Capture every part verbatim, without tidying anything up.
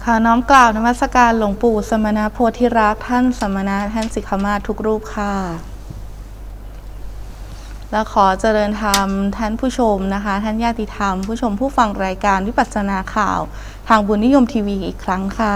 ค่ะน้อมกล่าวนมัสการหลวงปู่สมณโพธิรักษ์ท่านสมณะท่านสิกขมาศทุกรูปค่ะและขอเจริญธรรมท่านผู้ชมนะคะท่านญาติธรรมผู้ชมผู้ฟังรายการวิปัสสนาข่าวทางบุญนิยมทีวีอีกครั้งค่ะ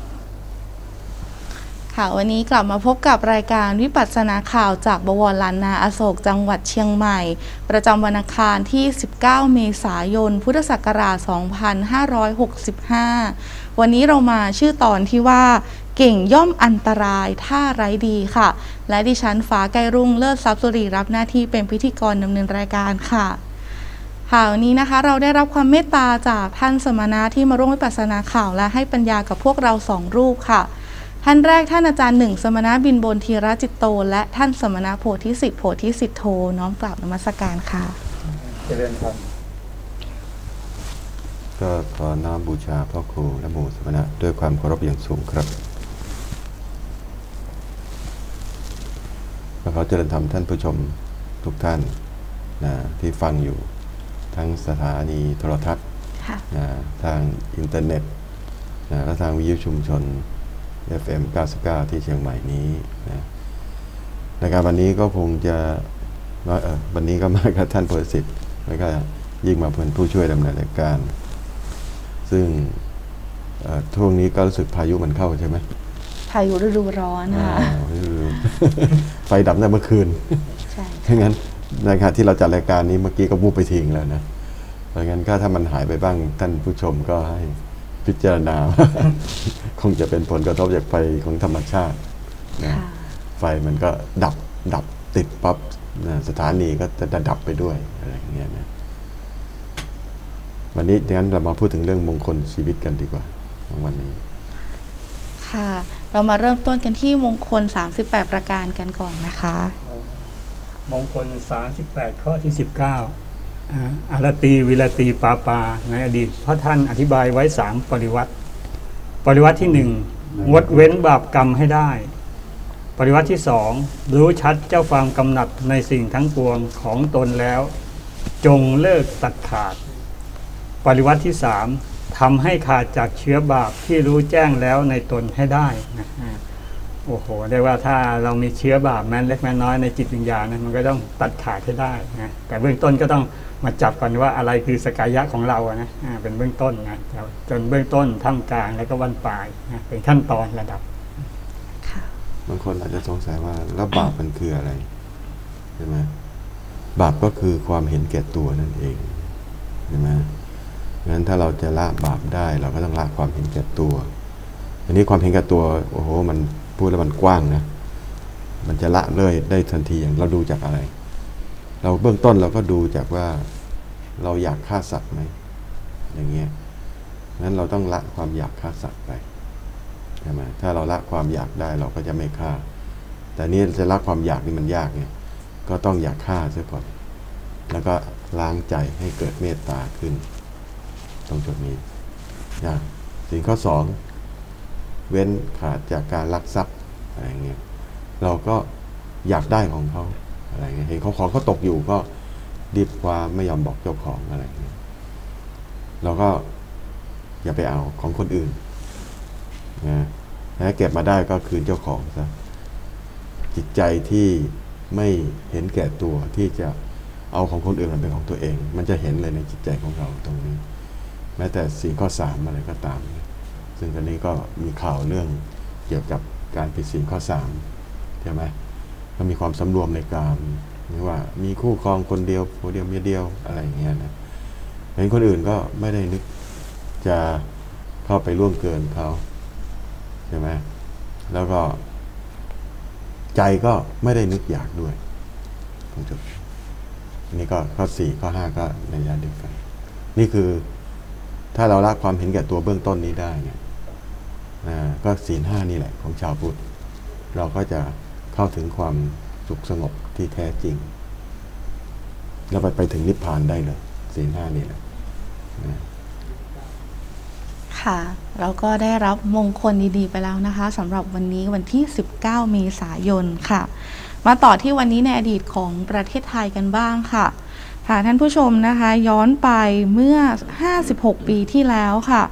ค่ะวันนี้กลับมาพบกับรายการวิปัสสนาข่าวจากบวรล้านนาอโศกจังหวัดเชียงใหม่ประจำวันอังคารที่สิบเก้าเมษายนพุทธศักราชสองพันห้าร้อยหกสิบห้าวันนี้เรามาชื่อตอนที่ว่าเก่งย่อมอันตรายถ้าไร้ดีค่ะและดิฉันฟ้าไกรรุ่งเลิศทรัพย์สุรีรับหน้าที่เป็นพิธีกรดำเนินรายการค่ะค่ะวันนี้นะคะเราได้รับความเมตตาจากท่านสมณะที่มาร่วมวิปัสสนาข่าวและให้ปัญญากับพวกเราสองรูปค่ะท่านแรกท่านอาจารย์หนึ่งสมณะบินบนธีรจิตโตและท่านสมณะโพธิสิทธิ์โพธิสิทโธน้อมกราบนมัสการค่ะเจริญพรก็ขอน้อมบูชาพ่อครูและหมู่สมณะด้วยความเคารพอย่างสูงครับและขอเจริญธรรมท่านผู้ชมทุกท่านนะที่ฟังอยู่ทั้งสถานีโทรทัศน์นะทางอินเทอร์เน็ตนะและทางวิทยุชุมชน เอฟ เอ็ม เก้าสิบเก้า ที่เชียงใหม่นี้นะในการวันนี้ก็คงจะน้อยเออวันนี้ก็มากับท่านโพธิสิทธิ์แล้วก็ยิ่งมาเป็นผู้ช่วยดำเนินรายการซึ่งช่วงนี้ก็รู้สึกพายุมันเข้าใช่ไหมพายุฤดูร้อนค่ะไฟดับตั้งแต่เมื่อคืนใช่เพราะงั้นในขณะที่เราจัดรายการนี้เมื่อกี้ก็วูบไปทิ้งแล้วนะเพราะงั้นก็ถ้ามันหายไปบ้างท่านผู้ชมก็ให้พิจารณา คงจะเป็นผลกระทบจากไฟของธรรมชาตินะไฟมันก็ดับดับติดปั๊บสถานีก็จะดับไปด้วยอะไรอย่างเงี้ยนะวันนี้ดังนั้นเรามาพูดถึงเรื่องมงคลชีวิตกันดีกว่าของวันนี้ค่ะเรามาเริ่มต้นกันที่มงคลสามสิบแปดประการกันก่อนนะคะมงคลสามสิบแปดข้อที่สิบเก้าอารตีวิรตีปาปาในอดีตพระท่านอธิบายไว้สามปริวัติปริวัติที่หนึ่งงดเว้นบาปกรรมให้ได้ปริวัติที่สองรู้ชัดเจ้าความกำหนัดในสิ่งทั้งปวงของตนแล้วจงเลิกตัดขาดปริวัติที่สามทำให้ขาดจากเชื้อบาปที่รู้แจ้งแล้วในตนให้ได้นะโอ้โหเรียกว่าถ้าเรามีเชื้อบาปแม้เล็กแม้น้อยในจิตวิญญาณนะมันก็ต้องตัดขาดให้ได้นะแต่เบื้องต้นก็ต้องมาจับกันว่าอะไรคือสกายะของเรานะเป็นเบื้องต้นนะจนเบื้องต้นท่ามกลางแล้วก็วันปลายนะเป็นขั้นตอนระดับบางคนอาจจะสงสัยว่าแล้วบาปมันคืออะไรใช่ไหมบาปก็คือความเห็นแก่ตัวนั่นเองใช่ไหมงั้นถ้าเราจะละบาปได้เราก็ต้องละความเห็นแก่ตัวอันนี้ความเห็นแก่ตัวโอ้โหมันพูดแล้วมันกว้างนะมันจะละเลยได้ทันทีอย่างเราดูจากอะไรเราเบื้องต้นเราก็ดูจากว่าเราอยากฆ่าสัตว์ไหมอย่างเงี้ยงั้นเราต้องละความอยากฆ่าสัตว์ไปใช่ไหมถ้าเราละความอยากได้เราก็จะไม่ฆ่าแต่นี่จะละความอยากนี่มันยากเนี่ยก็ต้องอยากฆ่าซะก่อนแล้วก็ล้างใจให้เกิดเมตตาขึ้นตรงจุดนี้นะสิ่งข้อสองเว้นขาดจากการลักทรัพย์อะไรเงี้ยเราก็อยากได้ของเขาอะไรเงี้ยเห็นของของเขาตกอยู่ก็รีบคว้าไม่ยอมบอกเจ้าของอะไรเงี้ยเราก็อย่าไปเอาของคนอื่นนะถ้าเก็บมาได้ก็คืนเจ้าของซะจิตใจที่ไม่เห็นแก่ตัวที่จะเอาของคนอื่นมาเป็นของตัวเองมันจะเห็นเลยในจิตใจของเราตรงนี้แม้แต่สี่ข้อสามอะไรก็ตามซึ่งตอนนี้ก็มีข่าวเรื่องเกี่ยวกับการผิดศีลข้อสามใช่ไหมก็มีความสำรวมในการหรือว่ามีคู่ครองคนเดียวคนเดียวเมียเดียวอะไรอย่างเงี้ยนะเห็นคนอื่นก็ไม่ได้นึกจะเข้าไปล่วงเกินเขาใช่ไหมแล้วก็ใจก็ไม่ได้นึกอยากด้วยตรงจุดนี่ก็ข้อสี่ข้อห้าก็ในยาเดียวกันนี่คือถ้าเราละความเห็นแก่ตัวเบื้องต้นนี้ได้เนี่ยก็ศีลห้านี่แหละของชาวพุทธเราก็จะเข้าถึงความสุขสงบที่แท้จริงแล้วไปไปถึงนิพพานได้เลยศีลห้านี่แหละค่ะเราก็ได้รับมงคลดีๆไปแล้วนะคะสำหรับวันนี้วันที่สิบเก้าเมษายนค่ะมาต่อที่วันนี้ในอดีตของประเทศไทยกันบ้างค่ะค่ะท่านผู้ชมนะคะย้อนไปเมื่อห้าสิบหกปีที่แล้วค่ะ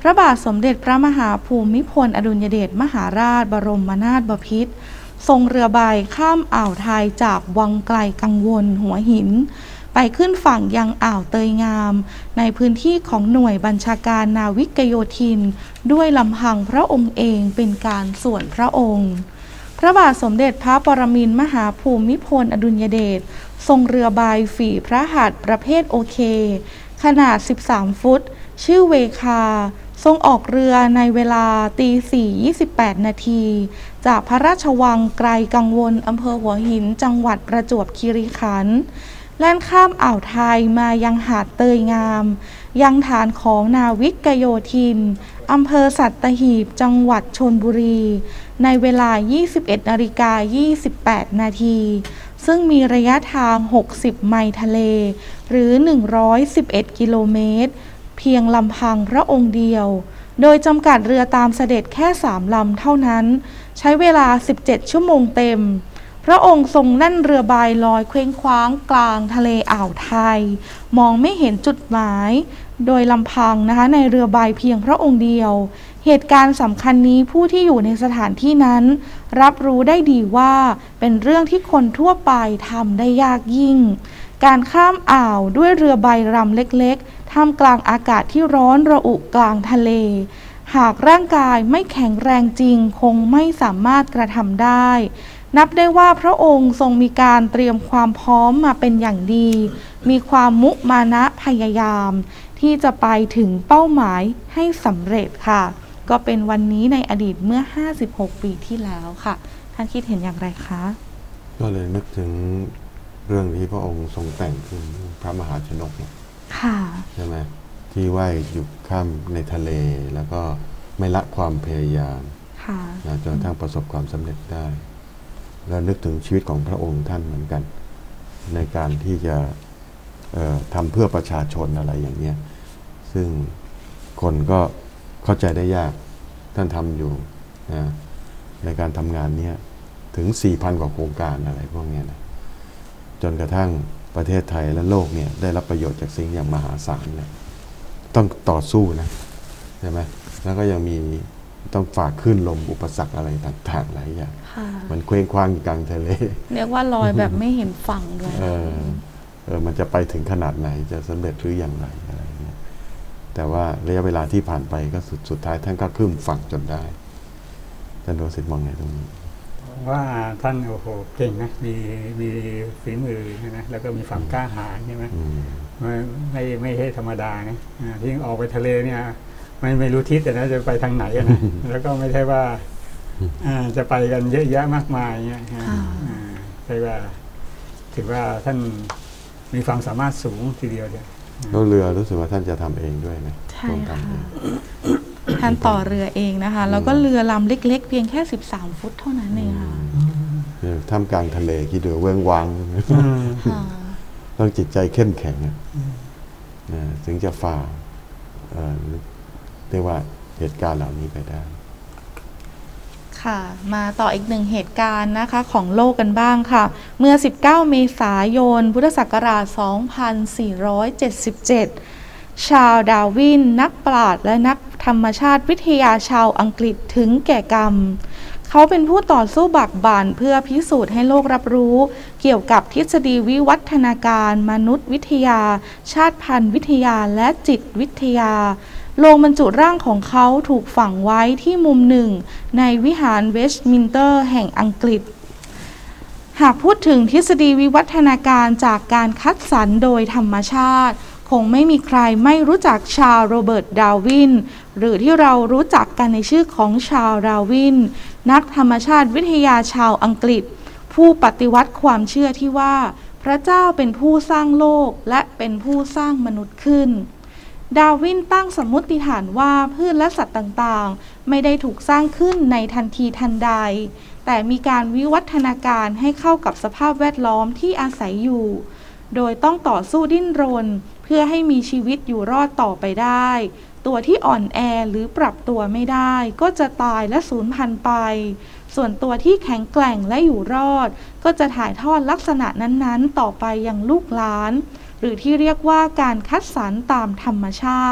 พระบาทสมเด็จพระมหาภูมิพลอดุลยเดชมหาราชบรมนาถบพิตรทรงเรือใบข้ามอ่าวไทยจากวังไกลกังวลหัวหินไปขึ้นฝั่งยังอ่าวเตยงามในพื้นที่ของหน่วยบัญชาการนาวิกโยธินด้วยลำพังพระองค์เองเป็นการส่วนพระองค์พระบาทสมเด็จพระปรมินทรมหาภูมิพลอดุลยเดชทรงเรือใบฝีพระหัตถ์ประเภทโอเคขนาดสิบสามฟุตชื่อเวคาทรงออกเรือในเวลาตีสี่ยี่สิบแปดนาทีจากพระราชวังไกลกังวลอำเภอหัวหินจังหวัดประจวบคีรีขันธ์แล่นข้ามอ่าวไทยมายังหาดเตยงามยังฐานของนาวิกโยธินอำเภอสัตหีบจังหวัดชลบุรีในเวลา ยี่สิบเอ็ดนาฬิกายี่สิบแปดนาทีซึ่งมีระยะทางหกสิบไมล์ทะเลหรือหนึ่งร้อยสิบเอ็ดกิโลเมตรเพียงลำพังพระองค์เดียวโดยจำกัดเรือตามเสด็จแค่สามลำเท่านั้นใช้เวลาสิบเจ็ดชั่วโมงเต็มพระองค์ทรงแล่นเรือใบลอยเคว้งคว้างกลางทะเลอ่าวไทยมองไม่เห็นจุดหมายโดยลำพังนะคะในเรือใบเพียงพระองค์เดียวเหตุการณ์สำคัญนี้ผู้ที่อยู่ในสถานที่นั้นรับรู้ได้ดีว่าเป็นเรื่องที่คนทั่วไปทำได้ยากยิ่งการข้ามอ่าวด้วยเรือใบลำเล็กๆท่ามกลางอากาศที่ร้อนระอุกลางทะเลหากร่างกายไม่แข็งแรงจริงคงไม่สามารถกระทำได้นับได้ว่าพระองค์ทรงมีการเตรียมความพร้อมมาเป็นอย่างดีมีความมุมานะพยายามที่จะไปถึงเป้าหมายให้สำเร็จค่ะก็เป็นวันนี้ในอดีตเมื่อห้าสิบหกปีที่แล้วค่ะท่านคิดเห็นอย่างไรคะก็เลยนึกถึงเรื่องที่พระองค์ทรงแต่งขึ้นพระมหาชนกเนี่ยใช่ไหมที่ว่ายอยู่ข้ามในทะเลแล้วก็ไม่ละความพยายามนะจนกระทั่งประสบความสำเร็จได้แล้วนึกถึงชีวิตของพระองค์ท่านเหมือนกันในการที่จะทำเพื่อประชาชนอะไรอย่างเงี้ยซึ่งคนก็เข้าใจได้ยากท่านทำอยู่นะในการทำงานเนี้ยถึง สี่พัน กว่าโครงการอะไรพวกเนี้ยนะจนกระทั่งประเทศไทยและโลกเนี่ยได้รับประโยชน์จากสิ่งอย่างมหาศาลเนี่ยต้องต่อสู้นะใช่ไหมแล้วก็ยังมีต้องฝ่าขึ้นลมอุปสรรคอะไรต่างๆหลายอย่างมันเคว้งคว้างกลางทะเลเรียกว่าลอยแบบไม่เห็นฝั่งด้วยเออเออมันจะไปถึงขนาดไหนจะสำเร็จหรืออย่างไรอะไรเงี้ยแต่ว่าระยะเวลาที่ผ่านไปก็สุดสุดท้ายท่านก็ขึ้นฝั่งจนได้ท่านโดสิตมองไงตรงนี้ว่าท่านโอ้โหเก่งนะมีมีฝีมือนะแล้วก็มีความกล้าหาญใช่ไหมไม่ไม่ไม่ใช่ธรรมดานะที่ออกไปทะเลเนี่ยไม่ไม่รู้ทิศแต่นะจะไปทางไหนนะแล้วก็ไม่ใช่ว่าจะไปกันเยอะแยะมากมายเนี่ยใช่ว่าถือว่าท่านมีความสามารถสูงทีเดียวเนี่ยแล้วเรือรู้สึกว่าท่านจะทำเองด้วยไหมใช่ค่ะท่านต่อเรือเองนะคะแล้วก็เรือลำเล็กๆเพียงแค่สิบสามฟุตเท่านั้นเองค่ะท่ามกลางทะเลที่เดือเวิ้งว้างต้องจิตใจเข้มแข็งถึงจะฝ่าเรียกว่าเหตุการณ์เหล่านี้ไปได้ค่ะมาต่ออีกหนึ่งเหตุการณ์นะคะของโลกกันบ้างค่ะเมื่อสิบเก้าเมษายนพุทธศักราชสองพันสี่ร้อยเจ็ดสิบเจ็ดชาร์ลส์ ดาร์วินนักปราชญ์และนักธรรมชาติวิทยาชาวอังกฤษถึงแก่กรรมเขาเป็นผู้ต่อสู้บักบั่นเพื่อพิสูจน์ให้โลกรับรู้เกี่ยวกับทฤษฎีวิวัฒนาการมนุษยวิทยาชาติพันธุ์วิทยาและจิตวิทยาโลงบรรจุร่างของเขาถูกฝังไว้ที่มุมหนึ่งในวิหารเวสต์มินสเตอร์แห่งอังกฤษหากพูดถึงทฤษฎีวิวัฒนาการจากการคัดสรรโดยธรรมชาติคงไม่มีใครไม่รู้จักชาร์ลส์ โรเบิร์ต ดาร์วินหรือที่เรารู้จักกันในชื่อของชาร์ลส์ ดาร์วินนักธรรมชาติวิทยาชาวอังกฤษผู้ปฏิวัติความเชื่อที่ว่าพระเจ้าเป็นผู้สร้างโลกและเป็นผู้สร้างมนุษย์ขึ้นดาร์วินตั้งสมมติฐานว่าพืชและสัตว์ต่างๆไม่ได้ถูกสร้างขึ้นในทันทีทันใดแต่มีการวิวัฒนาการให้เข้ากับสภาพแวดล้อมที่อาศัยอยู่โดยต้องต่อสู้ดิ้นรนเพื่อให้มีชีวิตอยู่รอดต่อไปได้ตัวที่อ่อนแอหรือปรับตัวไม่ได้ก็จะตายและสูญพันธุ์ไปส่วนตัวที่แข็งแกร่งและอยู่รอดก็จะถ่ายทอดลักษณะนั้นๆต่อไปยังลูกหลานหรือที่เรียกว่าการคัดสรรตามธรรมชาติ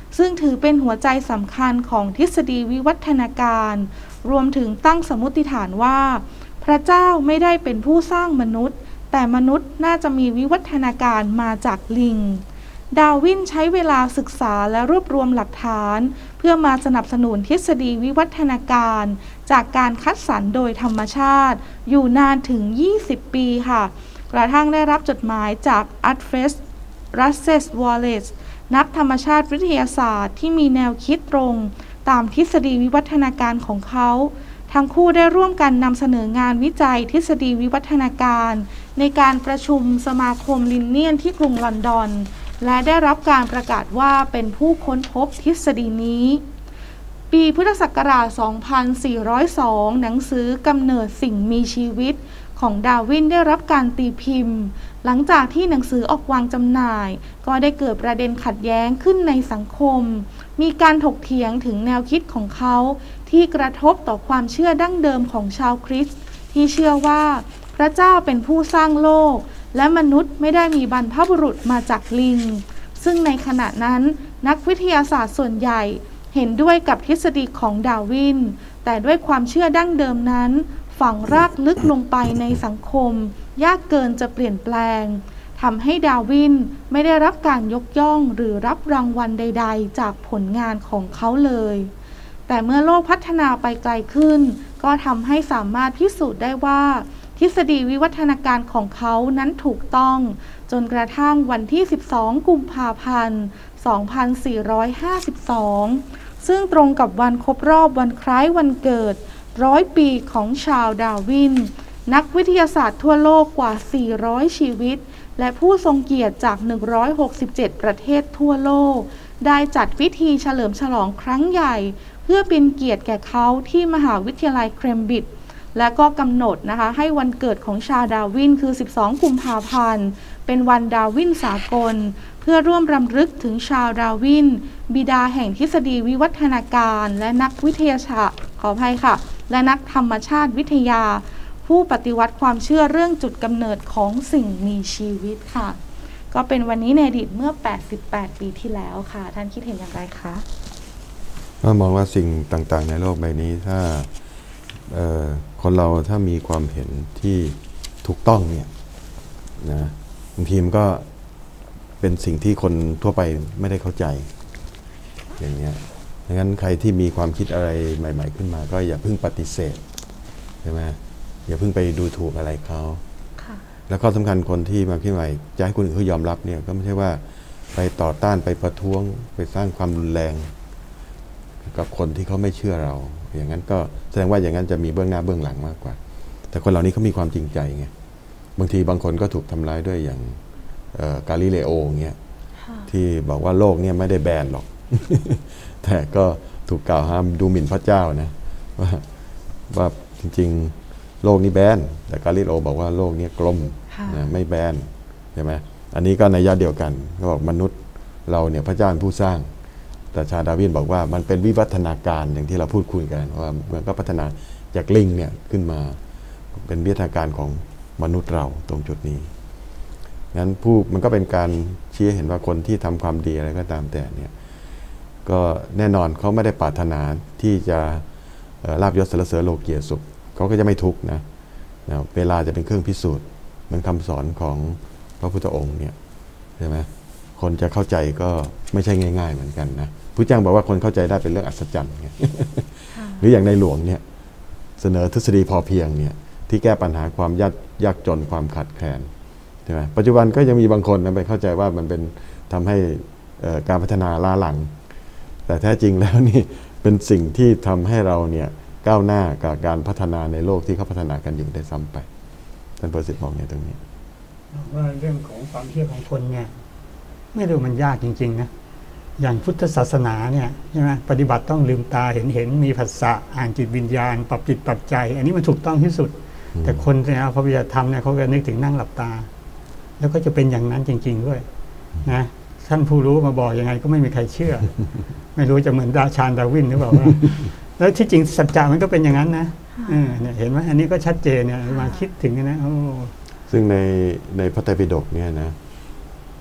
ซึ่งถือเป็นหัวใจสำคัญของทฤษฎีวิวัฒนาการ รวมถึงตั้งสมมติฐานว่าพระเจ้าไม่ได้เป็นผู้สร้างมนุษย์แต่มนุษย์น่าจะมีวิวัฒนาการมาจากลิงดาร์วินใช้เวลาศึกษาและรวบรวมหลักฐานเพื่อมาสนับสนุนทฤษฎีวิวัฒนาการจากการคัดสรรโดยธรรมชาติอยู่นานถึงยี่สิบปีค่ะกระทั่งได้รับจดหมายจากอัลเฟรด รัสเซล วอลเลซนักธรรมชาติวิทยาศาสตร์ที่มีแนวคิดตรงตามทฤษฎีวิวัฒนาการของเขาทั้งคู่ได้ร่วมกันนำเสนองานวิจัยทฤษฎีวิวัฒนาการในการประชุมสมาคมลินเนียนที่กรุงลอนดอนและได้รับการประกาศว่าเป็นผู้ค้นพบทฤษฎีนี้ปีพุทธศักราช สองพันสี่ร้อยสอง หนังสือกำเนิดสิ่งมีชีวิตของดาร์วินได้รับการตีพิมพ์หลังจากที่หนังสือออกวางจำหน่ายก็ได้เกิดประเด็นขัดแย้งขึ้นในสังคมมีการถกเถียงถึงแนวคิดของเขาที่กระทบต่อความเชื่อดั้งเดิมของชาวคริสต์ที่เชื่อว่าพระเจ้าเป็นผู้สร้างโลกและมนุษย์ไม่ได้มีบรรพบุรุษมาจากลิงซึ่งในขณะนั้นนักวิทยาศาสตร์ส่วนใหญ่เห็นด้วยกับทฤษฎีของดาร์วินแต่ด้วยความเชื่อดั้งเดิมนั้นฝังรากลึกลงไปในสังคมยากเกินจะเปลี่ยนแปลงทำให้ดาร์วินไม่ได้รับการยกย่องหรือรับรางวัลใดๆจากผลงานของเขาเลยแต่เมื่อโลกพัฒนาไปไกลขึ้นก็ทำให้สามารถพิสูจน์ได้ว่าทฤษฎีวิวัฒนาการของเขานั้นถูกต้องจนกระทั่งวันที่สิบสองกุมภาพันธ์ สองพันสี่ร้อยห้าสิบสองซึ่งตรงกับวันครบรอบวันคล้ายวันเกิดร้อยปีของชาวดาร์วินนักวิทยาศาสตร์ทั่วโลกกว่าสี่ร้อยชีวิตและผู้ทรงเกียรติจากหนึ่งร้อยหกสิบเจ็ดประเทศทั่วโลกได้จัดพิธีเฉลิมฉลองครั้งใหญ่เพื่อเป็นเกียรติแก่เขาที่มหาวิทยาลัยเคมบริดจ์และก็กำหนดนะคะให้วันเกิดของชาวดาร์วินคือสิบสองกุมภาพันธ์เป็นวันดาร์วินสากลเพื่อร่วมรำลึกถึงชาวดาร์วินบิดาแห่งทฤษฎีวิวัฒนาการและนักวิทยาศาสตร์ขออภัยค่ะและนักธรรมชาติวิทยาผู้ปฏิวัติความเชื่อเรื่องจุดกำเนิดของสิ่งมีชีวิตค่ะก็เป็นวันนี้ในอดีตเมื่อแปดสิบแปดปีที่แล้วค่ะท่านคิดเห็นอย่างไรคะก็มองว่าสิ่งต่างๆในโลกใบนี้ถ้าคนเราถ้ามีความเห็นที่ถูกต้องเนี่ยนะบางทีมันก็เป็นสิ่งที่คนทั่วไปไม่ได้เข้าใจอย่างเงี้ยดังนั้นใครที่มีความคิดอะไรใหม่ๆขึ้นมาก็อย่าเพิ่งปฏิเสธใช่ไหมอย่าเพิ่งไปดูถูกอะไรเขาแล้วก็สำคัญคนที่มาคิดใหม่จะให้คนอื่นเขายอมรับเนี่ยก็ไม่ใช่ว่าไปต่อต้านไปประท้วงไปสร้างความรุนแรงกับคนที่เขาไม่เชื่อเราอย่างนั้นก็แสดงว่าอย่างนั้นจะมีเบื้องหน้าเบื้องหลังมากกว่าแต่คนเหล่านี้เขามีความจริงใจไงบางทีบางคนก็ถูกทำร้ายด้วยอย่างกาลิเลโอเงี้ยที่บอกว่าโลกเนี่ยไม่ได้แบนหรอก แต่ก็ถูกกล่าวหาดูหมิ่นพระเจ้านะว่าว่าจริงๆโลกนี้แบนแต่กาลิเลโอบอกว่าโลกนี้กลมนะไม่แบนใช่ไหมอันนี้ก็ในยะเดียวกันเขาบอกมนุษย์เราเนี่ยพระเจ้าเป็นผู้สร้างแต่ชาดาร์วินบอกว่ามันเป็นวิวัฒนาการอย่างที่เราพูดคุยกันว่ามันก็พัฒนาจากลิงเนี่ยขึ้นมาเป็นวิวัฒนาการของมนุษย์เราตรงจุดนี้งั้นผู้มันก็เป็นการชี้เห็นว่าคนที่ทำความดีอะไรก็ตามแต่เนี่ยก็แน่นอนเขาไม่ได้ปรารถนาที่จะลาภยศสรรเสริญโลกียสุขเขาก็จะไม่ทุกข์นะเวลาจะเป็นเครื่องพิสูจน์เหมือนคำสอนของพระพุทธองค์เนี่ยใช่ไหมคนจะเข้าใจก็ไม่ใช่ง่ายๆเหมือนกันนะพระเจ้าบอกว่าคนเข้าใจได้เป็นเรื่องอัศจรรย์ไง หรืออย่างในหลวงเนี่ยเสนอทฤษฎีพอเพียงเนี่ยที่แก้ปัญหาความยากยากจนความขาดแคลนใช่ไหมปัจจุบันก็ยังมีบางคนนะไปเข้าใจว่ามันเป็นทำให้การพัฒนาล้าหลังแต่แท้จริงแล้วนี่เป็นสิ่งที่ทำให้เราเนี่ยก้าวหน้ากับการพัฒนาในโลกที่เขาพัฒนากันอยู่ได้ซ้ำไปท่านประสิทธิ์บอกเนี่ยตรงนี้ว่าเรื่องของความเชื่อของคนเนี่ยไม่รู้มันยากจริงๆนะอย่างพุทธศาสนาเนี่ยใช่ไหมปฏิบัติต้องลืมตาเห็นเห็นมีผัสสะอ่านจิตวิญญาณปรับจิตปรับใจอันนี้มันถูกต้องที่สุดแต่คนเนี่ยพอปฏิบัติธรรมเนี่ยเขาก็นึกถึงนั่งหลับตาแล้วก็จะเป็นอย่างนั้นจริงๆด้วยนะท่านผู้รู้มาบอกยังไงก็ไม่มีใครเชื่อ ไม่รู้จะเหมือนดาชานดาวินหรือเปล่า แล้วที่จริงสัจจะมันก็เป็นอย่างนั้นนะเนี่ยเห็นไหมอันนี้ก็ชัดเจนเนี่ยมาคิดถึงนะโอ้ซึ่งในในพระไตรปิฎกเนี่ยนะ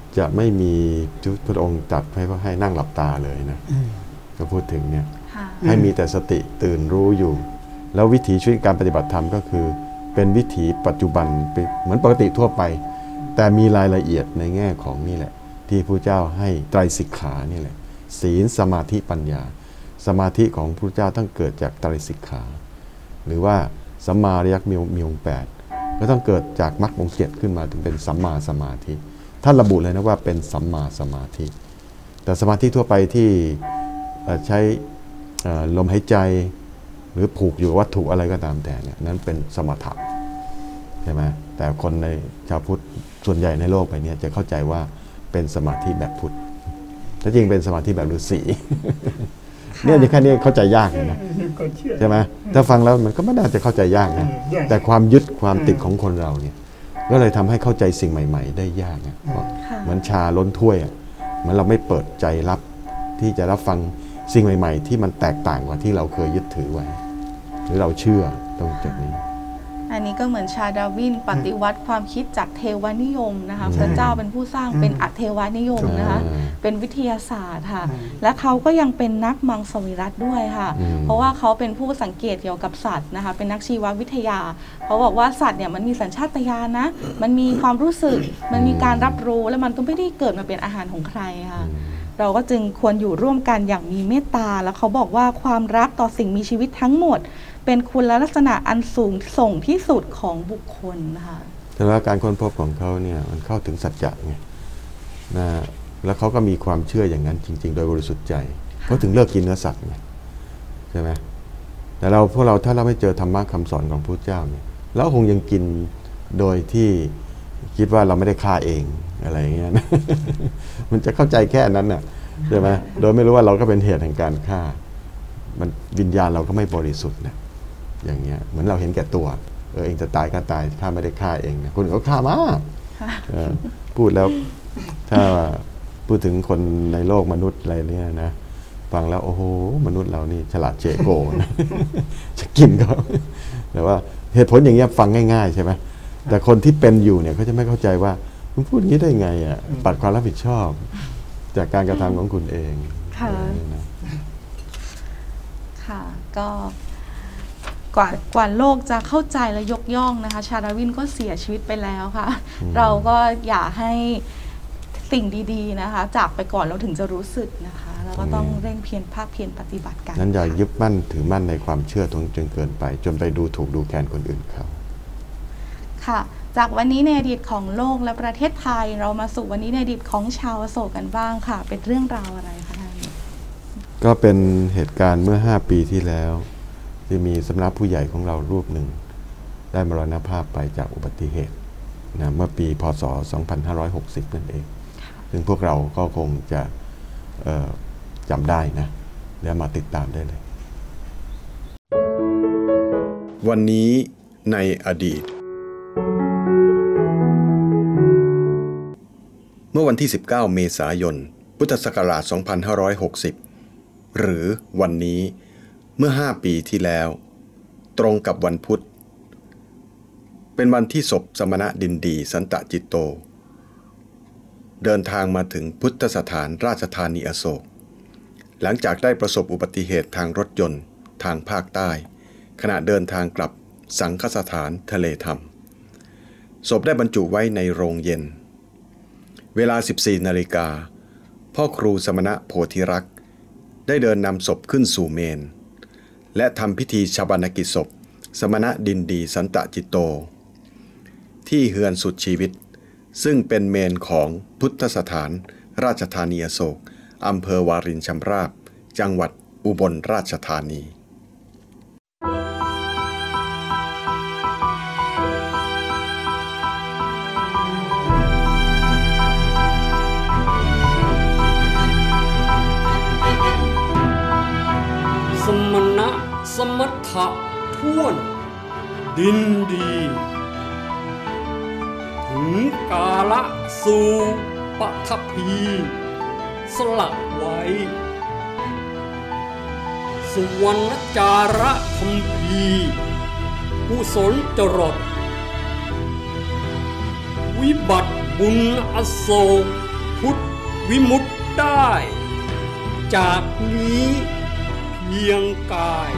จะไม่มีจุดพระองค์จัดให้ให้นั่งหลับตาเลยนะก็พูดถึงเนี่ยให้มีแต่สติตื่นรู้อยู่แล้ววิถีชีวิตการปฏิบัติธรรมก็คือเป็นวิถีปัจจุบันเหมือนปกติทั่วไปแต่มีรายละเอียดในแง่ของนี่แหละที่พระเจ้าให้ไตรสิกขานี่แหละศีลสมาธิปัญญาสมาธิของพระเจ้าต้องเกิดจากไตรสิกขาหรือว่าสัมมาอริยมรรคมีองค์แปดก็ต้องเกิดจากมรรคองค์เจ็ดขึ้นมาถึงเป็นสัมมาสมาธิท่านระบุเลยนะว่าเป็นสัมมาสมาธิแต่สมาธิทั่วไปที่ใช้ลมหายใจหรือผูกอยู่วัตถุอะไรก็ตามแต่เนี่ยนั้นเป็นสมถะใช่ไหมแต่คนในชาวพุทธส่วนใหญ่ในโลกไปเนี่ยจะเข้าใจว่าเป็นสมาธิแบบพุทธแต่จริงเป็นสมาธิแบบฤาษีเนี่ยแค่นี้เข้าใจยากเลยนะใช่ไหมถ้าฟังแล้วมันก็ไม่น่าจะเข้าใจยากนะแต่ความยึดความติดของคนเราเนี่ยก็เลยทำให้เข้าใจสิ่งใหม่ๆได้ยากนะเหมือนชาล้นถ้วยเหมือนเราไม่เปิดใจรับที่จะรับฟังสิ่งใหม่ๆที่มันแตกต่างกว่าที่เราเคยยึดถือไว้หรือเราเชื่อตรงจุดนี้อันนี้ก็เหมือนชาดาวินปฏิวัติความคิดจากเทวนิยมนะคะพระเจ้าเป็นผู้สร้างเป็นอเทวนิยมนะคะเป็นวิทยาศาสตร์ค่ะและเขาก็ยังเป็นนักมังสวิรัติด้วยค่ะเพราะว่าเขาเป็นผู้สังเกตเกี่ยวกับสัตว์นะคะเป็นนักชีววิทยาเขาบอกว่าสัตว์เนี่ยมันมีสัญชาตญาณนะมันมีความรู้สึกมันมีการรับรู้และมันก็ไม่ได้เกิดมาเป็นอาหารของใครค่ะเราก็จึงควรอยู่ร่วมกันอย่างมีเมตตาแล้วเขาบอกว่าความรักต่อสิ่งมีชีวิตทั้งหมดเป็นคุณลักษณะอันสูงส่งที่สุดของบุคคลนะคะแต่ว่าการค้นพบของเขาเนี่ยมันเข้าถึงสัจจะไงนะแล้วเขาก็มีความเชื่ออย่างนั้นจริงๆโดยบริสุทธิ์ใจเขาถึงเลิกกินเนื้อสัตว์ไงใช่ไหมแต่เราพวกเราถ้าเราไม่เจอธรรมะคำสอนของพระเจ้าเนี่ยเราคงยังกินโดยที่คิดว่าเราไม่ได้ฆ่าเองอะไรอย่างเงี้ยนะมันจะเข้าใจแค่นั้นน่ะใช่ไหมโดยไม่รู้ว่าเราก็เป็นเหตุแห่งการฆ่ามันวิญญาณเราก็ไม่บริสุทธิ์นะอย่างเงี้ยเหมือนเราเห็นแก่ตัวเออเองจะตายก็ตายข้าไม่ได้ฆ่าเองนะคนอื่นเขาฆ่ามากพูดแล้วถ้าพูดถึงคนในโลกมนุษย์อะไรเนี่ยนะฟังแล้วโอ้โหมนุษย์เรานี่ฉลาดเจโกนะจะกินเขาแต่ว่าเหตุผลอย่างเงี้ยฟังง่ายๆใช่ไหมแต่คนที่เป็นอยู่เนี่ยเขาจะไม่เข้าใจว่าคุณพูดอย่างนี้ได้ไงอ่ะปัดความรับผิดชอบจากการกระทำของคุณเองค่ะค่ะก็กว่ากว่าโลกจะเข้าใจและยกย่องนะคะชาดาวินก็เสียชีวิตไปแล้วค่ะเราก็อยากให้สิ่งดีๆนะคะจากไปก่อนเราถึงจะรู้สึกนะคะแล้วก็ต้องเร่งเพียรภาคเพียรปฏิบัติกันนั้นอย่ายึดมั่นถือมั่นในความเชื่อตรงจนเกินไปจนไปดูถูกดูแคลนคนอื่นเขาค่ะจากวันนี้ในอดีตของโลกและประเทศไทยเรามาสู่วันนี้ในอดีตของชาวอโศกกันบ้างค่ะเป็นเรื่องราวอะไรคะท่านก็เป็นเหตุการณ์เมื่อห้าปีที่แล้วที่มีสำนักผู้ใหญ่ของเรารูปหนึ่งได้มรณภาพไปจากอุบัติเหตุนะเมื่อปีพ.ศ. สองพันห้าร้อยหกสิบนั่นเองซึ่งพวกเราก็คงจะจำได้นะเดี๋ยวมาติดตามได้เลยวันนี้ในอดีตเมื่อวันที่สิบเก้าเมษายนพุทธศักราชสองพันห้าร้อยหกสิบหรือวันนี้เมื่อห้าปีที่แล้วตรงกับวันพุธเป็นวันที่ศพสมณะดินดีสันตจิตโตเดินทางมาถึงพุทธสถานราชธานีอโศกหลังจากได้ประสบอุบัติเหตุทางรถยนต์ทางภาคใต้ขณะเดินทางกลับสังฆสถานทะเลธรรมศพได้บรรจุไว้ในโรงเย็นเวลา สิบสี่นาฬิกาพ่อครูสมณะโพธิรักษ์ได้เดินนำศพขึ้นสู่เมนและทำพิธีฌาปนกิจศพสมณะดินดีสันตจิตโตที่เฮือนสุดชีวิตซึ่งเป็นเมนของพุทธสถานราชธานีอโศกอำเภอวารินชำราบจังหวัดอุบลราชธานีสมณะสมถะท้วนดินดีถึงกาละสู่ปฐพีสลักไว้สวรรณจาระคัมภีร์กุศลจรดวิบัติบุญอโศกพุทธวิมุตติได้ จากนี้เพียงกาย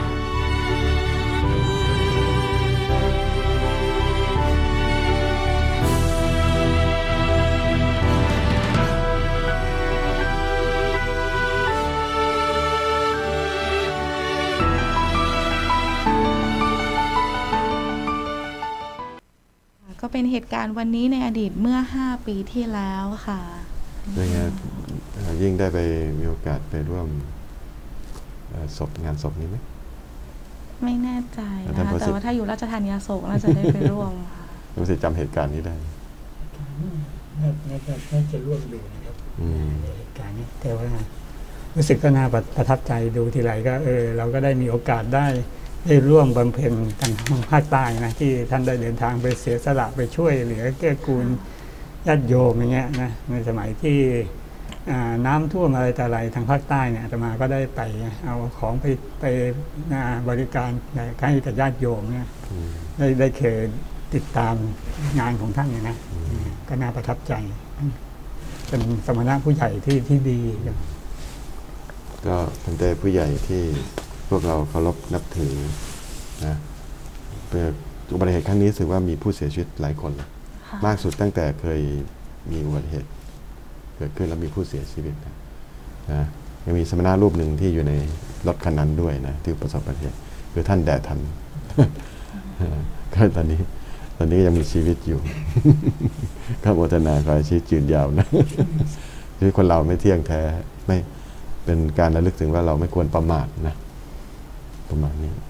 ก็เป็นเหตุการณ์วันนี้ในอดีตเมื่อห้าปีที่แล้วค่ะเป็นไงยิ่งได้ไปมีโอกาสไปร่วมศพงานศพนี้ไหมไม่แน่ใจนะแต่ว่าถ้าอยู่ราชธานีอโศกน่าจะได้ไปร่วมค่ะรู้สึกจำเหตุการณ์นี้ได้น่าจะน่าจะร่วมอยู่นะครับในเหตุการณ์นี้แต่ว่ารู้สึกก็น่าประทับใจดูทีไรก็เออเราก็ได้มีโอกาสได้ได้ร่วมบำเพ็ญทางภาคใต้นะที่ท่านได้เดินทางไปเสียสละไปช่วยเหลือเกื้อกูลญาติโยมอย่างเงี้ยนะในสมัยที่น้ำท่วมอะไรแต่อะไรทางภาคใต้เนี่ยอาตมาก็ได้ไปเอาของไปไปบริการให้กับญาติโยมเนี่ยได้ได้เคยติดตามงานของท่านเนี่ยนะก็น่าประทับใจเป็นสมณะผู้ใหญ่ที่ที่ดีก็เป็นแต่ผู้ใหญ่ที่พวกเราเคารพนับถือนะอุบัติเหตุครั้งนี้ถือว่ามีผู้เสียชีวิตหลายคนมากสุดตั้งแต่เคยมีอุบัติเหตุเกิดขึ้นแล้วมีผู้เสียชีวิตนะนะยังมีสมณะรูปหนึ่งที่อยู่ในรถคันนั้นด้วยนะที่ประสบอุบัติเหตุคือท่านแดดทันก็ตอนนี้ตอนนี้ยังมีชีวิตอยู่ข้าโมทนาขอให้ชีวิตยืนยาวนะชีวิตคนเราไม่เที่ยงแท้ไม่เป็นการระลึกถึงว่าเราไม่ควรประมาทนะประมาณนี้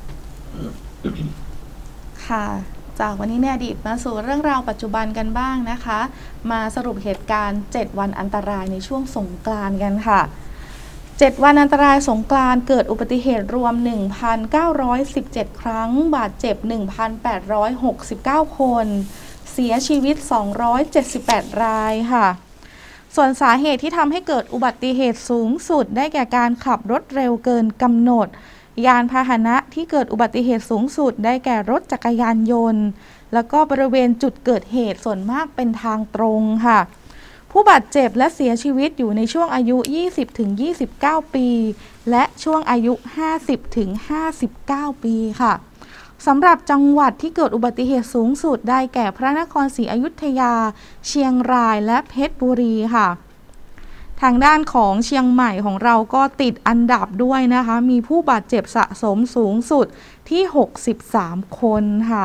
ค่ะจากวันนี้ในอดีตมาสู่เรื่องราวปัจจุบันกันบ้างนะคะมาสรุปเหตุการณ์เจ็ดวันอันตรายในช่วงสงกรานต์กันค่ะเจ็ดวันอันตรายสงกรานต์เกิดอุบัติเหตุรวม หนึ่งพันเก้าร้อยสิบเจ็ด ครั้งบาดเจ็บ หนึ่งพันแปดร้อยหกสิบเก้า คนเสียชีวิตสองร้อยเจ็ดสิบแปดรายค่ะส่วนสาเหตุที่ทำให้เกิดอุบัติเหตุสูงสุดได้แก่การขับรถเร็วเกินกำหนดยานพาหนะที่เกิดอุบัติเหตุสูงสุดได้แก่รถจักรยานยนต์แล้วก็บริเวณจุดเกิดเหตุส่วนมากเป็นทางตรงค่ะผู้บาดเจ็บและเสียชีวิตอยู่ในช่วงอายุ ยี่สิบถึงยี่สิบเก้า ปีและช่วงอายุ ห้าสิบถึงห้าสิบเก้า ปีค่ะสำหรับจังหวัดที่เกิดอุบัติเหตุสูงสุดได้แก่พระนครศรีอยุธยาเชียงรายและเพชรบุรีค่ะทางด้านของเชียงใหม่ของเราก็ติดอันดับด้วยนะคะมีผู้บาดเจ็บสะสมสูงสุดที่หกสิบสามคนค่ะ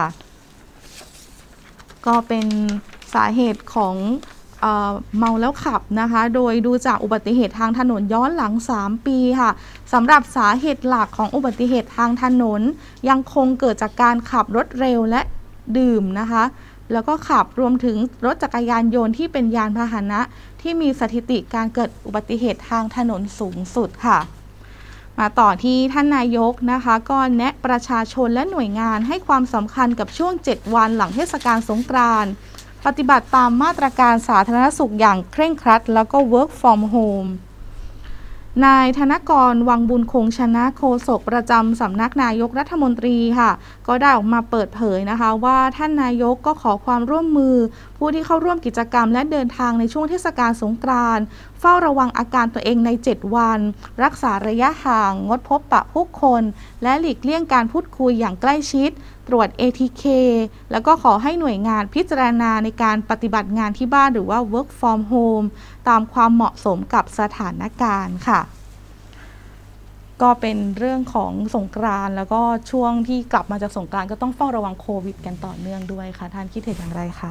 ก็เป็นสาเหตุของเอ่อเมาแล้วขับนะคะโดยดูจากอุบัติเหตุทางถนนย้อนหลังสามปีค่ะสำหรับสาเหตุหลักของอุบัติเหตุทางถนนยังคงเกิดจากการขับรถเร็วและดื่มนะคะแล้วก็ขับรวมถึงรถจักรยานยนต์ที่เป็นยานพาหนะที่มีสถิติการเกิดอุบัติเหตุทางถนนสูงสุดค่ะมาต่อที่ท่านนายกนะคะก็แนะประชาชนและหน่วยงานให้ความสำคัญกับช่วงเจ็ดวันหลังเทศกาลสงกรานต์ปฏิบัติตามมาตรการสาธารณสุขอย่างเคร่งครัดแล้วก็ work from home นายธนกรวังบุญคงชนะโฆษกประจำสำนักนายกรัฐมนตรีค่ะก็ได้ออกมาเปิดเผยนะคะว่าท่านนายกก็ขอความร่วมมือผู้ที่เข้าร่วมกิจกรรมและเดินทางในช่วงเทศกาลสงกรานต์เฝ้าระวังอาการตัวเองในเจ็ดวันรักษาระยะห่างงดพบปะผู้คนและหลีกเลี่ยงการพูดคุยอย่างใกล้ชิดตรวจ เอ ที เค แล้วก็ขอให้หน่วยงานพิจารณาในการปฏิบัติงานที่บ้านหรือว่า work from home ตามความเหมาะสมกับสถานการณ์ค่ะก็เป็นเรื่องของสงกรานต์แล้วก็ช่วงที่กลับมาจากสงกรานต์ก็ต้องเฝ้าระวังโควิดกันต่อเนื่องด้วยค่ะท่านคิดเห็นอย่างไรคะ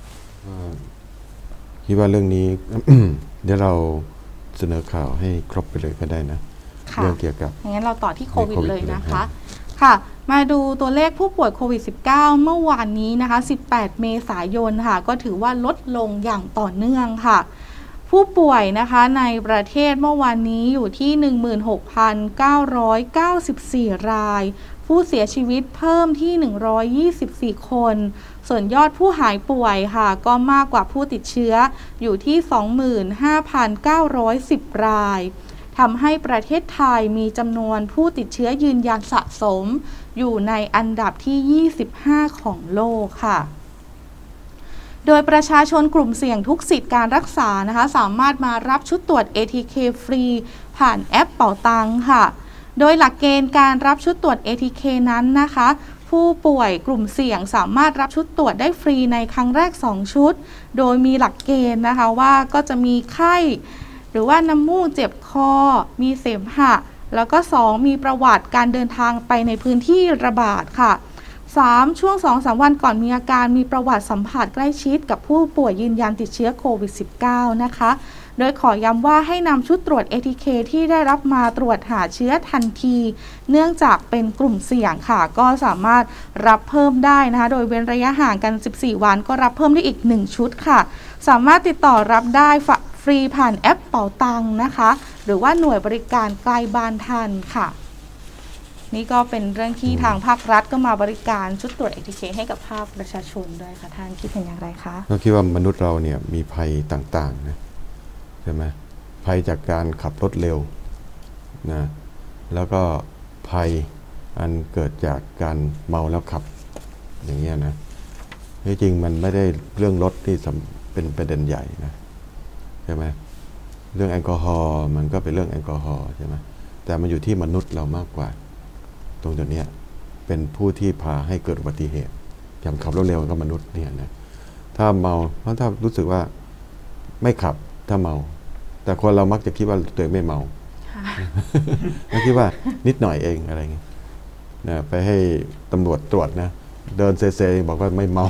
คิดว่าเรื่องนี้ เดี๋ยวเราเสนอข่าวให้ครบไปเลยก็ได้นะเรื่องเกี่ยวกับงั้นเราต่อที่โควิดเลยนะคะค่ะมาดูตัวเลขผู้ป่วยโควิด สิบเก้า เมื่อวานนี้นะคะสิบแปดเมษายนค่ะก็ถือว่าลดลงอย่างต่อเนื่องค่ะผู้ป่วยนะคะในประเทศเมื่อวานนี้อยู่ที่ หนึ่งหมื่นหกพันเก้าร้อยเก้าสิบสี่ รายผู้เสียชีวิตเพิ่มที่หนึ่งร้อยยี่สิบสี่คนส่วนยอดผู้หายป่วยค่ะก็มากกว่าผู้ติดเชื้ออยู่ที่ สองหมื่นห้าพันเก้าร้อยสิบ รายทำให้ประเทศไทยมีจำนวนผู้ติดเชื้อยืนยันสะสมอยู่ในอันดับที่ยี่สิบห้าของโลกค่ะโดยประชาชนกลุ่มเสี่ยงทุกสิทธิการรักษานะคะสามารถมารับชุดตรวจ เอ ที เค ฟรีผ่านแอปเป๋าตังค่ะโดยหลักเกณฑ์การรับชุดตรวจ เอ ที เค นั้นนะคะผู้ป่วยกลุ่มเสี่ยงสามารถรับชุดตรวจได้ฟรีในครั้งแรกสองชุดโดยมีหลักเกณฑ์นะคะว่าก็จะมีไข้หรือว่าน้ำมูกเจ็บคอมีเสมหะแล้วก็สองมีประวัติการเดินทางไปในพื้นที่ระบาดค่ะสามช่วง สองถึงสาม วันก่อนมีอาการมีประวัติสัมผัสใกล้ชิดกับผู้ป่วยยืนยันติดเชื้อโควิด สิบเก้า นะคะโดยขอย้ำว่าให้นำชุดตรวจ เอ ที เค ที่ได้รับมาตรวจหาเชื้อทันทีเนื่องจากเป็นกลุ่มเสี่ยงค่ะก็สามารถรับเพิ่มได้นะคะโดยเว้นระยะห่างกันสิบสี่วันก็รับเพิ่มได้อีกหนึ่งชุดค่ะสามารถติดต่อรับได้ฟรีผ่านแอปเป๋าตังนะคะหรือว่าหน่วยบริการใกล้บ้านท่านค่ะนี่ก็เป็นเรื่องที่ทางภาครัฐก็มาบริการชุดตรวจ เอ ที เค ให้กับภาคประชาชนด้วยค่ะท่านคิดเห็นอย่างไรคะเราคิดว่ามนุษย์เราเนี่ยมีภัยต่างๆนะใช่ไหมภัยจากการขับรถเร็วนะแล้วก็ภัยอันเกิดจากการเมาแล้วขับอย่างเงี้ยนะที่จริงมันไม่ได้เรื่องรถที่เป็นประเด็นใหญ่นะใช่ไหมเรื่องแอลกอฮอล์มันก็เป็นเรื่องแอลกอฮอล์ใช่ไหมแต่มันอยู่ที่มนุษย์เรามากกว่าตรงจุดนี้เป็นผู้ที่พาให้เกิดอุบัติเหตุอย่างขับรถเร็วก็มนุษย์เนี่ยนะถ้าเมาเพราะถ้ารู้สึกว่าไม่ขับถ้าเมาแต่คนเรามักจะคิดว่าตัวเองไม่เมาไม่คิดว่านิดหน่อยเองอะไรเงี้ยนะไปให้ตำรวจตรวจนะเดินเซๆบอกว่าไม่เมา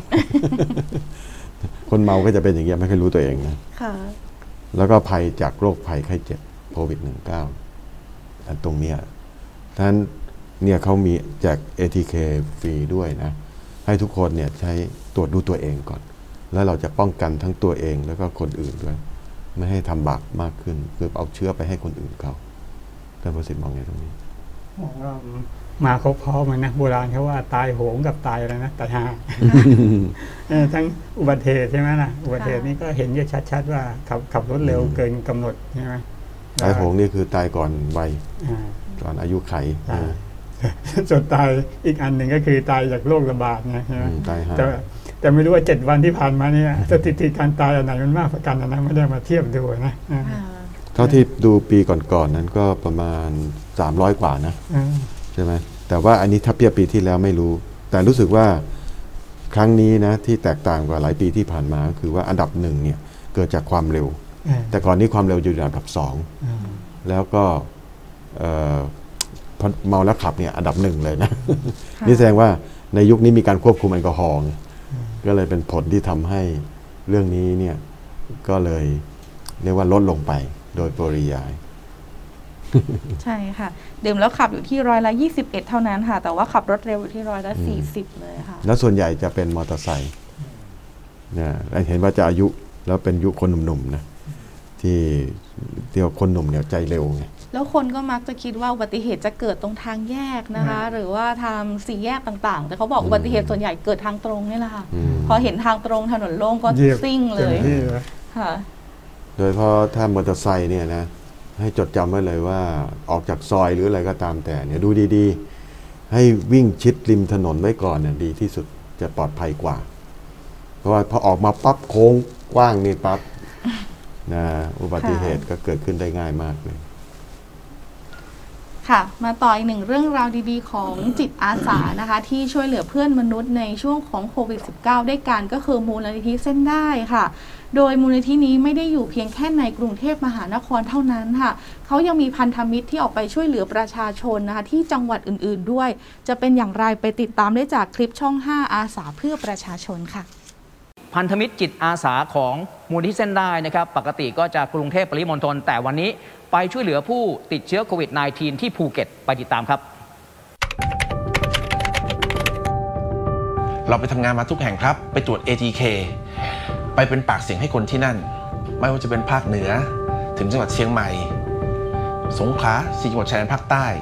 คนเมาก็จะเป็นอย่างเงี้ยไม่เคยรู้ตัวเองนะแล้วก็ภัยจากโรคภัยไข้เจ็บโควิด สิบเก้า อันตรงเนี้ยท่านเนี่ยเขามีแจก เอ ที เค ฟรีด้วยนะให้ทุกคนเนี่ยใช้ตรวจดูตัวเองก่อนแล้วเราจะป้องกันทั้งตัวเองแล้วก็คนอื่นด้วยไม่ให้ทำบาปมากขึ้นคือเอาเชื้อไปให้คนอื่นเขาท่านประสิทธิ์มองไงตรงนี้มองว่ามาครบพร้อมนะโบราณเขาว่าตายโหงกับตายอะไรนะตายห่า ทั้งอุบัติเหตุใช่ไหมนะอุบัติเหตุนี่ก็เห็นชัดๆว่าขับขับรถเร็วเกินกำหนดใช่ไหมตายโหงนี่คือตายก่อนวัยก่อนอายุไขส่วนตายอีกอันหนึ่งก็คือตายจากโรคระบาดไงใช่ไหมแต่แต่ไม่รู้ว่าเจ็ดวันที่ผ่านมาเนี่ยสถิติการตายอันไหนมันมากกว่ากันนะไม่ได้มาเทียบดูนะเท่าที่ดูปีก่อนๆนั้นก็ประมาณสามร้อยกว่านะใช่ไหมแต่ว่าอันนี้ถ้าเทียบปีที่แล้วไม่รู้แต่รู้สึกว่าครั้งนี้นะที่แตกต่างกว่าหลายปีที่ผ่านมาก็คือว่าอันดับหนึ่งเนี่ยเกิดจากความเร็วแต่ก่อนนี้ความเร็วอยู่อันดับสองแล้วก็เมาแล้วขับเนี่ยอันดับหนึ่งเลยนะนี่แสดงว่าในยุคนี้มีการควบคุมแอลกอฮอล์ก็เลยเป็นผลที่ทำให้เรื่องนี้เนี่ยก็เลยเรียกว่าลดลงไปโดยปริยายใช่ค่ะดื่มแล้วขับอยู่ที่ร้อยละยี่สิบเอ็ดเท่านั้นค่ะแต่ว่าขับรถเร็วอยู่ที่ร้อยละสี่สิบเลยค่ะแล้วส่วนใหญ่จะเป็นมอเตอร์ไซค์เนี่ยเห็นว่าจะอายุแล้วเป็นยุคคนหนุ่มๆนะที่เที่ยวคนหนุ่มเนี่ยใจเร็วไงแล้วคนก็มักจะคิดว่าอุบัติเหตุจะเกิดตรงทางแยกนะคะหรือว่าทางสี่แยกต่างๆแต่เขาบอกอุบัติเหตุส่วนใหญ่เกิดทางตรงนี่แหละค่ะพอเห็นทางตรงถนนโล่งก็ซิ่งเลยค่ะโดยเพราะถ้ามอเตอร์ไซค์เนี่ยนะให้จดจำไว้เลยว่าออกจากซอยหรืออะไรก็ตามแต่เนี่ยดูดีๆให้วิ่งชิดริมถนนไว้ก่อนเนี่ยดีที่สุดจะปลอดภัยกว่าเพราะว่าพอออกมาปั๊บโค้งกว้างนี่ปั๊บนะอุบัติเหตุก็เกิดขึ้นได้ง่ายมากเลยค่ะมาต่ออีกหนึ่งเรื่องราวดีๆของจิตอาสานะคะที่ช่วยเหลือเพื่อนมนุษย์ในช่วงของโควิด สิบเก้า ด้วยกันก็คือมูลนิธิเส้นได้ค่ะโดยมูลนิธินี้ไม่ได้อยู่เพียงแค่ในกรุงเทพมหานครเท่านั้นค่ะเขายังมีพันธมิตรที่ออกไปช่วยเหลือประชาชนนะคะที่จังหวัดอื่นๆด้วยจะเป็นอย่างไรไปติดตามได้จากคลิปช่องห้าอาสาเพื่อประชาชนค่ะพันธมิตรจิตอาสาของมูลนิธิเส้นได้นะครับปกติก็จะกรุงเทพปริมณฑลแต่วันนี้ไปช่วยเหลือผู้ติดเชื้อโควิด สิบเก้า ที่ภูเก็ตไปติดตามครับเราไปทำงานมาทุกแห่งครับไปตรวจ เอ ที เค ไปเป็นปากเสียงให้คนที่นั่นไม่ว่าจะเป็นภาคเหนือถึงจังหวัดเชียงใหม่สงขลาสี่จังหวัดชายแดนภาคใต้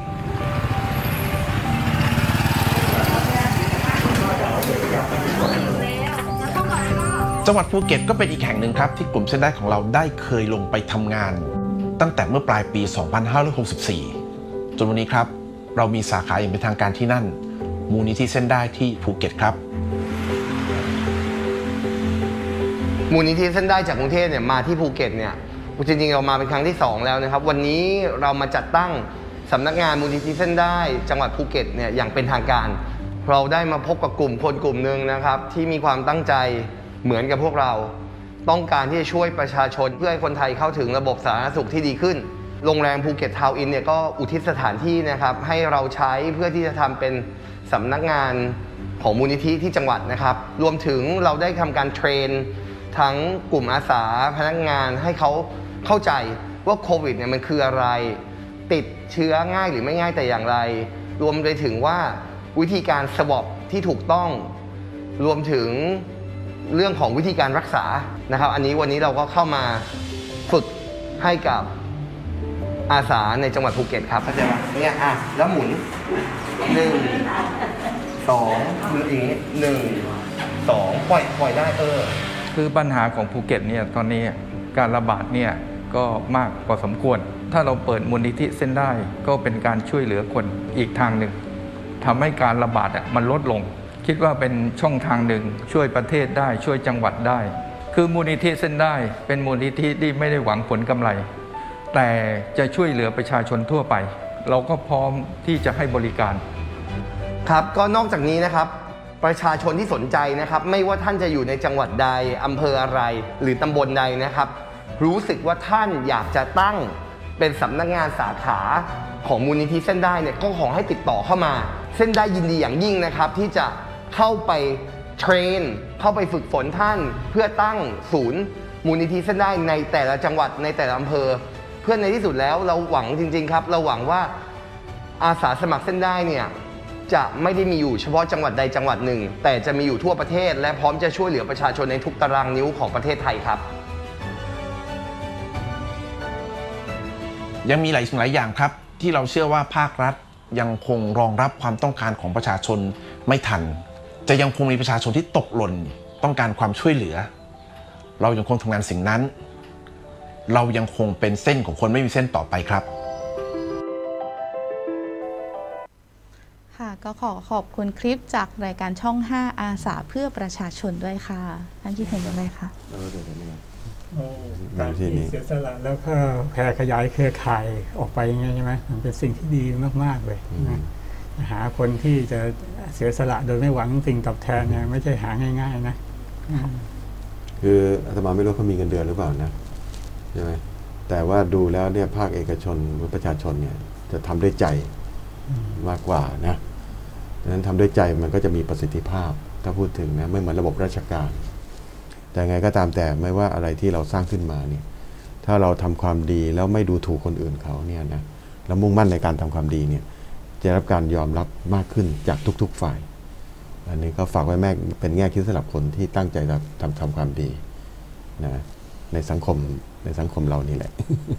จังหวัดภูเก็ตก็เป็นอีกแห่งหนึ่งครับที่กลุ่มเส้นได้ของเราได้เคยลงไปทำงานตั้งแต่เมื่อปลายปี สองพันห้าร้อยหกสิบสี่ จนวันนี้ครับเรามีสาขาอย่างเป็นทางการที่นั่นมูลนิธิเส้นได้ที่ภูเก็ตครับมูลนิธิเส้นได้จากกรุงเทพเนี่ยมาที่ภูเก็ตเนี่ยจริงๆเรามาเป็นครั้งที่สองแล้วนะครับวันนี้เรามาจัดตั้งสำนักงานมูลนิธิเส้นได้จังหวัดภูเก็ตเนี่ยอย่างเป็นทางการเราได้มาพบกับกลุ่มคนกลุ่มหนึ่งนะครับที่มีความตั้งใจเหมือนกับพวกเราต้องการที่จะช่วยประชาชนเพื่อให้คนไทยเข้าถึงระบบสาธารณสุขที่ดีขึ้นโรงแรมภูเก็ตทาวน์อินเนี่ยก็อุทิศสถานที่นะครับให้เราใช้เพื่อที่จะทำเป็นสำนักงานของมูลนิธิที่จังหวัดนะครับรวมถึงเราได้ทำการเทรนทั้งกลุ่มอาสาพนักงานให้เขาเข้าใจว่าโควิดเนี่ยมันคืออะไรติดเชื้อง่ายหรือไม่ง่ายแต่อย่างไรรวมไปถึงว่าวิธีการสวอปที่ถูกต้องรวมถึงเรื่องของวิธีการรักษานะครับอันนี้วันนี้เราก็เข้ามาฝึกให้กับอาสาในจังหวัดภูเก็ตครับเข้าใจไหมเนี่ยอ่ะแล้วหมุนหนึ่งสองมืออย่างนี้หนึ่งสองปล่อยปล่อยได้เออคือปัญหาของภูเก็ตเนี่ยตอนนี้การระบาดเนี่ยก็มากพอสมควรถ้าเราเปิดมูลนิธิเส้นได้ก็เป็นการช่วยเหลือคนอีกทางหนึ่งทำให้การระบาดมันลดลงคิดว่าเป็นช่องทางหนึ่งช่วยประเทศได้ช่วยจังหวัดได้คือมูลนิธิเส้นได้เป็นมูลนิธิที่ไม่ได้หวังผลกำไรแต่จะช่วยเหลือประชาชนทั่วไปเราก็พร้อมที่จะให้บริการครับก็นอกจากนี้นะครับประชาชนที่สนใจนะครับไม่ว่าท่านจะอยู่ในจังหวัดใดอำเภออะไรหรือตำบลใดนะครับรู้สึกว่าท่านอยากจะตั้งเป็นสำนักงานสาขาของมูลนิธิเส้นได้เนี่ยก็ขอให้ติดต่อเข้ามาเส้นได้ยินดีอย่างยิ่งนะครับที่จะเข้าไปเทรนเข้าไปฝึกฝนท่านเพื่อตั้งศูนย์มูลนิธิเส้นได้ในแต่ละจังหวัดในแต่ละอำเภอเพื่อในที่สุดแล้วเราหวังจริงๆครับเราหวังว่าอาสาสมัครเส้นได้เนี่ยจะไม่ได้มีอยู่เฉพาะจังหวัดใดจังหวัดหนึ่งแต่จะมีอยู่ทั่วประเทศและพร้อมจะช่วยเหลือประชาชนในทุกตารางนิ้วของประเทศไทยครับยังมีหลายสิ่งหลายอย่างครับที่เราเชื่อว่าภาครัฐยังคงรองรับความต้องการของประชาชนไม่ทันจะยังคงมีประชาชนที่ตกหล่นต้องการความช่วยเหลือเรายังคงทำงานสิ่งนั้นเรายังคงเป็นเส้นของคนไม่มีเส้นต่อไปครับค่ะก็ขอขอบคุณคลิปจากรายการช่องห้าอาสาเพื่อประชาชนด้วยค่ะท่านคิดเห็นอย่างไรคะการที่เสียสละแล้วก็แผ่ขยายเครือข่ายออกไปยังไงใช่ไหมมันเป็นสิ่งที่ดีมากๆเลยนะหาคนที่จะเสียสละโดยไม่หวังสิ่งตอบแทนเนี่ยไม่ใช่หาง่ายๆนะคืออาตมาไม่รู้เขามีเงินเดือนหรือเปล่านะใช่ไหมแต่ว่าดูแล้วเนี่ยภาคเอกชนหรือประชาชนเนี่ยจะทำด้วยใจมากกว่านะดังนั้นทำด้วยใจมันก็จะมีประสิทธิภาพถ้าพูดถึงนะไม่เหมือนระบบราชการแต่ไงก็ตามแต่ไม่ว่าอะไรที่เราสร้างขึ้นมาเนี่ยถ้าเราทำความดีแล้วไม่ดูถูกคนอื่นเขาเนี่ยนะแล้วมุ่งมั่นในการทำความดีเนี่ยจะรับการยอมรับมากขึ้นจากทุกๆฝ่ายอันนี้ก็ฝากไว้แม่เป็นแง่คิดสำหรับคนที่ตั้งใจทำทำความดีนะในสังคมในสังคมเรานี่แหละ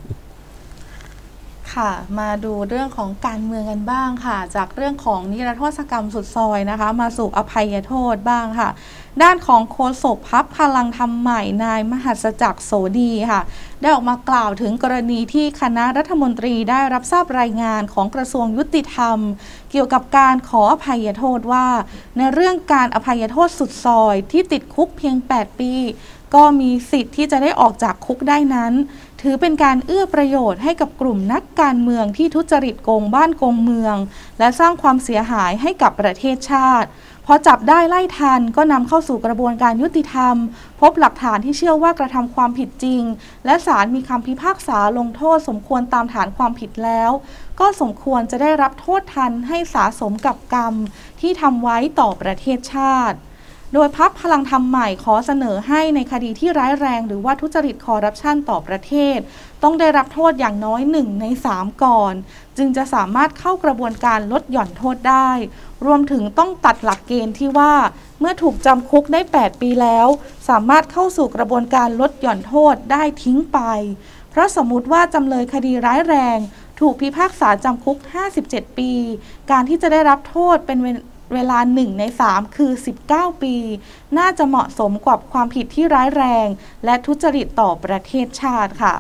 ค่ะมาดูเรื่องของการเมืองกันบ้างค่ะจากเรื่องของนิรโทษกรรมสุดซอยนะคะมาสู่อภัยโทษบ้างค่ะด้านของโฆษกพรรคพลังธรรมใหม่นายมหัศจักรโสดีค่ะได้ออกมากล่าวถึงกรณีที่คณะรัฐมนตรีได้รับทราบรายงานของกระทรวงยุติธรรมเกี่ยวกับการขออภัยโทษว่าในเรื่องการอภัยโทษสุดซอยที่ติดคุกเพียงแปดปีก็มีสิทธิ์ที่จะได้ออกจากคุกได้นั้นถือเป็นการเอื้อประโยชน์ให้กับกลุ่มนักการเมืองที่ทุจริตโกงบ้านโกงเมืองและสร้างความเสียหายให้กับประเทศชาติพอจับได้ไล่ทันก็นำเข้าสู่กระบวนการยุติธรรมพบหลักฐานที่เชื่อว่ากระทำความผิดจริงและศาลมีคำพิพากษาลงโทษสมควรตามฐานความผิดแล้วก็สมควรจะได้รับโทษทันให้สะสมกับกรรมที่ทำไว้ต่อประเทศชาติโดยพรรคพลังธรรมใหม่ขอเสนอให้ในคดีที่ร้ายแรงหรือว่าทุจริตคอร์รัปชันต่อประเทศต้องได้รับโทษอย่างน้อยหนึ่งในสามก่อนจึงจะสามารถเข้ากระบวนการลดหย่อนโทษได้รวมถึงต้องตัดหลักเกณฑ์ที่ว่าเมื่อถูกจำคุกได้แปดปีแล้วสามารถเข้าสู่กระบวนการลดหย่อนโทษได้ทิ้งไปเพราะสมมุติว่าจำเลยคดีร้ายแรงถูกพิพากษาจำคุกห้าสิบเจ็ดปีการที่จะได้รับโทษเป็นเวลาหนึ่งในสามคือสิบเก้าปีน่าจะเหมาะสมกับความผิดที่ร้ายแรงและทุจริตต่อประเทศชาติค่ะ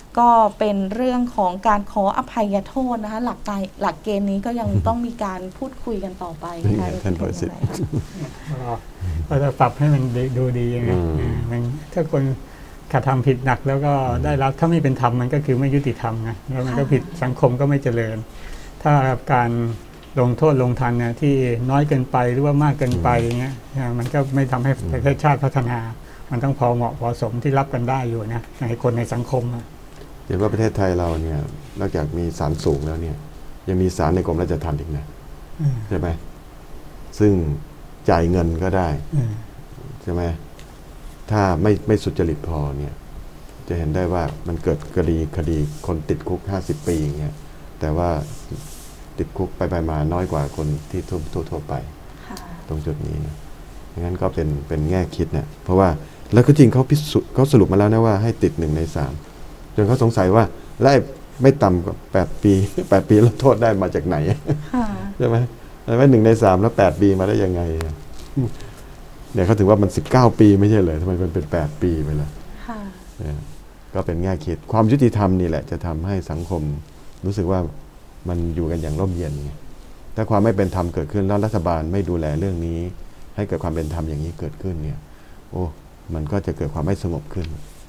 ก็เป็นเรื่องของการขออภัยโทษนะคะหลักการหลักเกณฑ์นี้ก็ยังต้องมีการพูดคุยกันต่อไปนะคะท่านประสิทธิ์ก็จะปรับให้มันดูดียังไงมันถ้าคนกระทำผิดหนักแล้วก็ได้รับถ้าไม่เป็นธรรมมันก็คือไม่ยุติธรรมไงแล้วมันก็ผิดสังคมก็ไม่เจริญถ้าการลงโทษลงทันเนี่ยที่น้อยเกินไปหรือว่ามากเกินไปเงี้ยมันก็ไม่ทำให้ประเทศชาติพัฒนามันต้องพอเหมาะพอสมที่รับกันได้อยู่นะในคนในสังคมเห็นว่าประเทศไทยเราเนี่ยนอกจากมีศาลสูงแล้วเนี่ยยังมีศาลในกรมราชทัณฑ์อีกนะใช่ไหมซึ่งจ่ายเงินก็ได้ใช่ไหมถ้าไม่ไม่สุจริตพอเนี่ยจะเห็นได้ว่ามันเกิดคดีคดีคนติดคุกห้าสิบปีอย่างเงี้ยแต่ว่าติดคุกไปไปมาน้อยกว่าคนที่ทั่วทั่วไปตรงจุดนี้นะงั้นก็เป็นเป็นแง่คิดเนี่ยเพราะว่าแล้วก็จริงเขาพิสูจน์เขาสรุปมาแล้วนะว่าให้ติดหนึ่งในสามจนเขาสงสัยว่าแล้วไม่ต่ำกว่าแปดปีแปดปีแล้วโทษได้มาจากไหนใช่ไหมแล้วหนึ่งในสามแล้วแปดปีมาได้ยังไงเนี่ยเขาถึงว่ามันสิบเก้าปีไม่ใช่เลยทำไมมันเป็นแปดปีไปล่ะก็เป็นแง่คิดความยุติธรรมนี่แหละจะทำให้สังคมรู้สึกว่ามันอยู่กันอย่างร่มเย็นไงถ้าความไม่เป็นธรรมเกิดขึ้นแล้วรัฐบาลไม่ดูแลเรื่องนี้ให้เกิดความเป็นธรรมอย่างนี้เกิดขึ้นเนี่ยโอ้มันก็จะเกิดความไม่สงบขึ้น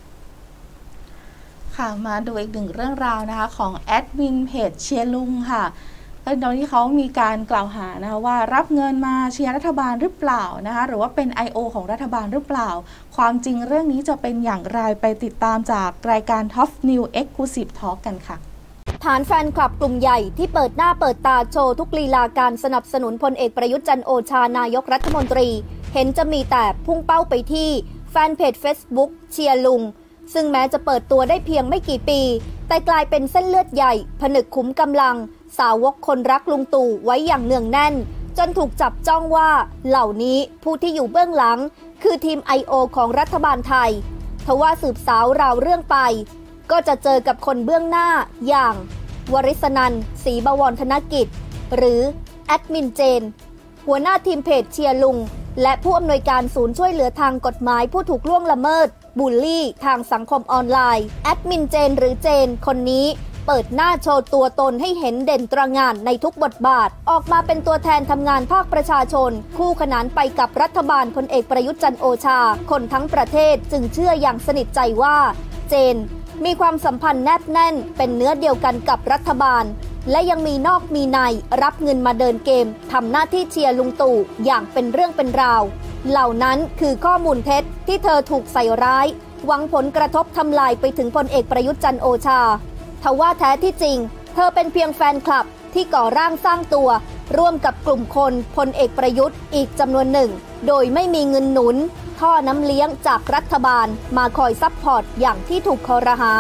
ค่ะมาดูอีกหนึ่งเรื่องราวนะคะของแอดมินเพจเชียร์ลุงค่ะตอนนี้เขามีการกล่าวหานะคะว่ารับเงินมาเชียร์รัฐบาลหรือเปล่านะคะหรือว่าเป็น ไอ โอ ของรัฐบาลหรือเปล่าความจริงเรื่องนี้จะเป็นอย่างไรไปติดตามจากรายการ Top New Exclusive Talk กันค่ะฐานแฟนคลับกลุ่มใหญ่ที่เปิดหน้าเปิดตาโชว์ทุกลีลาการสนับสนุนพลเอกประยุทธ์จันทร์โอชานายกรัฐมนตรีเห็นจะมีแต่พุ่งเป้าไปที่แฟนเพจ Facebook เชียร์ลุงซึ่งแม้จะเปิดตัวได้เพียงไม่กี่ปีแต่กลายเป็นเส้นเลือดใหญ่ผนึกขุมกำลังสาวกคนรักลุงตู่ไว้อย่างเนืองแน่นจนถูกจับจ้องว่าเหล่านี้ผู้ที่อยู่เบื้องหลังคือทีม ไอ โอ ของรัฐบาลไทยทว่าสืบสาวราวเรื่องไปก็จะเจอกับคนเบื้องหน้าอย่างวริศนันท์ศรีบวรธนกิจหรือแอดมินเจนหัวหน้าทีมเพจเชียร์ลุงและผู้อำนวยการศูนย์ช่วยเหลือทางกฎหมายผู้ถูกล่วงละเมิดบูลลี่ทางสังคมออนไลน์แอดมินเจนหรือเจนคนนี้เปิดหน้าโชว์ตัวตนให้เห็นเด่นตระหง่านในทุกบทบาทออกมาเป็นตัวแทนทำงานภาคประชาชนคู่ขนานไปกับรัฐบาลพลเอกประยุทธ์จันทร์โอชาคนทั้งประเทศจึงเชื่ออย่างสนิทใจว่าเจนมีความสัมพันธ์แนบแน่นเป็นเนื้อเดียวกันกับรัฐบาลและยังมีนอกมีในรับเงินมาเดินเกมทำหน้าที่เชียร์ลุงตู่อย่างเป็นเรื่องเป็นราวเหล่านั้นคือข้อมูลเท็จที่เธอถูกใส่ร้ายหวังผลกระทบทำลายไปถึงพลเอกประยุทธ์จันทร์โอชาทว่าแท้ที่จริงเธอเป็นเพียงแฟนคลับที่ก่อร่างสร้างตัวร่วมกับกลุ่มคนพลเอกประยุทธ์อีกจำนวนหนึ่งโดยไม่มีเงินหนุนท่อน้ำเลี้ยงจากรัฐบาลมาคอยซัพพอร์ตอย่างที่ถูกคอรหา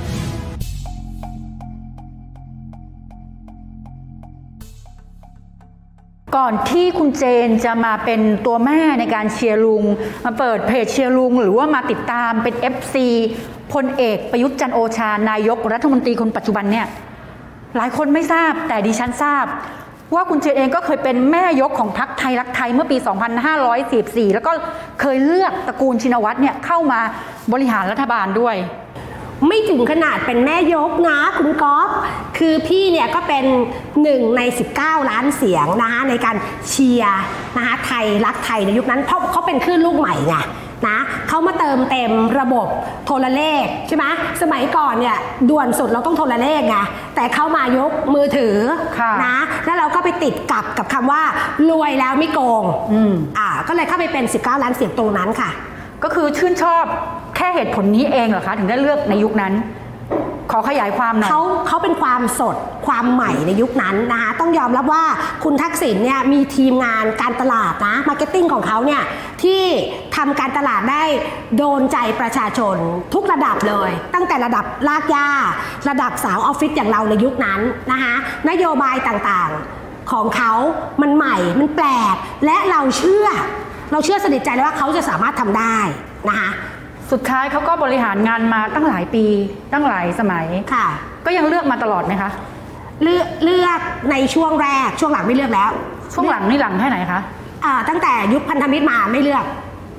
ก่อนที่คุณเจนจะมาเป็นตัวแม่ในการเชียร์ลุงมาเปิดเพจเชียร์ลุงหรือว่ามาติดตามเป็น เอฟ ซี พลเอกประยุทธ์จันทร์โอชานายกรัฐมนตรีคนปัจจุบันเนี่ยหลายคนไม่ทราบแต่ดิฉันทราบว่าคุณเจนเองก็เคยเป็นแม่ยกของพรรคไทยรักไทยเมื่อปี สองพันห้าร้อยสี่สิบสี่ แล้วก็เคยเลือกตระกูลชินวัตรเนี่ยเข้ามาบริหารรัฐบาลด้วยไม่ถึงขนาดเป็นแม่ยกนะคุณก๊อฟคือพี่เนี่ยก็เป็นหนึ่งในสิบเก้าล้านเสียงนะคะในการเชียร์นะคะไทยรักไทยในยุคนั้นเพราะเขาเป็นคลื่นลูกใหม่ไงนะเขามาเติมเต็มระบบโทรเลขใช่ไหมสมัยก่อนเนี่ยด่วนสุดเราต้องโทรเลขไงแต่เขามายกมือถือนะแล้วเราก็ไปติดกับกับคำว่ารวยแล้วไม่โกงอืมอ่าก็เลยเข้าไปเป็นสิบเก้าล้านเสียงตรงนั้นค่ะก็คือชื่นชอบแค่เหตุผลนี้เองเหรอคะถึงได้เลือกในยุคนั้นขอขยายความหน่อยเขาเขาเป็นความสดความใหม่ในยุคนั้นนะคะต้องยอมรับว่าคุณทักษิณเนี่ยมีทีมงานการตลาดนะมาร์เก็ตติ้งของเขาเนี่ยที่ทำการตลาดได้โดนใจประชาชนทุกระดับเลยตั้งแต่ระดับลากย่าระดับสาวออฟฟิศอย่างเราในยุคนั้นนะคะนโยบายต่างๆของเขามันใหม่มันแปลกและเราเชื่อเราเชื่อสนิทใจเลยว่าเขาจะสามารถทำได้นะคะสุดท้ายเขาก็บริหารงานมาตั้งหลายปีตั้งหลายสมัยค่ะก็ยังเลือกมาตลอดไหมคะเลือกเลือกในช่วงแรกช่วงหลังไม่เลือกแล้วช่วงหลังนี่หลังแค่ไหนคะอ่าตั้งแต่ยุคพันธมิตรมาไม่เลือก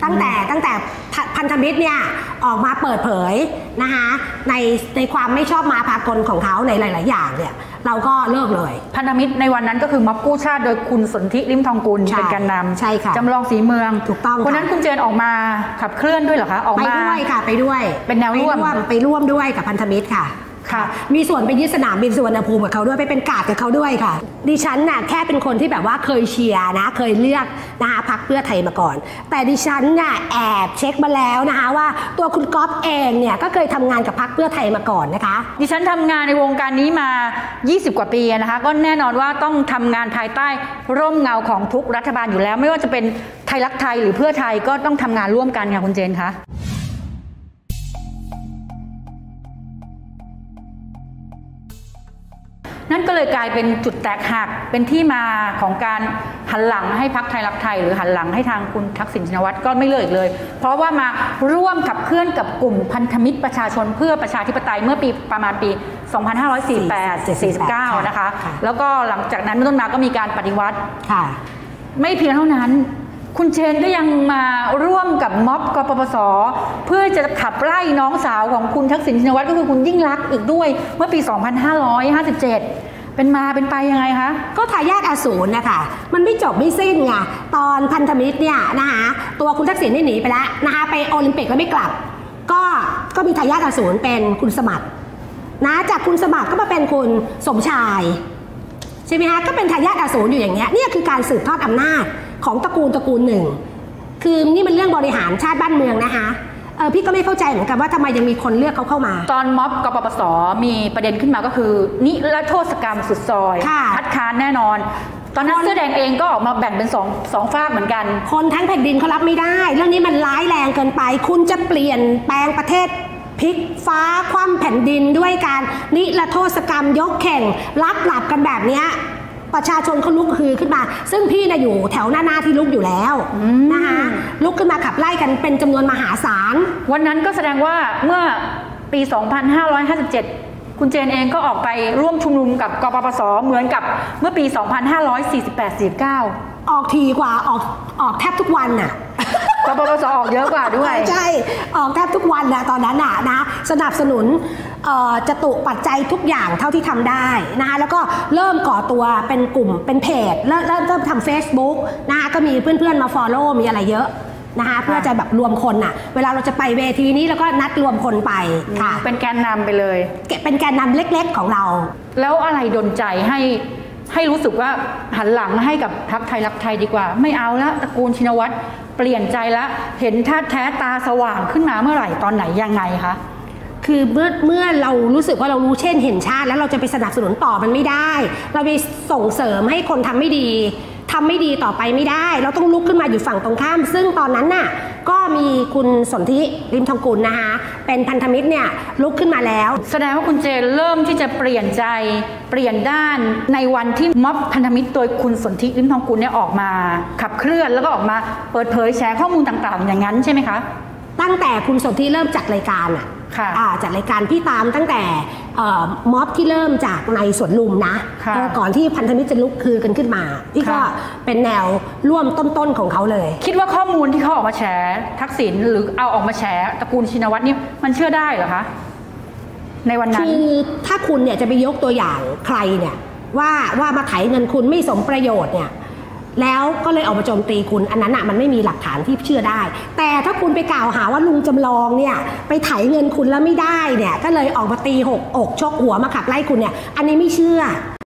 ตั้งแต่ตั้งแต่พันธมิตรเนี่ยออกมาเปิดเผยนะคะในในความไม่ชอบมาพากลของเขาในหลายๆอย่างเนี่ยเราก็เลิกเลยพันธมิตรในวันนั้นก็คือม็อบกู้ชาติโดยคุณสนธิลิ้มทองกุลเป็นแกนนำใช่ค่ะจำลองสีเมืองถูกต้องวันนั้นคุณเจนออกมาขับเคลื่อนด้วยเหรอคะออกมาไปด้วยค่ะไปด้วยเป็นแนวร่วมไปร่วมด้วยกับพันธมิตรค่ะค่ะมีส่วนไปยึดสนามบินสุวรรณภูมิกับเขาด้วยไปเป็นกาดกับเขาด้วยค่ะดิฉันน่ะแค่เป็นคนที่แบบว่าเคยเชียร์นะเคยเลือกนะคะพรรคเพื่อไทยมาก่อนแต่ดิฉันน่ะแอบเช็คมาแล้วนะคะว่าตัวคุณก๊อฟเองเนี่ยก็เคยทำงานกับพรรคเพื่อไทยมาก่อนนะคะดิฉันทำงานในวงการนี้มายี่สิบกว่าปีนะคะก็แน่นอนว่าต้องทำงานภายใต้ร่มเงาของทุกรัฐบาลอยู่แล้วไม่ว่าจะเป็นไทยรักไทยหรือเพื่อไทยก็ต้องทำงานร่วมกันค่ะคุณเจนคะนั่นก็เลยกลายเป็นจุดแตกหักเป็นที่มาของการหันหลังให้พรรคไทยรักไทยหรือหันหลังให้ทางคุณทักษิณชินวัตรก็ไม่เลิกเลยเพราะว่ามาร่วมขับเคลื่อนกับกลุ่มพันธมิตรประชาชนเพื่อประชาธิปไตยเมื่อปีประมาณปีสองพันห้าร้อยสี่สิบแปด สี่สิบเก้านะคะแล้วก็หลังจากนั้นต้นมาก็มีการปฏิวัติค่ะไม่เพียงเท่านั้นคุณเชนก็ยังมาร่วมกับม็อบกปปส.เพื่อจะขับไล่น้องสาวของคุณทักษิณชินวัตรก็คือคุณยิ่งลักษณ์อีกด้วยเมื่อปีสองพันห้าร้อยห้าสิบเจ็ดเป็นมาเป็นไปยังไงคะก็ทายาทอสูรนะคะมันไม่จบไม่สิ้นไงตอนพันธมิตรเนี่ยนะคะตัวคุณทักษิณได้หนีไปแล้วนะคะไปโอลิมปิกแล้วไม่กลับก็ก็มีทายาทอสูรเป็นคุณสมัครนะจากคุณสมัครก็มาเป็นคุณสมชายใช่ไหมคะก็เป็นทายาทอสูรอยู่อย่างเงี้ยนี่คือการสืบทอดอำนาจของตระกูลตระกูลหนึ่งคือนี่มันเรื่องบริหารชาติบ้านเมืองนะคะเออพี่ก็ไม่เข้าใจเหมือนกันว่าทำไมยังมีคนเลือกเขาเข้ามาตอนม็อบกปปส.มีประเด็นขึ้นมาก็คือนิรโทษกรรมสุดซอยคัดค้านแน่นอนตอนนั้นเสื้อแดงเองก็ออกมาแบ่งเป็นสองสองฝากเหมือนกันคนทั้งแผ่นดินเขารับไม่ได้เรื่องนี้มันร้ายแรงเกินไปคุณจะเปลี่ยนแปลงประเทศพลิกฟ้าคว่ำแผ่นดินด้วยการนิรโทษกรรมยกแข่งลักหลับกันแบบนี้ประชาชนเขาลุกฮือขึ้นมาซึ่งพี่น่ะอยู่แถวหน้าๆที่ลุกอยู่แล้วนะคะลุกขึ้นมาขับไล่กันเป็นจำนวนมหาศาลวันนั้นก็แสดงว่าเมื่อปีสองพันห้าร้อยห้าสิบเจ็ดคุณเจนเองก็ออกไปร่วมชุมนุมกับกปปส.เหมือนกับเมื่อปีสองพันห้าร้อยสี่สิบแปด สี่สิบเก้าออกทีกว่าออกออกแทบทุกวันน่ะกปปส.ออกเยอะกว่าด้วยใช่ออกแทบทุกวันนะตอนนั้นน่ะนะสนับสนุนจตุปัจจัยทุกอย่างเท่าที่ทำได้นะคะแล้วก็เริ่มก่อตัวเป็นกลุ่มเป็นเพจเริ่มเริ่มเริ่มทำ Facebook นะคะก็มีเพื่อนๆมา follow มีอะไรเยอะนะคะเพื่อจะแบบรวมคนน่ะเวลาเราจะไปเวทีนี้แล้วก็นัดรวมคนไปค่ะเป็นแกนนำไปเลยเป็นแกนนำเล็กๆของเราแล้วอะไรดลใจให้ให้รู้สึกว่าหันหลังให้กับพรรคไทยรักไทยดีกว่าไม่เอาละตระกูลชินวัตรเปลี่ยนใจแล้วเห็นท่าแท้ตาสว่างขึ้นมาเมื่อไหร่ตอนไหนยังไงคะคือเมื่อเมื่อเรารู้สึกว่าเรารู้เช่นเห็นชาติแล้วเราจะไปสนับสนุนต่อมันไม่ได้เราไปส่งเสริมให้คนทำไม่ดีทำไม่ดีต่อไปไม่ได้เราต้องลุกขึ้นมาอยู่ฝั่งตรงข้ามซึ่งตอนนั้นน่ะก็มีคุณสนธิลิ้มทองกุลนะคะเป็นพันธมิตรเนี่ยลุกขึ้นมาแล้วแสดงว่าคุณเจนเริ่มที่จะเปลี่ยนใจเปลี่ยนด้านในวันที่ม็อบพันธมิตรโดยคุณสนธิลิ้มทองกุลเนี่ยออกมาขับเคลื่อนแล้วก็ออกมาเปิดเผยแชร์ข้อมูลต่างๆอย่างนั้นใช่ไหมคะตั้งแต่คุณสนธิเริ่มจัดรายการอ่ะจัดรายการพี่ตามตั้งแต่ม็อบที่เริ่มจากในสวนลุมนะก่อนที่พันธมิตรจะลุกคือกันขึ้นมาพี่ก็เป็นแนวร่วมต้นๆของเขาเลยคิดว่าข้อมูลที่เขาออกมาแฉทักษิณหรือเอาออกมาแฉตระกูลชินวัตรนี่มันเชื่อได้เหรอคะในวันนั้นคือถ้าคุณเนี่ยจะไปยกตัวอย่างใครเนี่ยว่าว่ามาไถเงินคุณไม่สมประโยชน์เนี่ยแล้วก็เลยออกมาโจมตีคุณอันนั้นอ่ะมันไม่มีหลักฐานที่เชื่อได้แต่ถ้าคุณไปกล่าวหาว่าลุงจำลองเนี่ยไปไถเงินคุณแล้วไม่ได้เนี่ยก็เลยออกมาตีหกอกชกหัวมาขับไล่คุณเนี่ยอันนี้ไม่เชื่อ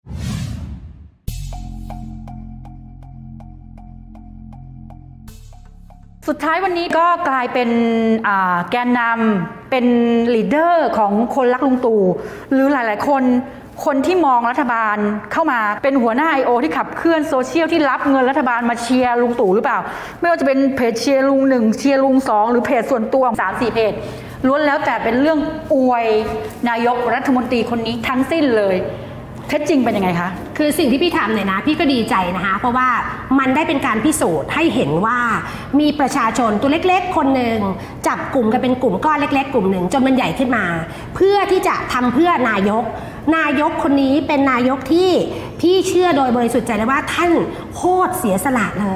สุดท้ายวันนี้ก็กลายเป็นแกนนำเป็นลีดเดอร์ของคนรักลุงตู่หรือหลายๆคนคนที่มองรัฐบาลเข้ามาเป็นหัวหน้า ไอ โอ ที่ขับเคลื่อนโซเชียลที่รับเงินรัฐบาลมาเชียร์ลุงตู่หรือเปล่าไม่ว่าจะเป็นเพจเชียร์ลุงหนึ่งเชียร์ลุงสองหรือเพจส่วนตัวสามสี่เพจล้วนแล้วแต่เป็นเรื่องอวยนายกรัฐมนตรีคนนี้ทั้งสิ้นเลยเท็จจริงเป็นยังไงคะคือสิ่งที่พี่ทำเนี่ยนะพี่ก็ดีใจนะคะเพราะว่ามันได้เป็นการพิสูจน์ให้เห็นว่ามีประชาชนตัวเล็กๆคนหนึ่งจับกลุ่มกันเป็นกลุ่มก้อนเล็กๆกลุ่มหนึ่งจนมันใหญ่ขึ้นมาเพื่อที่จะทำเพื่อนายกนายกคนนี้เป็นนายกที่พี่เชื่อโดยบริสุทธิ์ใจเลยว่าท่านโคตรเสียสละเลย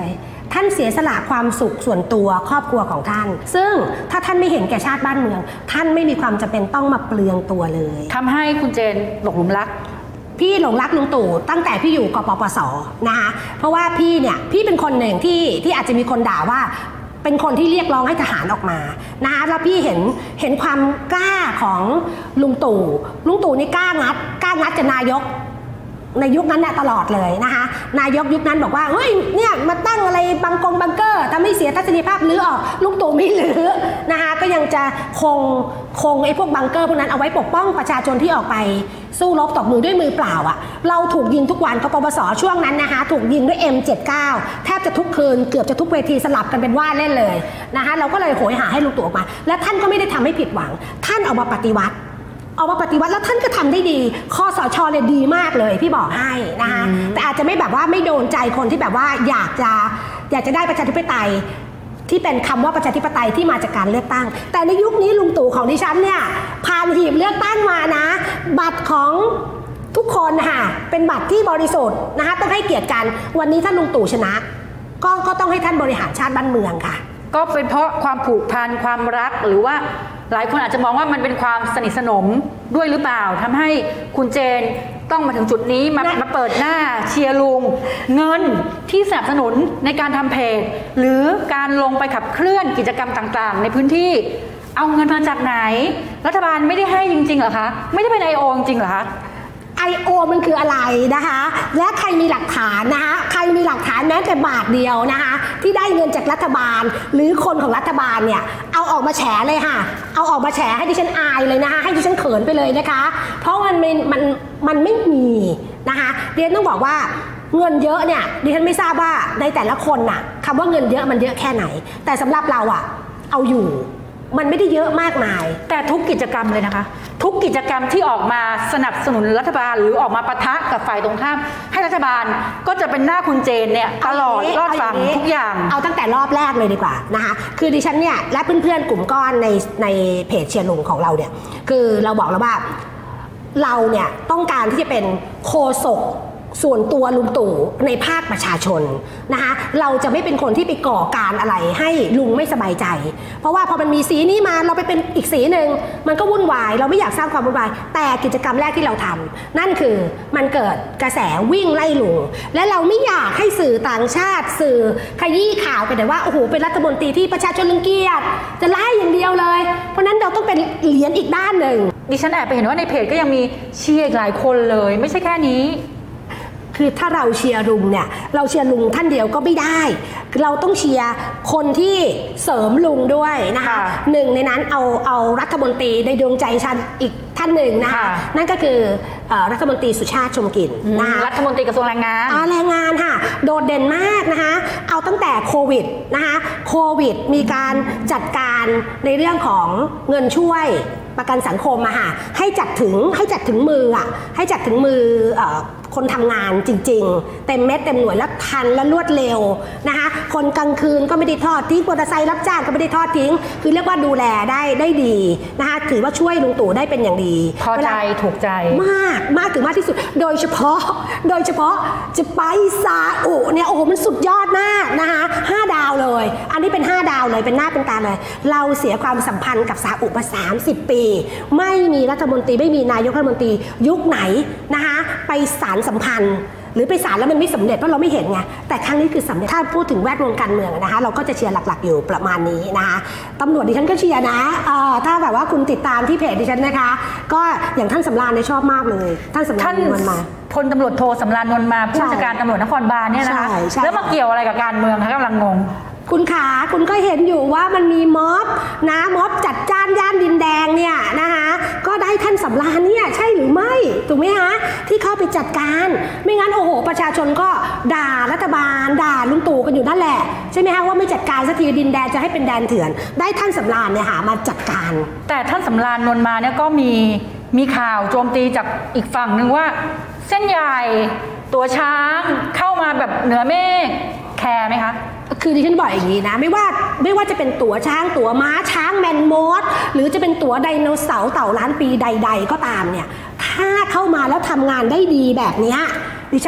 ท่านเสียสละความสุขส่วนตัวครอบครัวของท่านซึ่งถ้าท่านไม่เห็นแก่ชาติบ้านเมืองท่านไม่มีความจำเป็นต้องมาเปลืองตัวเลยทำให้คุณเจนหลงหลุมรักพี่หลงรักลุงตู่ตั้งแต่พี่อยู่กปปสนะคะเพราะว่าพี่เนี่ยพี่เป็นคนหนึ่งที่ที่อาจจะมีคนด่าว่าเป็นคนที่เรียกร้องให้ทหารออกมานะคะแล้วพี่เห็นเห็นความกล้าของลุงตู่ลุงตู่นี่กล้างัดกล้างัดจะนายกในยุคนั้นเนี่ยตลอดเลยนะคะนายกยุคนั้นบอกว่าเฮ้ยเนี่ยมาตั้งอะไรบังกงบังเกอร์ทำให้เสียทัศนียภาพลื้อออกลุงตู่ไม่ลื้อนะคะก็ยังจะคงคงไอ้พวกบังเกอร์พวกนั้นเอาไว้ปกป้องประชาชนที่ออกไปสู้รบตบมือด้วยมือเปล่าอ่ะเราถูกยิงทุกวันกปปสช่วงนั้นนะคะถูกยิงด้วย เอ็ม เจ็ดสิบเก้า แทบจะทุกคืนเกือบจะทุกเวทีสลับกันเป็นว่าเล่นเลยนะคะเราก็เลยโหยหาให้ลุงตู่ออกมาและท่านก็ไม่ได้ทำให้ผิดหวังท่านออกมาปฏิวัติออกมาปฏิวัติแล้วท่านก็ทำได้ดีคสช.เลยดีมากเลยพี่บอกให้นะคะแต่อาจจะไม่แบบว่าไม่โดนใจคนที่แบบว่าอยากจะอยากจะได้ประชาธิปไตยที่เป็นคำว่าประชาธิปไตยที่มาจากการเลือกตั้งแต่ในยุคนี้ลุงตู่ของดิฉันเนี่ยผ่านหีบเลือกตั้งมานะบัตรของทุกคนค่ะเป็นบัตรที่บริสุทธิ์นะคะต้องให้เกียรติกันวันนี้ถ้าลุงตู่ชนะก็ก็ต้องให้ท่านบริหารชาติบ้านเมืองค่ะก็เป็นเพราะความผูกพันความรักหรือว่าหลายคนอาจจะมองว่ามันเป็นความสนิทสนมด้วยหรือเปล่าทำให้คุณเจนต้องมาถึงจุดนี้มามาเปิดหน้าเชียร์ลุงเงินที่สนับสนุนในการทำเพจหรือการลงไปขับเคลื่อนกิจกรรมต่างๆในพื้นที่เอาเงินมาจากไหนรัฐบาลไม่ได้ให้จริงๆเหรอคะไม่ได้เป็นไอโอจริงๆเหรอคะไอโอมันคืออะไรนะคะและใครมีหลักฐานนะคะใครมีหลักฐานแม้แต่บาทเดียวนะคะที่ได้เงินจากรัฐบาลหรือคนของรัฐบาลเนี่ยเอาออกมาแฉเลยค่ะเอาออกมาแฉให้ดิฉันอายเลยนะคะให้ดิฉันเขินไปเลยนะคะเพราะมันมันมันไม่มีนะคะเรียนต้องบอกว่าเงินเยอะเนี่ยดิฉันไม่ทราบว่าในแต่ละคนน่ะคำว่าเงินเยอะมันเยอะแค่ไหนแต่สำหรับเราอะเอาอยู่มันไม่ได้เยอะมากมายแต่ทุกกิจกรรมเลยนะคะทุกกิจกรรมที่ออกมาสนับสนุนรัฐบาลหรือออกมาปะทะกับฝ่ายตรงข้ามให้รัฐบาลก็จะเป็นหน้าคุณเจนเนี่ยตลอดรอดฝั่งทุกอย่างเอาตั้งแต่รอบแรกเลยดีกว่านะคะคือดิฉันเนี่ยและเพื่อนๆกลุ่มก้อนในในเพจเชียร์ลุงของเราเนี่ยคือเราบอกแล้วว่าเราเนี่ยต้องการที่จะเป็นโฆษกส่วนตัวลุงตู่ในภาคประชาชนนะคะเราจะไม่เป็นคนที่ไปก่อการอะไรให้ลุงไม่สบายใจเพราะว่าพอมันมีสีนี้มาเราไปเป็นอีกสีหนึ่งมันก็วุ่นวายเราไม่อยากสร้างความวุ่นวายแต่กิจกรรมแรกที่เราทำนั่นคือมันเกิดกระแสวิ่งไล่ลุงและเราไม่อยากให้สื่อต่างชาติสื่อขยี้ข่าวไปแต่ว่าโอ้โหเป็นรัฐมนตรีที่ประชาชนรังเกียจจะไล่อย่างเดียวเลยเพราะนั้นเราต้องเป็นเหรียญอีกด้านหนึ่งดิฉันแอบไปเห็นว่าในเพจก็ยังมีเชียร์อีกหลายคนเลยไม่ใช่แค่นี้คือถ้าเราเชียร์ลุงเนี่ยเราเชียร์ลุงท่านเดียวก็ไม่ได้เราต้องเชียร์คนที่เสริมลุงด้วยนะคะหนึ่งในนั้นเอาเอารัฐมนตรีในดวงใจฉันอีกท่านหนึ่งนะคะนั่นก็คือรัฐมนตรีสุชาติชมกลิ่นนะคะรัฐมนตรีกระทรวงแรงงานแรงงานค่ะโดดเด่นมากนะคะเอาตั้งแต่โควิดนะคะโควิดมีการจัดการในเรื่องของเงินช่วยประกันสังคมอะค่ะให้จัดถึงให้จัดถึงมืออะให้จัดถึงมือคนทำงานจริงๆเต็มเม็ดเต็มหน่วยและทันและรวดเร็วนะคะคนกลางคืนก็ไม่ได้ทอดทิ้งมอเตอร์ไซค์รับจ้างก็ไม่ได้ทอดทิ้งคือเรียกว่าดูแลได้ได้ดีนะคะถือว่าช่วยลุงตู่ได้เป็นอย่างดีพอใจถูกใจมากมากถึงมากที่สุดโดยเฉพาะโดยเฉพาะจะไปซาอุเนี่ยโอ้โหมันสุดยอดมากนะคะห้าดาวเลยอันนี้เป็นห้าดาวเลยเป็นหน้าเป็นตาเลยเราเสียความสัมพันธ์กับซาอุมาสามสิบปีไม่มีรัฐมนตรีไม่มีนายกรัฐมนตรียุคไหนนะคะไปสารสัมพันธ์หรือไปศาลแล้วมันไม่สำเร็จเพราะเราไม่เห็นไงแต่ครั้งนี้คือสำเร็จถ้าพูดถึงแวดวงการเมืองนะคะเราก็จะเชียร์หลักๆอยู่ประมาณนี้นะคะตำรวจดิฉันก็เชียร์นะถ้าแบบว่าคุณติดตามที่เพจดิฉันนะคะก็อย่างท่านสำราญเนี่ยชอบมากเลยท่านสำราญนวลมาพลตำรวจโทสำราญนวลมาผู้บัญชาการตำรวจนครบาลเนี่ยนะคะแล้วมาเกี่ยวอะไรกับการเมืองคะกำลังงงคุณขาคุณก็เห็นอยู่ว่ามันมีม็อบนะม็อบจัดจ้านย่านดินแดงเนี่ยนะคะก็ได้ท่านสำราญเนี่ยใช่หรือไม่ถูกไหมคะที่เข้าไปจัดการไม่งั้นโอ้โหประชาชนก็ด่ารัฐบาลด่าลุงตู่กันอยู่นั่นแหละใช่ไหมคะว่าไม่จัดการสักทีดินแดนจะให้เป็นแดนเถื่อนได้ท่านสำราญเนี่ยหามาจัดการแต่ท่านสำราญนวลมาเนี่ยก็มีมีข่าวโจมตีจากอีกฝั่งหนึ่งว่าเส้นใหญ่ตัวช้างเข้ามาแบบเหนือเมฆแคร์ไหมคะคือดิฉันบอกอย่างนี้นะไม่ว่าไม่ว่าจะเป็นตั๋วช้างตั๋วม้าช้างแมนมอสหรือจะเป็นตั๋วไดโนเสาร์เต่าล้านปีใดๆก็ตามเนี่ยถ้าเข้ามาแล้วทำงานได้ดีแบบนี้ดิฉันแอป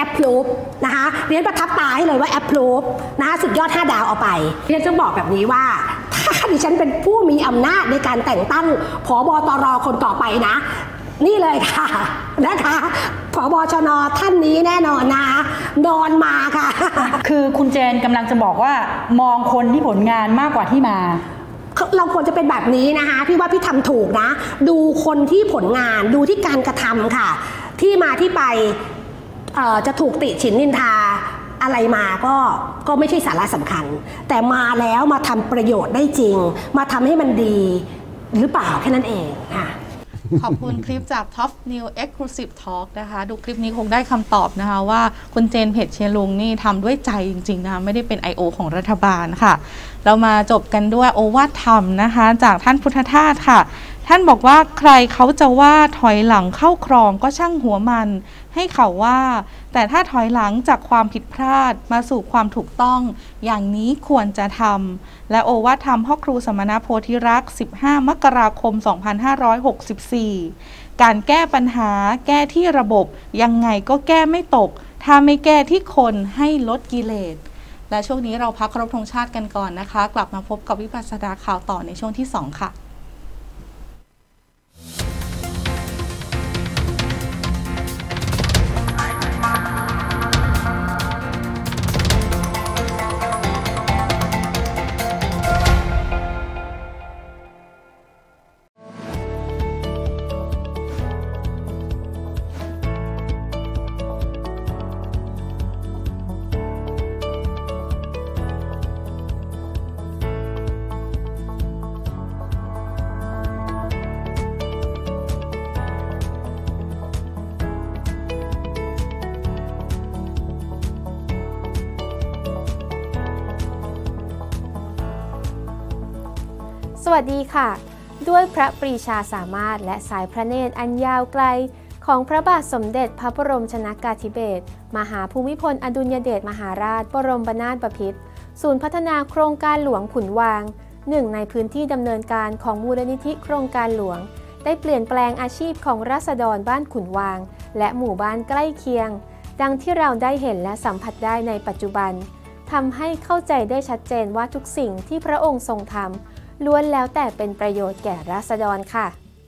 approve นะคะเรียนประทับตาให้เลยว่า approve นะคะสุดยอดห้าดาวเอาไปเรียนจะบอกแบบนี้ว่าถ้าดิฉันเป็นผู้มีอำนาจในการแต่งตั้งผบตรคนต่อไปนะนี่เลยค่ะนะคะผบชน.ท่านนี้แน่นอนนะนอนมาค่ะคือคุณเจนกำลังจะบอกว่ามองคนที่ผลงานมากกว่าที่มาเราควรจะเป็นแบบนี้นะคะพี่ว่าพี่ทำถูกนะดูคนที่ผลงานดูที่การกระทำค่ะที่มาที่ไปจะถูกติฉินนินทาอะไรมาก็ก็ไม่ใช่สาระสำคัญแต่มาแล้วมาทำประโยชน์ได้จริงมาทำให้มันดีหรือเปล่าแค่นั้นเองค่ะขอบคุณคลิปจาก Top New Exclusive Talk นะคะดูคลิปนี้คงได้คำตอบนะคะว่าคุณเจนเพจเชียร์ลุงนี่ทำด้วยใจจริงๆนะคะไม่ได้เป็น ไอ โอ ของรัฐบาลค่ะเรามาจบกันด้วยโอวาทธรรมนะคะจากท่านพุทธทาสค่ะท่านบอกว่าใครเขาจะว่าถอยหลังเข้าครองก็ช่างหัวมันให้เขาว่าแต่ถ้าถอยหลังจากความผิดพลาดมาสู่ความถูกต้องอย่างนี้ควรจะทำและโอวาทธรรมพ่อครูสมณโพธิรักษ์สิบห้ามกราคมสองพันห้าร้อยหกสิบสี่การแก้ปัญหาแก้ที่ระบบยังไงก็แก้ไม่ตกถ้าไม่แก้ที่คนให้ลดกิเลสและช่วงนี้เราพักเคารพธงชาติกันก่อนนะคะกลับมาพบกับวิปัสสนาข่าวต่อในช่วงที่สองค่ะสวัสดีค่ะด้วยพระปรีชาสามารถและสายพระเนตรอันยาวไกลของพระบาทสมเด็จพระบรมชนกาธิเบศรมหาภูมิพลอดุลยเดชมหาราชบรมนาถบพิตรศูนย์พัฒนาโครงการหลวงขุนวางหนึ่งในพื้นที่ดำเนินการของมูลนิธิโครงการหลวงได้เปลี่ยนแปลงอาชีพของราษฎรบ้านขุนวางและหมู่บ้านใกล้เคียงดังที่เราได้เห็นและสัมผัสได้ในปัจจุบันทำให้เข้าใจได้ชัดเจนว่าทุกสิ่งที่พระองค์ทรงทำล้วนแล้วแต่เป็นประโยชน์แก่ราษฎรค่ะ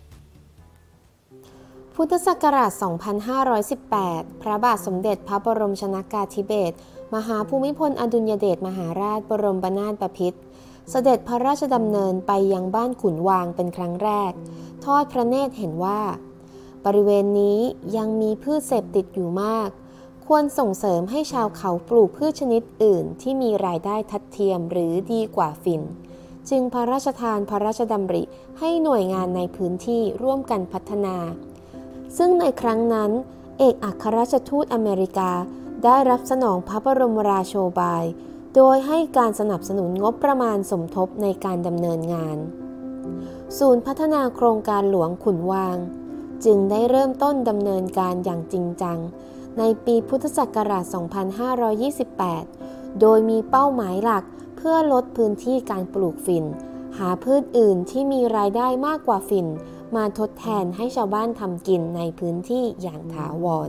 พุทธศักราช สองพันห้าร้อยสิบแปด พระบาทสมเด็จพระบรมชนกาธิเบศรมหาภูมิพลอดุลยเดชมหาราชบรมนาถบพิตรเสด็จพระราชดำเนินไปยังบ้านขุนวางเป็นครั้งแรกทอดพระเนตรเห็นว่าบริเวณนี้ยังมีพืชเสพติดอยู่มากควรส่งเสริมให้ชาวเขาปลูกพืชชนิดอื่นที่มีรายได้ทัดเทียมหรือดีกว่าฝิ่นจึงพระราชทานพระราชดำริให้หน่วยงานในพื้นที่ร่วมกันพัฒนาซึ่งในครั้งนั้นเอกอัครราชทูตอเมริกาได้รับสนองพระบรมราโชบายโดยให้การสนับสนุนงบประมาณสมทบในการดำเนินงานศูนย์พัฒนาโครงการหลวงขุนวางจึงได้เริ่มต้นดำเนินการอย่างจริงจังในปีพุทธศักราช สองพันห้าร้อยยี่สิบแปด โดยมีเป้าหมายหลักเพื่อลดพื้นที่การปลูกฝิ่นหาพืชอื่นที่มีรายได้มากกว่าฝิ่นมาทดแทนให้ชาวบ้านทำกินในพื้นที่อย่างถาวร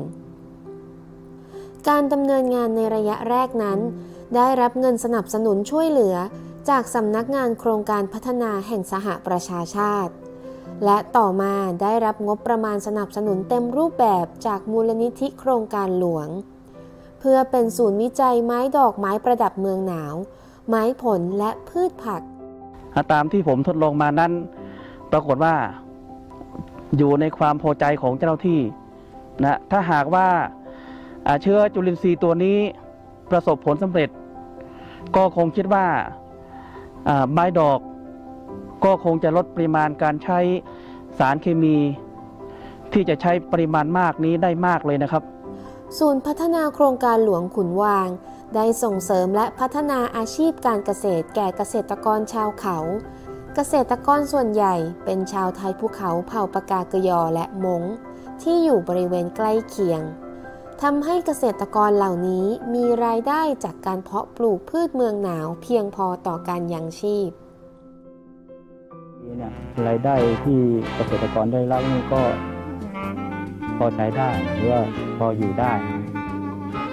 การดำเนินงานในระยะแรกนั้นได้รับเงินสนับสนุนช่วยเหลือจากสำนักงานโครงการพัฒนาแห่งสหประชาชาติและต่อมาได้รับงบประมาณสนับสนุนเต็มรูปแบบจากมูลนิธิโครงการหลวงเพื่อเป็นศูนย์วิจัยไม้ดอกไม้ประดับเมืองหนาวไม้ผลและพืชผักตามที่ผมทดลองมานั้นปรากฏว่าอยู่ในความพอใจของเจ้าหน้าที่นะถ้าหากว่าเชื้อจุลินทรีย์ตัวนี้ประสบผลสำเร็จก็คงคิดว่าไม้ดอกก็คงจะลดปริมาณการใช้สารเคมีที่จะใช้ปริมาณมากนี้ได้มากเลยนะครับศูนย์พัฒนาโครงการหลวงขุนวางได้ส่งเสริมและพัฒนาอาชีพการเกษตรแก่เกษตรกรชาวเขาเกษตรกรส่วนใหญ่เป็นชาวไทยภูเขาเผ่าปากากยอและมงที่อยู่บริเวณใกล้เคียงทำให้เกษตรกรเหล่านี้มีรายได้จากการเพาะปลูกพืชเมืองหนาวเพียงพอต่อการยังชีพรายได้ที่เกษตรกรได้รับนี่ก็พอใช้ได้หรือว่าพออยู่ได้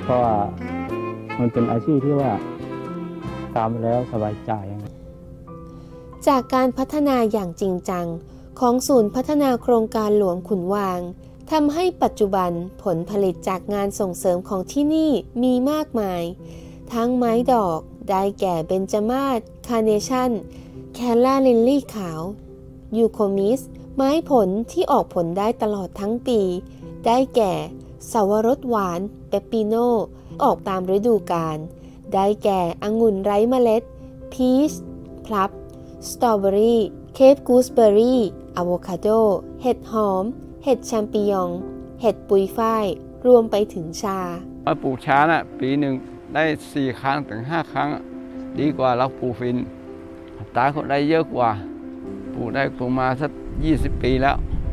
เพราะว่ามันเป็นอาชีพที่ว่าทำแล้วสบายใจจากการพัฒนาอย่างจริงจังของศูนย์พัฒนาโครงการหลวงขุนวางทำให้ปัจจุบันผลผลิตจากงานส่งเสริมของที่นี่มีมากมายทั้งไม้ดอกได้แก่เบญจมาศคาร์เนชั่นแคลล่าลิลลี่ขาวยูโคมิสไม้ผลที่ออกผลได้ตลอดทั้งปีได้แก่สวรสหวานเปปปิโนออกตามฤดูกาลได้แก่องุ่นไร้เมล็ดพีชพลับสตรอเบอรี่เคปกูสเบอรี่อะโวคาโดเห็ดหอมเห็ดแชมปิญองเห็ดปุยฝ้ายรวมไปถึงชาปลูกชาน่ะปีหนึ่งได้สี่ครั้งถึงห้าครั้งดีกว่าเราปลูกฟินตาเขาได้เยอะกว่าปลูกได้ประมาณสักยี่สิบปีแล้ว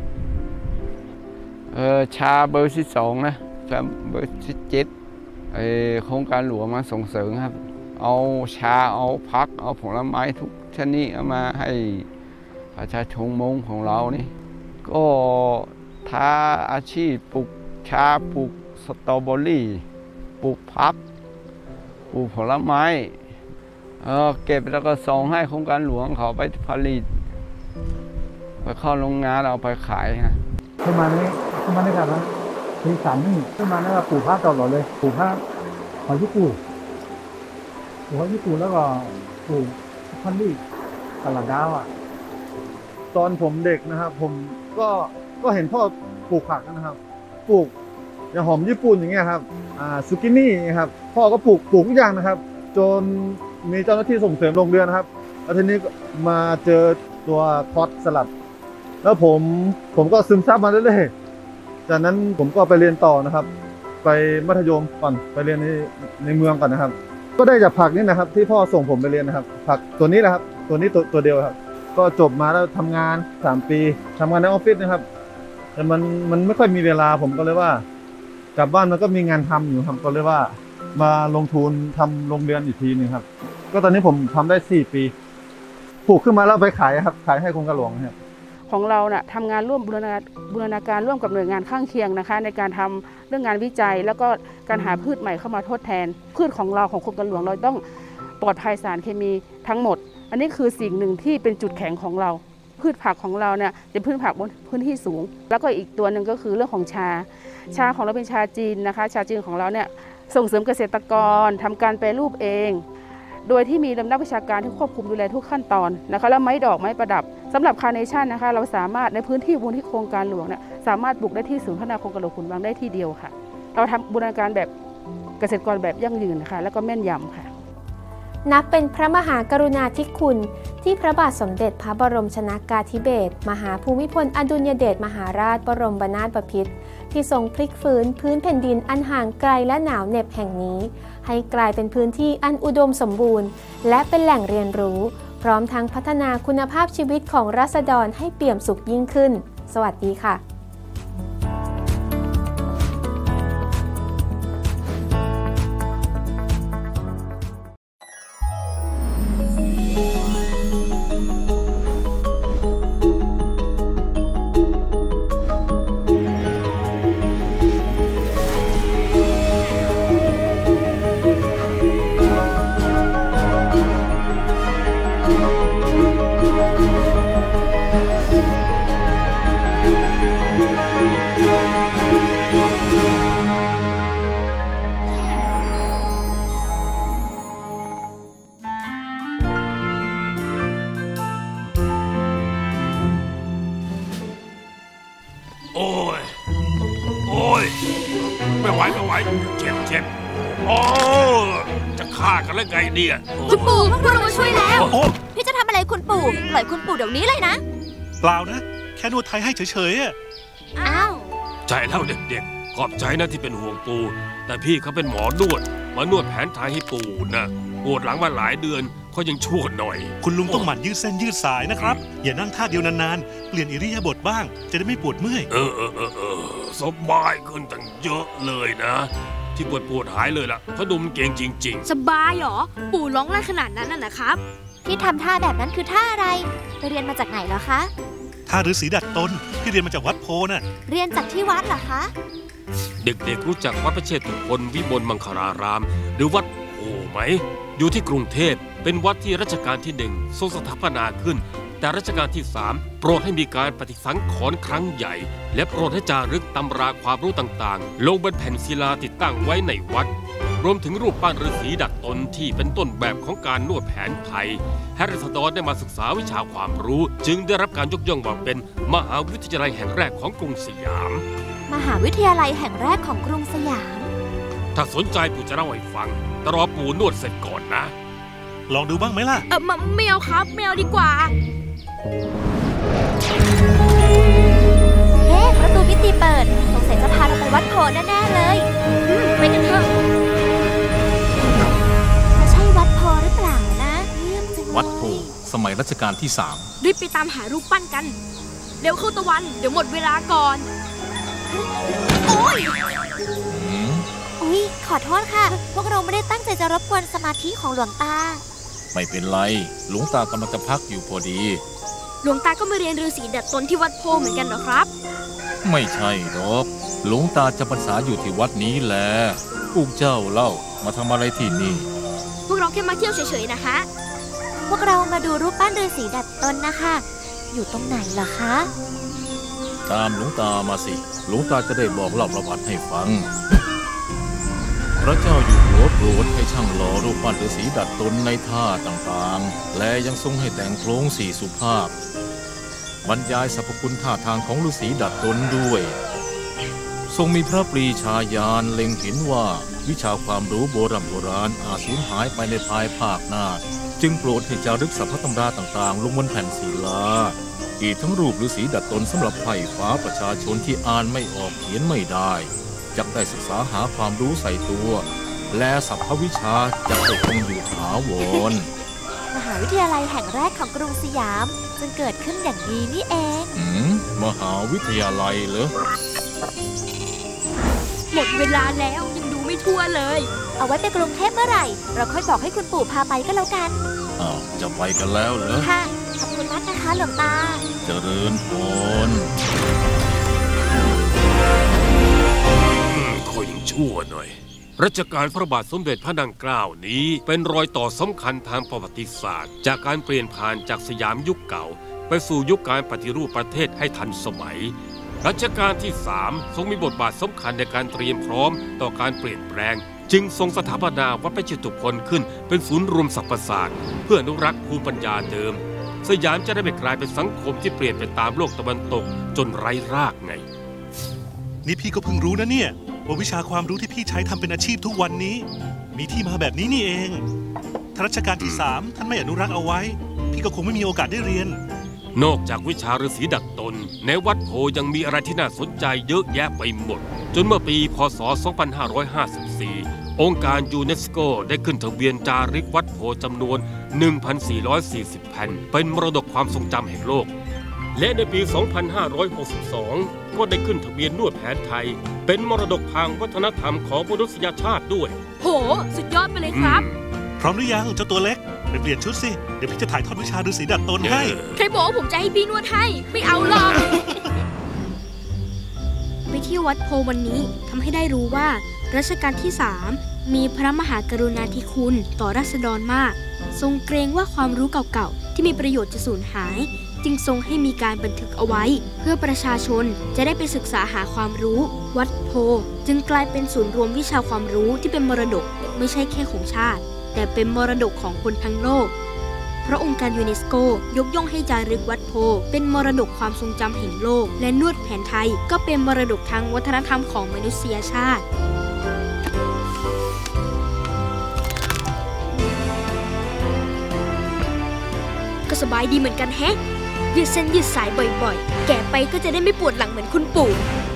เออชาเบอร์ที่สองนะชาเบอร์ที่เจ็ดไอโครงการหลวงมาส่งเสริมครับเอาชาเอาพักเอาผลไม้ทุกชนิดเอามาให้ประชาชนมงของเรานี่ก็ท้าอาชีพปลูกชาปลูกสตรอเบอรี่ปลูกพักปลูกผลไม้เออเก็บแล้วก็ส่งให้โครงการหลวงเขาไปผลิตไปเข้าโรงงานเอาไปขายฮะขึ้นมานี้ขึ้นมาในการนะมีสามนี่ขึ้นมาเนี่ยปลูกพักตลอดเลยปลูกพักหอยญี่ปุ่นปลูกหอยญี่ปุ่นแล้วก็ปลูกพันธุ์ตลาดดาวอ่ะตอนผมเด็กนะครับผมก็ก็เห็นพ่อปลูกผักนะครับปลูกอย่างหอมญี่ปุ่นอย่างเงี้ยครับอ่าซูกินี่ครับพ่อก็ปลูกปลูกทุกอย่างนะครับจนมีเจ้าหน้าที่ส่งเสริมโรงเรือนนะครับแล้วทีนี้มาเจอตัวคอสสลัดแล้วผมผมก็ซึมซับมาเรื่อยๆจากนั้นผมก็ไปเรียนต่อนะครับไปมัธยมก่อนไปเรียนในในเมืองก่อนนะครับก็ได้จากผักนี่นะครับที่พ่อส่งผมไปเรียนนะครับผักตัวนี้แหละครับตัวนี้ตัวตัวเดียวครับก็จบมาแล้วทำงานสามปีทำงานในออฟฟิศนะครับแต่มันมันไม่ค่อยมีเวลาผมก็เลยว่ากลับบ้านมันก็มีงานทำอยู่ครับก็เลยว่ามาลงทุนทำโรงเรือนอีกทีนึงครับก็ตอนนี้ผมทำได้สี่ปีปลูกขึ้นมาแล้วไปขายครับขายให้โครงการหลวงครับของเราน่ะทำงานร่วมบูรณาบูรณาการร่วมกับหน่วยงานข้างเคียงนะคะในการทำเรื่องงานวิจัยแล้วก็การหาพืชใหม่เข้ามาทดแทนพืชของเราของโครงการหลวงเราต้องปลอดภัยสารเคมีทั้งหมดอันนี้คือสิ่งหนึ่งที่เป็นจุดแข็งของเราพืชผักของเราเนี่ยจะพืชผักบนพื้นที่สูงแล้วก็อีกตัวหนึ่งก็คือเรื่องของชาชาของเราเป็นชาจีนนะคะชาจีนของเราเนี่ยส่งเสริมเกษตรกรทำการแปรรูปเองโดยที่มีลำดับวิชาการที่ควบคุมดูแลทุกขั้นตอนนะคะแล้วไม้ดอกไม้ประดับสำหรับคาร์เนชั่นนะคะเราสามารถในพื้นที่บูรณาที่โครงการหลวงเนี่ยสามารถปลูกได้ที่ศูนย์พัฒนาโครงการหลวงขุนวางได้ที่เดียวค่ะเราทำบูรณาการแบบเกษตรกรแบบยั่งยืนนะคะแล้วก็แม่นยำค่ะนับเป็นพระมหากรุณาธิคุณที่พระบาทสมเด็จพระบรมชนกาธิเบศรมหาภูมิพลอดุลยเดชมหาราชบรมนาถบพิตรที่ทรงพลิกฟื้นพื้นแผ่นดินอันห่างไกลและหนาวเหน็บแห่งนี้ให้กลายเป็นพื้นที่อันอุดมสมบูรณ์และเป็นแหล่งเรียนรู้พร้อมทั้งพัฒนาคุณภาพชีวิตของราษฎรให้เปี่ยมสุขยิ่งขึ้นสวัสดีค่ะโอ้ยโอ้ยไม่ไหวไม่ไหวเจ็บเจ็บโอ้จะฆ่ากันแล้วไงเนี่ยคุณปู่พวกเรามาช่วยแล้วพี่จะทำอะไรคุณปู่ปล่อยคุณปู่เดี๋ยวนี้เลยนะเปล่านะแค่นวดไทยให้เฉยๆอ่ะอ้าวใจแล้วเด็กๆขอบใจนะที่เป็นห่วงปู่แต่พี่เขาเป็นหมอนวดมานวดแผนไทยให้ปู่นะปวดหลังมาหลายเดือนเขายังชั่วหน่อยคุณลุงต้องหมั่นยืดเส้นยืดสายนะครับอย่านั่งท่าเดียวนานๆเปลี่ยนอิริยาบถบ้างจะได้ไม่ปวดเมื่อยเออเออเออเออสบายขึ้นตั้งเยอะเลยนะที่ปวดปวดหายเลยล่ะพดุมเก่งจริงๆสบายหรอปู่ร้องไห้ขนาดนั้นน่ะนะครับที่ทำท่าแบบนั้นคือท่าอะไรไปเรียนมาจากไหนเหรอคะท่าฤาษีดัดตนที่เรียนมาจากวัดโพน่ะเรียนจากที่วัดเหรอคะเด็กๆรู้จักวัดพระเชตุพนวิมลมังคลารามหรือวัดโพไหมอยู่ที่กรุงเทพเป็นวัดที่รัชกาลที่หนึ่งทรงสถาปนาขึ้นแต่รัชกาลที่สามโปรดให้มีการปฏิสังขรณ์ครั้งใหญ่และโปรดให้จารึกตำราความรู้ต่างๆลงบนแผ่นศิลาติดตั้งไว้ในวัดรวมถึงรูปปั้นฤาษีดัดตนที่เป็นต้นแบบของการนวดแผนไทยให้ราษฎรได้มาศึกษาวิชาความรู้จึงได้รับการยกย่องว่าเป็นมหาวิทยาลัยแห่งแรกของกรุงสยามมหาวิทยาลัยแห่งแรกของกรุงสยามถ้าสนใจปู่จะเล่าให้ฟังแต่รอปู่นวดเสร็จก่อนนะลองดูบ้างไหมล่ะเออไม่เอาครับไม่เอาดีกว่าเฮ้ประตูมิติเปิดสงสัยจะพาเราไปวัดโพแน่ๆเลยไปกันเถอะจะใช่วัดโพหรือเปล่านะเยี่ยมจังเลยวัดโพสมัยรัชกาลที่สามรีบไปตามหารูปปั้นกันเร็วเข้าตะวันเดี๋ยวหมดเวลาก่อนโอ้ยอุ๊ยขอโทษค่ะพวกเราไม่ได้ตั้งใจจะรบกวนสมาธิของหลวงตาไม่เป็นไรหลวงตากำลังจะพักอยู่พอดีหลวงตาก็มาเรียนฤาษีดัดตนที่วัดโพเหมือนกันเหรอครับไม่ใช่หรอกหลวงตาจะพรรษาอยู่ที่วัดนี้แหละพวกเจ้าเล่ามาทำอะไรที่นี่พวกเราแค่มาเที่ยวเฉยๆนะคะพวกเรามาดูรูปปั้นฤาษีดัดตนนะคะอยู่ตรงไหนเหรอคะตามหลวงตามาสิหลวงตาจะได้บอกเล่าประวัติให้ฟังพระเจ้าอยู่หัวโปรดให้ช่างหล่อรูปปั้นฤาษีดัดตนในท่าต่างๆและยังทรงให้แต่งโครงสี่สุภาพบรรยายสรรพคุณท่าทางของฤาษีดัดตนด้วยทรงมีพระปรีชาญาณเล็งเห็นว่าวิชาความรู้โบราณโบราณอาจสูญหายไปในภายภาคหน้าจึงโปรดให้จารึกสรรพตำราต่างๆลงบนแผ่นศิลาอีกทั้งรูปฤาษีดัดตนสำหรับไพร่ฟ้าประชาชนที่อ่านไม่ออกเขียนไม่ได้จักได้ศึกษาหาความรู้ใส่ตัวและสรรพวิชาจักได้คงอยู่ถาวรมหาวิทยาลัยแห่งแรกของกรุงสยามจึงเกิดขึ้นอย่างนี้นี่เองอืมมหาวิทยาลัยเหรอหมดเวลาแล้วยังดูไม่ทั่วเลยเอาไว้ไปกรุงเทพเมื่อไหร่เราค่อยบอกให้คุณปู่พาไปก็แล้วกันอ้าวจะไปกันแล้วเหรอค่ะขอบคุณมากนะคะหลวงตาเจริญพรคอยยังชั่วหน่อยรัชกาลพระบาทสมเด็จพระนางเกล้านี้เป็นรอยต่อสำคัญทางประวัติศาสตร์จากการเปลี่ยนผ่านจากสยามยุคเก่าไปสู่ยุคการปฏิรูปประเทศให้ทันสมัยรัชกาลที่สามทรงมีบทบาทสำคัญในการเตรียมพร้อมต่อการเปลี่ยนแปลงจึงทรงสถาปนาวัดพระเชตุพนขึ้นเป็นศูนย์รวมสรรพศาสตร์เพื่ออนุรักษ์ภูมิปัญญาเดิมสยามจะได้ไม่กลายเป็นสังคมที่เปลี่ยนไปตามโลกตะวันตกจนไร้รากไงนี่พี่ก็เพิ่งรู้นะเนี่ยว่าวิชาความรู้ที่พี่ใช้ทำเป็นอาชีพทุกวันนี้มีที่มาแบบนี้นี่เองถ้ารัชกาลที่สามท่านไม่อนุรักษ์เอาไว้พี่ก็คงไม่มีโอกาสได้เรียนนอกจากวิชาฤาษีดัดตนในวัดโพยังมีอะไรที่น่าสนใจเยอะแยะไปหมดจนเมื่อปีพ.ศ. สองพันห้าร้อยห้าสิบสี่องค์การยูเนสโกได้ขึ้นทะเบียนจารึกวัดโพจำนวน หนึ่งพันสี่ร้อยสี่สิบ แผ่นเป็นมรดกความทรงจำแห่งโลกและในปี สองพันห้าร้อยหกสิบสอง ก็ได้ขึ้นทะเบียนนวดแผนไทยเป็นมรดกทางวัฒนธรรมของมนุษยชาติด้วยโหสุดยอดไปเลยครับพร้อมหรือยังเจ้าตัวเล็กไปเปลี่ยนชุดสิเดี๋ยวพี่จะถ่ายทอดวิชาฤาษีดัดตนให้ใครบอกว่าผมจะให้พี่นวดให้ไม่เอาหรอกไปเที่ยววัดโพวันนี้ทำให้ได้รู้ว่ารัชกาลที่สามมีพระมหากรุณาธิคุณต่อราษฎรมากทรงเกรงว่าความรู้เก่าๆที่มีประโยชน์จะสูญหายจึงทรงให้มีการบันทึกเอาไว้เพื่อประชาชนจะได้ไปศึกษาหาความรู้วัดโพจึงกลายเป็นศูนย์รวมวิชาความรู้ที่เป็นมรดกไม่ใช่แค่ของชาติแต่เป็นมรดกของคนทั้งโลกเพราะองค์การยูเนสโกยกย่องให้จารึกวัดโพเป็นมรดกความทรงจำแห่งโลกและนวดแผนไทยก็เป็นมรดกทางวัฒนธรรมของมนุษยชาติก็สบายดีเหมือนกันแฮะยืดเส้นยืดสายบ่อยๆแก่ไปก็จะได้ไม่ปวดหลังเหมือนคุณปู่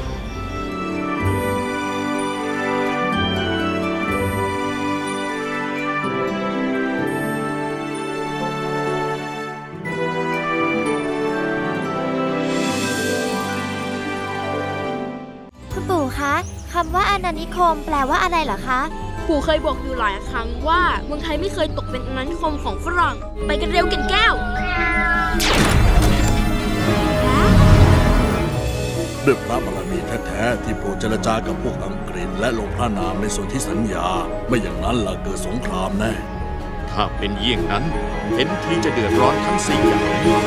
คุณปู่คะคำว่าอาณานิคมแปลว่าอะไรเหรอคะปู่เคยบอกอยู่หลายครั้งว่าเมืองไทยไม่เคยตกเป็นอาณานิคมของฝรั่งไปกันเร็วกันแก้วด้วยพระบารมีแท้ๆที่โปรดเจรจากับพวกอังกฤษและลงพระนามในส่วนที่สัญญาไม่อย่างนั้นล่ะเกิดสงครามแน่ถ้าเป็นเยี่ยงนั้นเห็นทีจะเดือดร้อนทั้งสี่อย่าง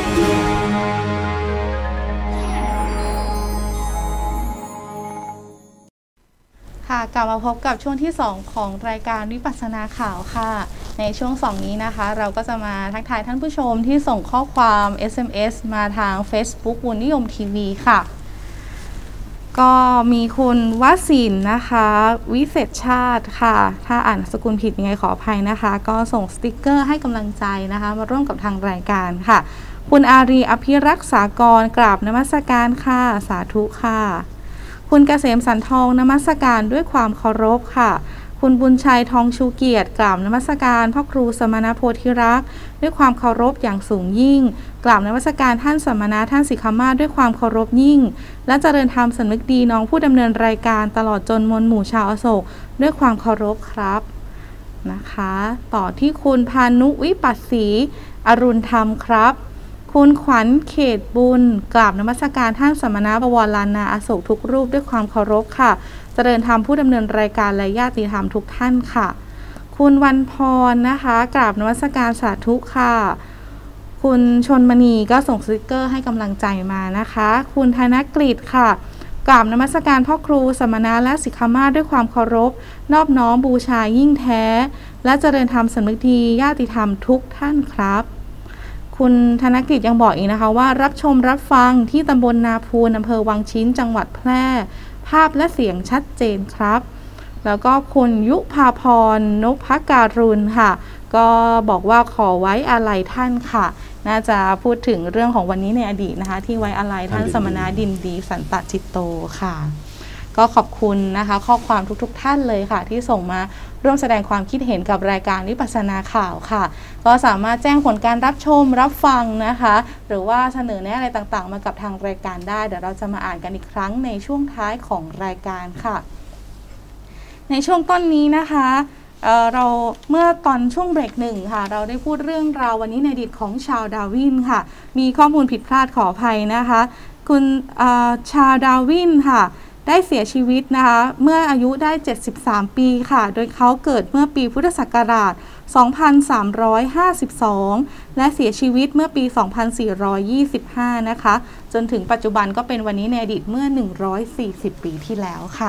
ค่ะกลับมาพบกับช่วงที่สองของรายการวิปัสสนาข่าวค่ะในช่วงสองนี้นะคะเราก็จะมาทักทายท่านผู้ชมที่ส่งข้อความ เอส เอ็ม เอส มาทาง Facebook บุญนิยมทีวีค่ะก็มีคุณวสินนะคะวิเศษชาติค่ะถ้าอ่านสกุลผิดยังไงขออภัยนะคะก็ส่งสติกเกอร์ให้กำลังใจนะคะมาร่วมกับทางรายการค่ะคุณอารีอภิรักษากรกราบนมัสการค่ะสาธุค่ะคุณเกษมสันทองนมัสการด้วยความเคารพค่ะคุณบุญชัยทองชูเกียรติกราบนมัสการพ่อครูสมณโพธิรักษ์ด้วยความเคารพอย่างสูงยิ่งกราบนมัสการท่านสมณะท่านสิกขมาศด้วยความเคารพยิ่งและเจริญธรรมสำนึกดีน้องผู้ดำเนินรายการตลอดจนมวลหมู่ชาวอโศกด้วยความเคารพครับนะคะต่อที่คุณพานุวิปัสสีอรุณธรรมครับคุณขวัญเขตบุญกราบนมัสการท่านสมณะบวรลานนาอโศกทุกรูปด้วยความเคารพค่ะเจริญธรรมผู้ดำเนินรายการและญาติธรรมทุกท่านค่ะคุณวันพรนะคะกราบนมัสการสาธุค่ะคุณชนมณีก็ส่งสติกเกอร์ให้กำลังใจมานะคะคุณธนกฤษค่ะกราบนมัสการพ่อครูสมณะและสิกขมาศด้วยความเคารพนอบน้อมบูชายิ่งแท้และเจริญธรรมสำนึกดีญาติธรรมทุกท่านครับคุณธนกฤษยังบอกอีกนะคะว่ารับชมรับฟังที่ตำบลนาพูนอำเภอวังชิ้นจังหวัดแพร่ภาพและเสียงชัดเจนครับแล้วก็คุณยุพาพรนพการุณค่ะก็บอกว่าขอไว้อาลัยท่านค่ะน่าจะพูดถึงเรื่องของวันนี้ในอดีตนะคะที่ไว้อาลัยท่านสมณะดินดีสันตจิตโตค่ะก็ขอบคุณนะคะข้อความทุกๆท่านเลยค่ะที่ส่งมาร่วมแสดงความคิดเห็นกับรายการวิปัสสนาข่าวค่ะก็สามารถแจ้งผลการรับชมรับฟังนะคะหรือว่าเสนอแนะอะไรต่างๆมากับทางรายการได้เดี๋ยวเราจะมาอ่านกันอีกครั้งในช่วงท้ายของรายการค่ะในช่วงต้นนี้นะคะเอ่อเราเมื่อตอนช่วงเบรกหนึ่งค่ะเราได้พูดเรื่องราววันนี้ในอดีตของชาวดาร์วินค่ะมีข้อมูลผิดพลาดขออภัยนะคะคุณชาวดาร์วินค่ะได้เสียชีวิตนะคะเมื่ออายุได้เจ็ดสิบสามปีค่ะโดยเขาเกิดเมื่อปีพุทธศักราชสองพันสามร้อยห้าสิบสองและเสียชีวิตเมื่อปีสองพันสี่ร้อยยี่สิบห้านะคะจนถึงปัจจุบันก็เป็นวันนี้ในอดีตเมื่อหนึ่งร้อยสี่สิบปีที่แล้วค่ะ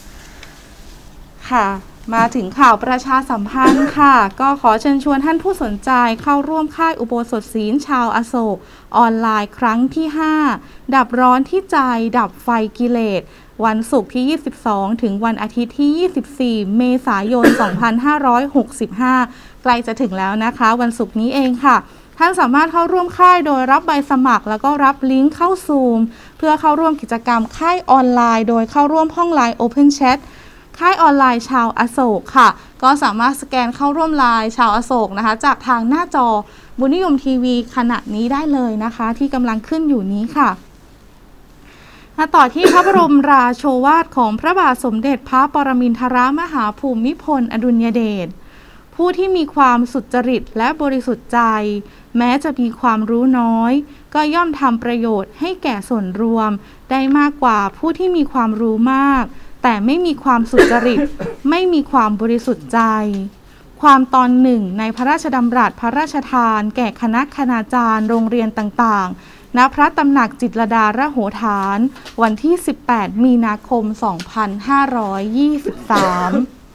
ค่ะมาถึงข่าวประชาสัมพันธ์ค่ะก็ขอเชิญชวนท่านผู้สนใจเข้าร่วมค่ายอุโบสถศีลชาวอโศกออนไลน์ครั้งที่ห้าดับร้อนที่ใจดับไฟกิเลสวันศุกร์ที่ยี่สิบสองถึงวันอาทิตย์ที่ยี่สิบสี่เมษายนสองพันห้าร้อยหกสิบห้าใกล้จะถึงแล้วนะคะวันศุกร์นี้เองค่ะท่านสามารถเข้าร่วมค่ายโดยรับใบสมัครแล้วก็รับลิงก์เข้าซูมเพื่อเข้าร่วมกิจกรรมค่ายออนไลน์โดยเข้าร่วมห้องไลน์ Open Chat ค่ายออนไลน์ชาวอโศกค่ะก็สามารถสแกนเข้าร่วมไลน์ชาวอโศกนะคะจากทางหน้าจอบุญนิยมทีวีขณะนี้ได้เลยนะคะที่กำลังขึ้นอยู่นี้ค่ะมาต่อที่พระบรมราโชวาทของพระบาทสมเด็จพระปรมินทรมหาภูมิพลอดุลยเดชผู้ที่มีความสุจริตและบริสุทธิ์ใจแม้จะมีความรู้น้อยก็ย่อมทำประโยชน์ให้แก่ส่วนรวมได้มากกว่าผู้ที่มีความรู้มากแต่ไม่มีความสุจริต ไม่มีความบริสุทธิ์ใจความตอนหนึ่งในพระราชดำรัสพระราชทานแก่คณะคณาจารย์โรงเรียนต่างๆณพระตำหนักจิตรลดาระโหฐานวันที่สิบแปดมีนาคมสองพันห้าร้อยยี่สิบสาม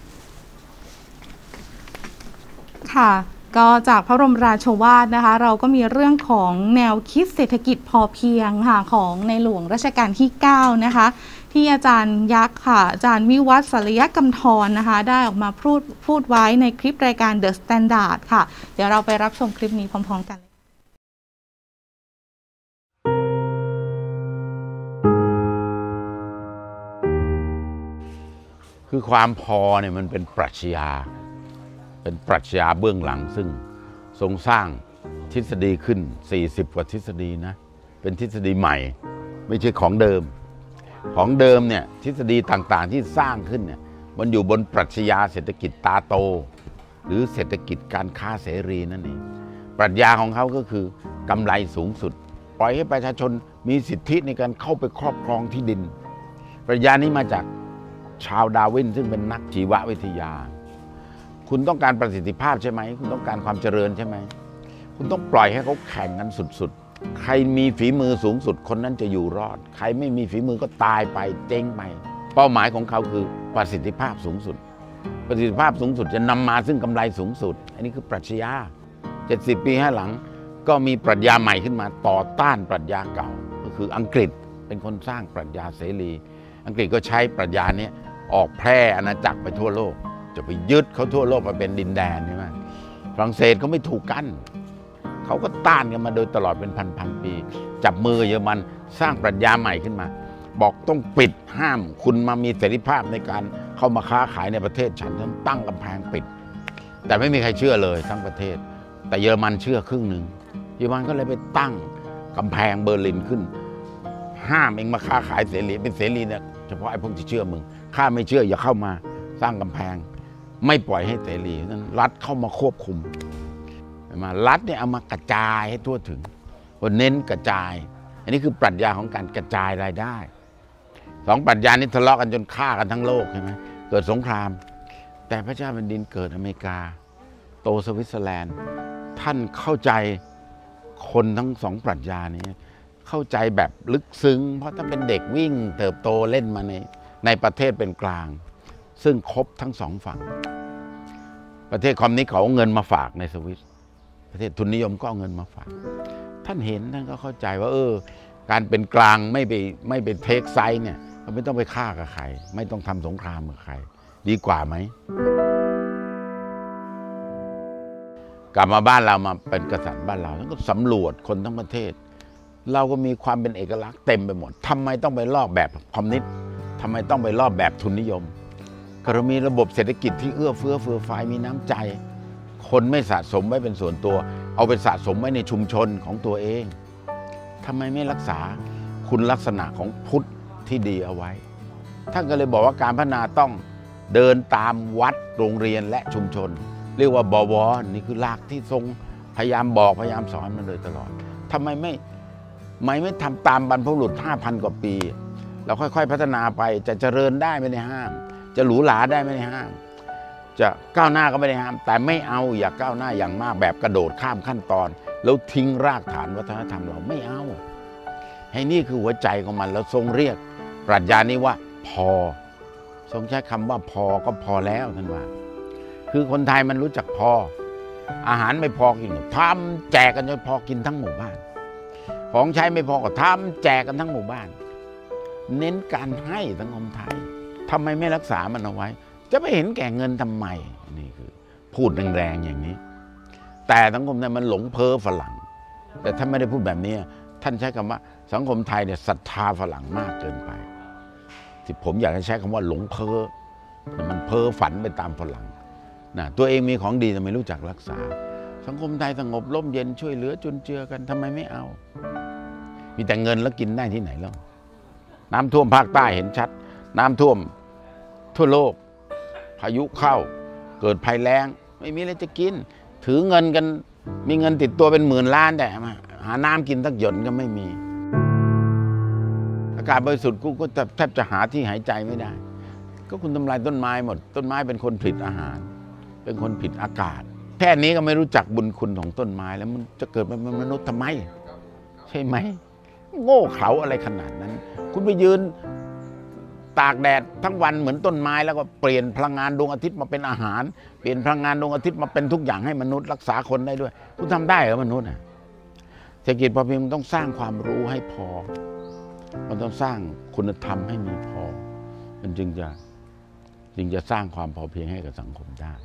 ค่ะก็จากพระบรมราโชวาทนะคะเราก็มีเรื่องของแนวคิดเศรษฐกิจพอเพียงค่ะของในหลวงรัชกาลที่เก้านะคะที่อาจารย์ยักษ์ค่ะอาจารย์วิวัฒน์สารยกำธรนะคะได้ออกมาพูดพูดไว้ในคลิปรายการ The Standard ค่ะเดี๋ยวเราไปรับชมคลิปนี้พร้อมๆกันคือความพอเนี่ยมันเป็นปรัชญาเป็นปรัชญาเบื้องหลังซึ่งทรงสร้างทฤษฎีขึ้นสี่สิบกว่าทฤษฎีนะเป็นทฤษฎีใหม่ไม่ใช่ของเดิมของเดิมเนี่ยทฤษฎีต่างๆที่สร้างขึ้นเนี่ยมันอยู่บนปรัชญาเศรษฐกิจตาโตหรือเศรษฐกิจการค้าเสรีนั่นเองปรัชญาของเขาก็คือกำไรสูงสุดปล่อยให้ประชาชนมีสิทธิในการเข้าไปครอบครองที่ดินปรัชญานี้มาจากชาวดาร์วินซึ่งเป็นนักชีววิทยาคุณต้องการประสิทธิภาพใช่ไหมคุณต้องการความเจริญใช่ไหมคุณต้องปล่อยให้เขาแข่งกันสุดๆใครมีฝีมือสูงสุดคนนั้นจะอยู่รอดใครไม่มีฝีมือก็ตายไปเจ๊งไปเป้าหมายของเขาคือประสิทธิภาพสูงสุดประสิทธิภาพสูงสุดจะนำมาซึ่งกำไรสูงสุดอันนี้คือปรัชญาเจ็ดสิบปีให้หลังก็มีปรัชญาใหม่ขึ้นมาต่อต้านปรัชญาเก่าก็คืออังกฤษเป็นคนสร้างปรัชญาเสรีอังกฤษก็ใช้ปรัชญานี้ออกแพร่อาณาจักรไปทั่วโลกจะไปยึดเขาทั่วโลกมาเป็นดินแดนใช่ไหมฝรั่งเศสเขาไม่ถูกกันเขาก็ต้านกันมาโดยตลอดเป็นพันๆปีจับมือกับเยอรมันสร้างปรัชญาใหม่ขึ้นมาบอกต้องปิดห้ามคุณมามีเสรีภาพในการเข้ามาค้าขายในประเทศฉันต้องตั้งกำแพงปิดแต่ไม่มีใครเชื่อเลยทั้งประเทศแต่เยอรมันเชื่อครึ่งหนึ่งเยอรมันก็เลยไปตั้งกำแพงเบอร์ลินขึ้นห้ามเองมาค้าขายเสรีเป็นเสรีเนี่ยเฉพาะไอ้พวกที่เชื่อมึงข้าไม่เชื่ออย่าเข้ามาสร้างกำแพงไม่ปล่อยให้เสรีนั้นรัฐเข้ามาควบคุมมารัฐเนี่ยเอามากระจายให้ทั่วถึงคนเน้นกระจายอันนี้คือปรัชญาของการกระจายรายได้สองปรัชญานี้ทะเลาะกันจนฆ่ากันทั้งโลกใช่ไหมเกิดสงครามแต่พระเจ้าแผ่นดินเกิดอเมริกาโตสวิตเซอร์แลนด์ท่านเข้าใจคนทั้งสองปรัชญานี้เข้าใจแบบลึกซึ้งเพราะท่านเป็นเด็กวิ่งเติบโตเล่นมาในในประเทศเป็นกลางซึ่งครบทั้งสองฝั่งประเทศคอมมิวนิสต์เขาเอาเงินมาฝากในสวิตประเทศทุนนิยมก็เอาเงินมาฝากท่านเห็นท่านก็เข้าใจว่าเออการเป็นกลางไม่ไปไม่ไปเทคไซด์เนี่ยเราไม่ต้องไปฆ่ากับใครไม่ต้องทำสงครามกับใครดีกว่าไหมกลับมาบ้านเรามาเป็นกษัตริย์บ้านเราแล้วก็สำรวจคนทั้งประเทศเราก็มีความเป็นเอกลักษณ์เต็มไปหมดทำไมต้องไปลอกแบบคอมมิวนิสต์ทำไมต้องไปลอกแบบทุนนิยมก็เรามีระบบเศรษฐกิจที่เอื้อเฟื้อเฟือฟายมีน้ำใจคนไม่สะสมไว้เป็นส่วนตัวเอาไปสะสมไว้ในชุมชนของตัวเองทำไมไม่รักษาคุณลักษณะของพุทธที่ดีเอาไว้ท่านก็เลยบอกว่าการพัฒนาต้องเดินตามวัดโรงเรียนและชุมชนเรียกว่าบวรนี่คือหลักที่ทรงพยายามบอกพยายามสอนมาโดยตลอดทำไมไม่ไม่ไม่ทำตามบรรพบุรุษ ห้าพัน กว่าปีเราค่อยๆพัฒนาไปจะเจริญได้ไม่ได้ห้ามจะหรูหราได้ไม่ได้ห้ามจะก้าวหน้าก็ไม่ได้ห้ามแต่ไม่เอาอย่าก้าวหน้าอย่างมากแบบกระโดดข้ามขั้นตอนแล้วทิ้งรากฐานวัฒนธรรมเราไม่เอาให้นี่คือหัวใจของมันแล้วทรงเรียกปรัชญานี้ว่าพอทรงใช้คำว่าพอก็พอแล้วท่านว่าคือคนไทยมันรู้จักพออาหารไม่พอกินทำแจกกันจนพอกินทั้งหมู่บ้านของใช้ไม่พอก็ทำแจกกันทั้งหมู่บ้านเน้นการให้สังคมไทยทำไมไม่รักษามันเอาไว้จะไปเห็นแก่เงินทำไมนี่คือพูดแรงๆอย่างนี้แต่สังคมไทยมันหลงเพ้อฝรั่งแต่ท่านไม่ได้พูดแบบนี้ท่านใช้คำว่าสังคมไทยเนี่ยศรัทธาฝรั่งมากเกินไปที่ผมอยากจะใช้คำว่าหลงเพ้อมันเพ้อฝันไปตามฝรั่งนะตัวเองมีของดีแต่ไม่รู้จักรักษาสังคมไทยสงบร่มเย็นช่วยเหลือจุนเจือกันทำไมไม่เอามีแต่เงินแล้วกินได้ที่ไหนแล้วน้ำท่วมภาคใต้เห็นชัดน้ำท่วมทั่วโลกพายุเข้าเกิดภัยแล้งไม่มีอะไรจะกินถือเงินกันมีเงินติดตัวเป็นหมื่นล้านแต่มาหาน้ำกินสักหยดก็ไม่มีอากาศบริสุทธิ์กูก็แทบจะหาที่หายใจไม่ได้ก็คุณทำลายต้นไม้หมดต้นไม้เป็นคนผลิตอาหารเป็นคนผลิตอากาศแค่นี้ก็ไม่รู้จักบุญคุณของต้นไม้แล้วมันจะเกิดมาเป็นมนุษย์ทำไมใช่ไหมโง่เขลาอะไรขนาดนั้นคุณไปยืนตากแดดทั้งวันเหมือนต้นไม้แล้วก็เปลี่ยนพลังงานดวงอาทิตย์มาเป็นอาหารเปลี่ยนพลังงานดวงอาทิตย์มาเป็นทุกอย่างให้มนุษย์รักษาคนได้ด้วยคุณทำได้เหรอมนุษย์อ่ะเศรษฐกิจพอเพียงมันต้องสร้างความรู้ให้พอมันต้องสร้างคุณธรรมให้มีพอมันจึงจะจึงจะสร้างความพอเพียงให้กับสังคมได้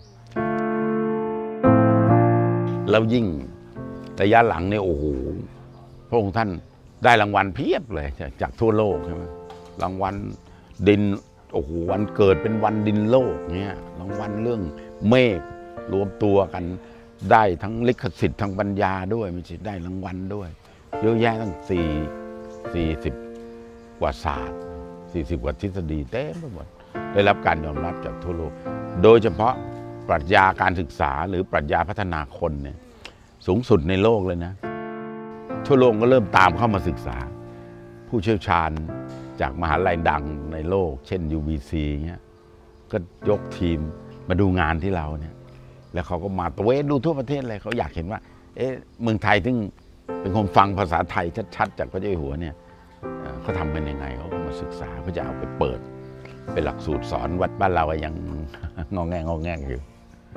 แล้วยิ่งระยะหลังเนี่ยโอ้โหพระองค์ท่านได้รางวัลเพียบเลยจากทั่วโลกใช่ไหมรางวัลดินโอ้โหวันเกิดเป็นวันดินโลกเนี่ยรางวัลเรื่องเมฆรวมตัวกันได้ทั้งลิขสิทธิ์ทางปัญญาด้วยไม่ใช่ได้รางวัลด้วยเยอะแยะตั้งสี่สี่สิบกว่าศาสตร์สี่สิบกว่าทฤษฎีเต็มไปหมดได้รับการยอมรับจากทั่วโลกโดยเฉพาะปรัชญาการศึกษาหรือปรัชญาพัฒนาคนเนี่ยสูงสุดในโลกเลยนะทั่วโลกก็เริ่มตามเข้ามาศึกษา ผู้เชี่ยวชาญจากมหาลัยดังในโลกเช่น ยู บี ซี เงี้ยก็ยกทีมมาดูงานที่เราเนี่ยแล้วเขาก็มาตระเวนดูทั่วประเทศเลยเขาอยากเห็นว่าเอ๊ะเมืองไทยซึ่งเป็นคนฟังภาษาไทยชัดๆจากพระเจ้าอยู่หัวเนี่ยเขาทำกันยังไงเขาก็มาศึกษาเพื่อจะเอาไปเปิดเป็นหลักสูตรสอนวัดบ้านเรายังงอแงงอแงงอยู่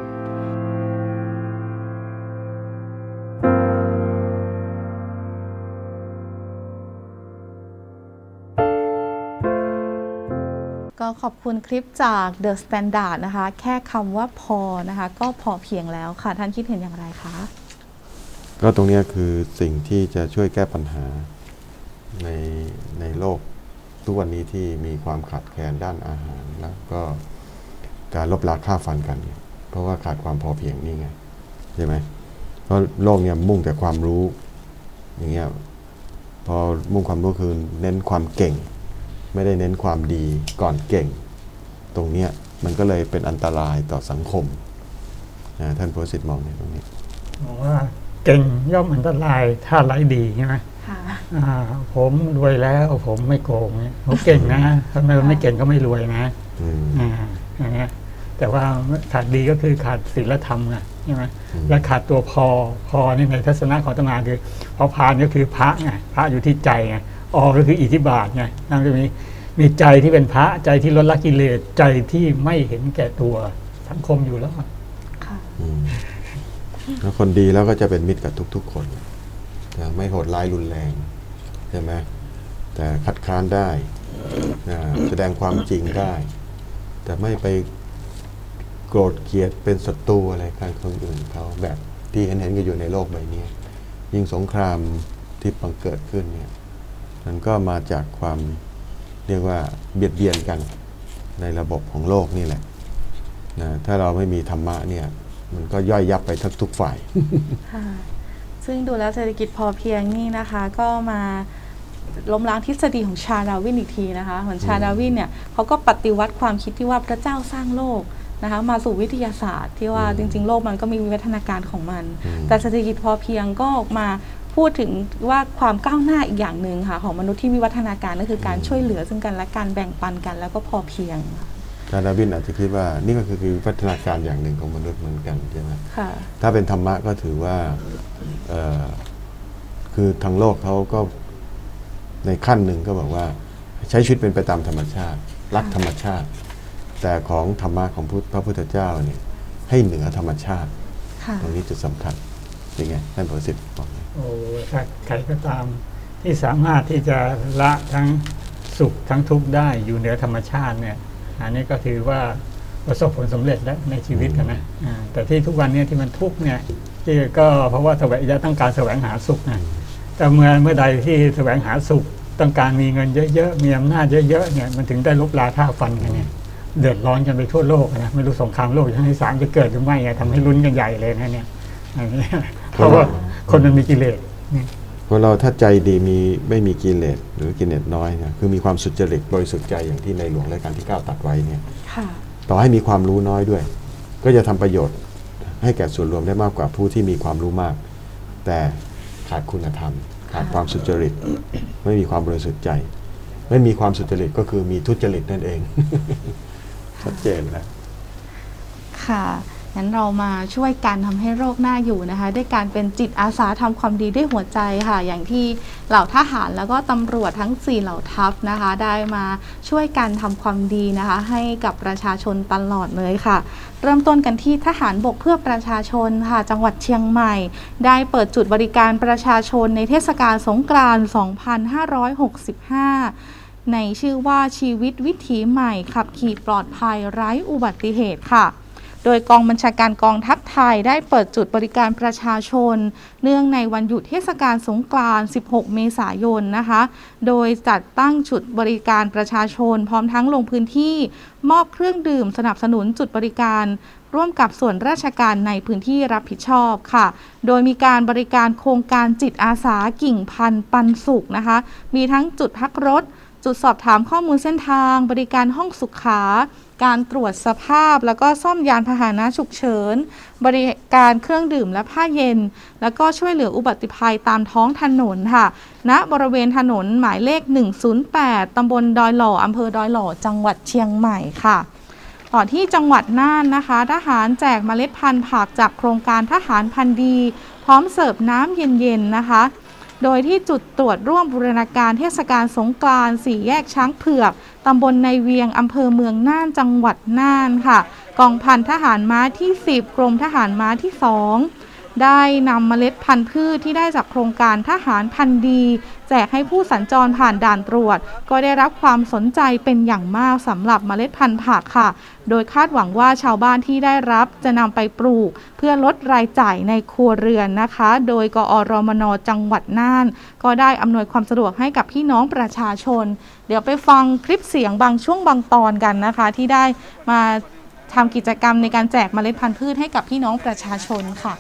ก็ขอบคุณคลิปจาก The Standard นะคะแค่คำว่าพอนะคะก็พอเพียงแล้วค่ะท่านคิดเห็นอย่างไรคะก็ตรงนี้คือสิ่งที่จะช่วยแก้ปัญหาในในโลกทุกวันนี้ที่มีความขาดแคลนด้านอาหารแล้วก็การลบราค่าฟันกันเพราะว่าขาดความพอเพียงนี่ไงใช่ไหมเพราะโลกเนี่ยมุ่งแต่ความรู้อย่างเงี้ยพอมุ่งความรู้คือเน้นความเก่งไม่ได้เน้นความดีก่อนเก่งตรงนี้มันก็เลยเป็นอันตรายต่อสังคมนะท่านโพสิทธิ์มองในตรงนี้บอกว่าเก่งย่อมอันตรายถ้าไร้ดีใช่ไหมผมรวยแล้วผมไม่โกงเนี่ยผมเก่งนะถ้าไม่ไม่เก่งก็ไม่รวยนะอย่างเงี้ยแต่ว่าขาดดีก็คือขาดศีลธรรมไงใช่ไหมและขาดตัวพอพอนี่ในทัศนะของตมาคือพอพานก็คือพระไงพระอยู่ที่ใจไงออก็คืออิทธิบาทไงนั่นก็มีมีใจที่เป็นพระใจที่ลดละกิเลสใจที่ไม่เห็นแก่ตัวสังคมอยู่แล้วแล้วคนดีแล้วก็จะเป็นมิตรกับทุกๆคนแต่ไม่โหดร้ายรุนแรงใช่ไหมแต่คัดค้านได้แสดงความจริงได้แต่ไม่ไปโกรธเกลียดเป็นศัตรูอะไรกันคนอื่นเขาแบบที่เห็นเห็นกันอยู่ในโลกใบนี้ยิ่งสงครามที่บังเกิดขึ้นเนี่ยมันก็มาจากความเรียกว่าเบียดเบียนกันในระบบของโลกนี่แหละนะถ้าเราไม่มีธรรมะเนี่ยมันก็ย่อยยับไปทั้งทุกฝ่ายซึ่งดูแล้วเศรษฐกิจพอเพียงนี่นะคะก็มาล้มล้างทฤษฎีของชาดาวินอีกทีนะคะเหมือนชาดาวินเนี่ยเขาก็ปฏิวัติความคิดที่ว่าพระเจ้าสร้างโลกนะคะมาสู่วิทยาศาสตร์ที่ว่าจริงๆโลกมันก็มีวิวัฒนาการของมันแต่เศรษฐกิจพอเพียงก็ออกมาพูดถึงว่าความก้าวหน้าอีกอย่างหนึ่งค่ะของมนุษย์ที่วิวัฒนาการก็คือการช่วยเหลือซึ่งกันและการแบ่งปันกันแล้วก็พอเพียงชาดาวินอาจจะคิดว่านี่ก็คือวิวัฒนาการอย่างหนึ่งของมนุษย์เหมือนกันใช่ไหมถ้าเป็นธรรมะก็ถือว่าคือทางโลกเขาก็ในขั้นหนึ่งก็บอกว่าใช้ชีวิตเป็นไปตามธรรมชาติรักธรรมชาติแต่ของธรรมะของพระพุทธเจ้าเนี่ยให้เหนือธรรมชาติตรงนี้จุดสำคัญยังไงท่านโพสิทธิ์บอกโอ้ถ้าใครก็ตามที่สามารถที่จะละทั้งสุขทั้งทุกข์ได้อยู่เหนือธรรมชาติเนี่ยอันนี้ก็ถือว่าประสบผลสำเร็จแล้วในชีวิตกันนะแต่ที่ทุกวันนี้ที่มันทุกข์เนี่ยที่ก็เพราะว่าแสวงจะต้องการแสวงหาสุขนะแต่เมื่อเมื่อใดที่แสวงหาสุขต้องการมีเงินเยอะๆมีอำนาจเยอะๆเนี่ยมันถึงได้ลบราค่าฟันกันเนี่ยเดือดร้อนกันไปทั่วโลกนะไม่รู้สงครามโลกครั้งที่สามจะเกิดหรือไม่ไงทำให้ลุ้นกันใหญ่เลยนะเนี่ยเพราะว่าคนมันมีกิเลสคนเราถ้าใจดีมีไม่มีกิเลสหรือกิเลสน้อยเนี่ยคือมีความสุจริตบริสุทธิ์ใจอย่างที่ในหลวงรัชกาลที่เก้าตรัสไว้เนี่ยต่อให้มีความรู้น้อยด้วยก็จะทำประโยชน์ให้แก่ส่วนรวมได้มากกว่าผู้ที่มีความรู้มากแต่ขาดคุณธรรมขาดความสุจริตไม่มีความบริสุทธิ์ใจไม่มีความสุจริตก็คือมีทุจริตนั่นเองชัดเจนแล้วค่ะงั้นเรามาช่วยกันทำให้โลกน่าอยู่นะคะด้วยการเป็นจิตอาสาทำความดีด้วยหัวใจค่ะอย่างที่เหล่าทหารแล้วก็ตำรวจทั้งสี่เหล่าทัพนะคะได้มาช่วยกันทำความดีนะคะให้กับประชาชนตลอดเลยค่ะเริ่มต้นกันที่ทหารบกเพื่อประชาชนค่ะจังหวัดเชียงใหม่ได้เปิดจุดบริการประชาชนในเทศกาลสงกรานต์ สองพันห้าร้อยหกสิบห้า ในชื่อว่าชีวิตวิถีใหม่ขับขี่ปลอดภัยไร้อุบัติเหตุค่ะโดยกองบัญชาการกองทัพไทยได้เปิดจุดบริการประชาชนเนื่องในวันหยุดเทศกาลสงกรานต์ สิบหก เมษายนนะคะโดยจัดตั้งจุดบริการประชาชนพร้อมทั้งลงพื้นที่มอบเครื่องดื่มสนับสนุนจุดบริการร่วมกับส่วนราชการในพื้นที่รับผิดชอบค่ะโดยมีการบริการโครงการจิตอาสากิ่งพันธุ์ปันสุขนะคะมีทั้งจุดพักรถจุดสอบถามข้อมูลเส้นทางบริการห้องสุขาการตรวจสภาพแล้วก็ซ่อมยานพาหนะฉุกเฉินบริการเครื่องดื่มและผ้าเย็นแล้วก็ช่วยเหลืออุบัติภัยตามท้องถนนค่ะณบริเวณถนนหมายเลขหนึ่งศูนย์แปดตำบลดอยหล่ออำเภอดอยหล่อจังหวัดเชียงใหม่ค่ะต่อที่จังหวัดน่านนะคะทหารแจกเมล็ดพันธุ์ผักจากโครงการทหารพันธุ์ดีพร้อมเสิร์ฟน้ำเย็นๆนะคะโดยที่จุดตรวจร่วมบูรณาการเทศกาลสงกรานต์สี่แยกช้างเผือกตำบลในเวียงอำเภอเมืองน่านจังหวัดน่านค่ะกองพันทหารม้าที่สิบกรมทหารม้าที่สองได้นำเมล็ดพันธุ์พืชที่ได้จากโครงการทหารพันธุ์ดีแจกให้ผู้สัญจรผ่านด่านตรวจก็ได้รับความสนใจเป็นอย่างมากสำหรับเมล็ดพันธุ์ผักค่ะโดยคาดหวังว่าชาวบ้านที่ได้รับจะนำไปปลูกเพื่อลดรายจ่ายในครัวเรือนนะคะโดยกอรมน.จังหวัดน่านก็ได้อำนวยความสะดวกให้กับพี่น้องประชาชนเดี๋ยวไปฟังคลิปเสียงบางช่วงบางตอนกันนะคะที่ได้มาทำกิจกรรมในการแจกเมล็ดพันธุ์พืชให้กับพี่น้องประชาชนค่ะ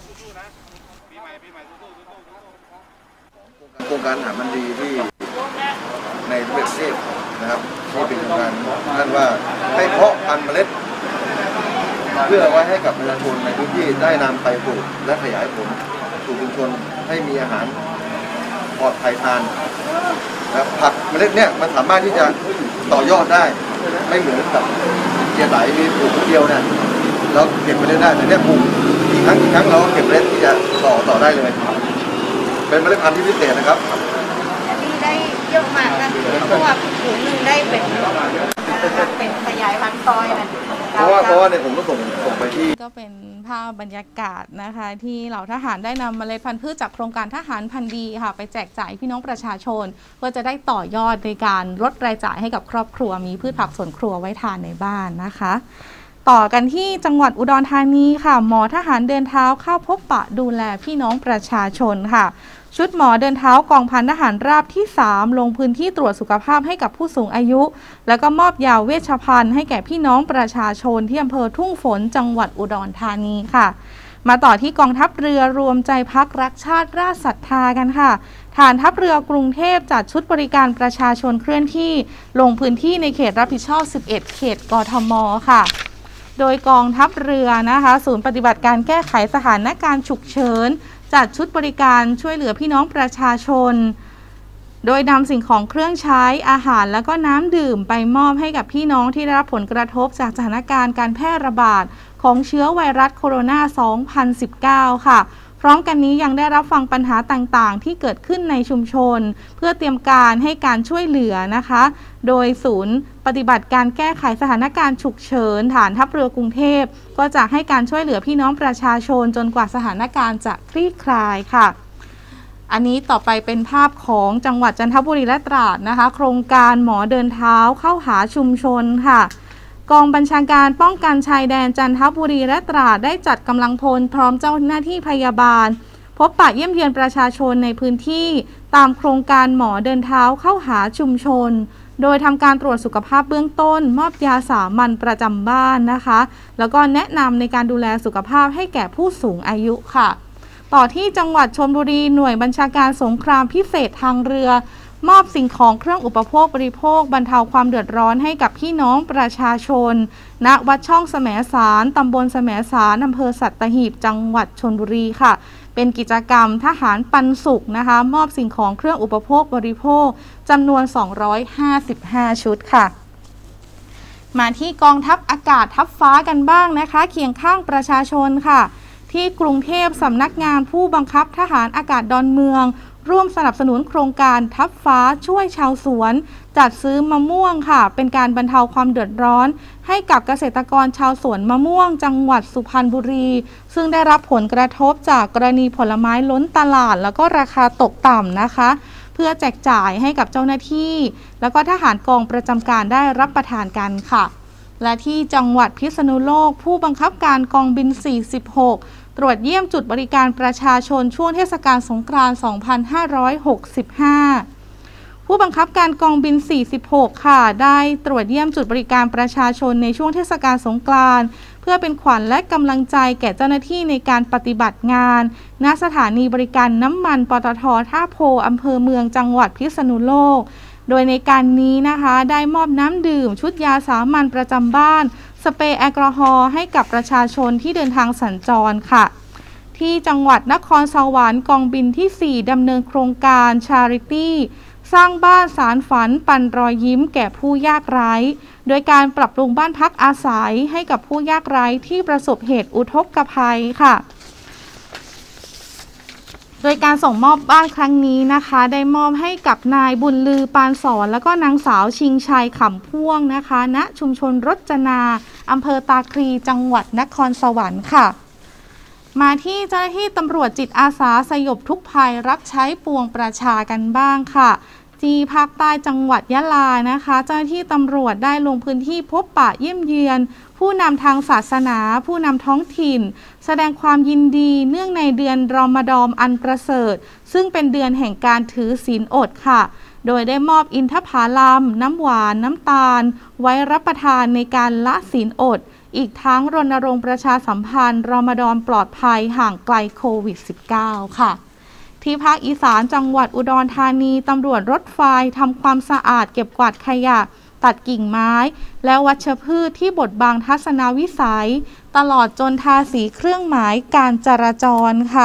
โครงการทหารพันธุ์ดีที่ในประเทศนะครับนี่เป็นโครงการท่านว่าให้เพาะพันธุ์เมล็ดเพื่อไว้ให้กับประชาชนในพื้นที่ได้นำไปปลูกและขยายผลสู่ชุมชนให้มีอาหารปลอดภัยทานนะครับผักเมล็ดเนี่ยมันสามารถที่จะต่อยอดได้ไม่เหมือนกับเกียร์ไหลมีปลูกคนเดียวเนี่ยแล้วเก็บเมล็ดได้แต่เนี่ยปลูกอีกครั้งอีกครั้งเราเก็บเมล็ดที่จะต่อต่อได้เลยเป็นเมล็ดพันธุ์ที่พิเศษนะครับอันนี้ได้เยอะมากนะเพราะว่าถุงหนึ่งได้เป็นเป็นขยายพันธุ์ต้อยนะเพราะว่าเพราะว่าในผมก็ส่งส่งไปที่ก็เป็นภาพบรรยากาศนะคะที่เหล่าทหารได้นำเมล็ดพันธุ์พืชจากโครงการทหารพันธุ์ดีค่ะไปแจกจ่ายพี่น้องประชาชนเพื่อจะได้ต่อยอดในการลดรายจ่ายให้กับครอบครัวมีพืชผักสวนครัวไว้ทานในบ้านนะคะต่อกันที่จังหวัดอุดรธานีค่ะหมอทหารเดินเท้าเข้าพบปะดูแลพี่น้องประชาชนค่ะชุดหมอเดินเท้ากองพันทหารราบที่สามลงพื้นที่ตรวจสุขภาพให้กับผู้สูงอายุแล้วก็มอบยาเวชภัณฑ์ให้แก่พี่น้องประชาชนที่อำเภอทุ่งฝนจังหวัดอุดรธานีค่ะมาต่อที่กองทัพเรือรวมใจพักรักชาติราชศรัทธากันค่ะฐานทัพเรือกรุงเทพจัดชุดบริการประชาชนเคลื่อนที่ลงพื้นที่ในเขตรับผิดชอบสิบเอ็ดเขตกทมค่ะโดยกองทัพเรือนะคะศูนย์ปฏิบัติการแก้ไขสถานการณ์ฉุกเฉินจัดชุดบริการช่วยเหลือพี่น้องประชาชนโดยนำสิ่งของเครื่องใช้อาหารและก็น้ำดื่มไปมอบให้กับพี่น้องที่ได้รับผลกระทบจากสถานการณ์การแพร่ระบาดของเชื้อไวรัสโคโรนา สองพันสิบเก้า ค่ะพร้อมกันนี้ยังได้รับฟังปัญหาต่างๆที่เกิดขึ้นในชุมชนเพื่อเตรียมการให้การช่วยเหลือนะคะโดยศูนย์ปฏิบัติการแก้ไขสถานการณ์ฉุกเฉินฐานทัพเรือกรุงเทพก็จะให้การช่วยเหลือพี่น้องประชาชนจนกว่าสถานการณ์จะคลี่คลายค่ะอันนี้ต่อไปเป็นภาพของจังหวัดจันทบุรีและตราดนะคะโครงการหมอเดินเท้าเข้าหาชุมชนค่ะกองบัญชาการป้องกันชายแดนจันทบุรีและตราดได้จัดกำลังพลพร้อมเจ้าหน้าที่พยาบาลพบปะเยี่ยมเยียนประชาชนในพื้นที่ตามโครงการหมอเดินเท้าเข้าหาชุมชนโดยทำการตรวจสุขภาพเบื้องต้นมอบยาสามัญประจำบ้านนะคะแล้วก็แนะนำในการดูแลสุขภาพให้แก่ผู้สูงอายุค่ะต่อที่จังหวัดชลบุรีหน่วยบัญชาการสงครามพิเศษทางเรือมอบสิ่งของเครื่องอุปโภคบริโภคบรรเทาความเดือดร้อนให้กับพี่น้องประชาชนณวัดช่องแสมสารตำบลแสมสารอำเภอสัตหีบจังหวัดชลบุรีค่ะเป็นกิจกรรมทหารปันสุขนะคะมอบสิ่งของเครื่องอุปโภคบริโภคจำนวนสองร้อยห้าสิบห้าชุดค่ะมาที่กองทัพอากาศทัพฟ้ากันบ้างนะคะเคียงข้างประชาชนค่ะที่กรุงเทพสำนักงานผู้บังคับทหารอากาศดอนเมืองร่วมสนับสนุนโครงการทัพฟ้าช่วยชาวสวนจัดซื้อมะม่วงค่ะเป็นการบรรเทาความเดือดร้อนให้กับเกษตรกรชาวสวนมะม่วงจังหวัดสุพรรณบุรีซึ่งได้รับผลกระทบจากกรณีผลไม้ล้นตลาดแล้วก็ราคาตกต่ำนะคะเพื่อแจกจ่ายให้กับเจ้าหน้าที่แล้วก็ทหารกองประจำการได้รับประทานกันค่ะและที่จังหวัดพิษณุโลกผู้บังคับการกองบินสี่สิบหกตรวจเยี่ยมจุดบริการประชาชนช่วงเทศกาลสงกรานต์ สองพันห้าร้อยหกสิบห้า ผู้บังคับการกองบิน สี่สิบหก ค่ะได้ตรวจเยี่ยมจุดบริการประชาชนในช่วงเทศกาลสงกรานต์เพื่อเป็นขวัญและกำลังใจแก่เจ้าหน้าที่ในการปฏิบัติงานณสถานีบริการน้ำมันปตท.ท่าโพอำเภอเมืองจังหวัดพิษณุโลกโดยในการนี้นะคะได้มอบน้ำดื่มชุดยาสามัญประจำบ้านสเปรย์แอลกอฮอล์ให้กับประชาชนที่เดินทางสัญจรค่ะที่จังหวัดนครสวรรค์กองบินที่สี่ดำเนินโครงการ Charity สร้างบ้านสารฝันปันรอยยิ้มแก่ผู้ยากไร้โดยการปรับปรุงบ้านพักอาศัยให้กับผู้ยากไร้ที่ประสบเหตุอุทกภัยค่ะโดยการส่งมอบบ้านครั้งนี้นะคะได้มอบให้กับนายบุญลือปานสอนแล้วก็นางสาวชิงชัยขำพ่วงนะคะณชุมชนรจนาอำเภอตาคลีจังหวัดนครสวรรค์ค่ะมาที่เจ้าหน้าที่ตำรวจจิตอาสาสยบทุกภัยรับใช้ปวงประชากันบ้างค่ะที่ภาคใต้จังหวัดยะลานะคะเจ้าหน้าที่ตำรวจได้ลงพื้นที่พบปะเยี่ยมเยือนผู้นำทางศาสนาผู้นำท้องถิ่นแสดงความยินดีเนื่องในเดือนรอมฎอนอันประเสริฐซึ่งเป็นเดือนแห่งการถือศีลอดค่ะโดยได้มอบอินทผลัมน้ำหวานน้ำตาลไว้รับประทานในการละศีลอดอีกทั้งรณรงค์ประชาสัมพันธ์รอมฎอนปลอดภัยห่างไกลโควิด สิบเก้า ค่ะที่ภาคอีสานจังหวัดอุดรธานีตำรวจรถไฟทำความสะอาดเก็บกวาดขยะตัดกิ่งไม้และวัชพืชที่บดบังทัศนวิสัยตลอดจนทาสีเครื่องหมายการจราจรค่ะ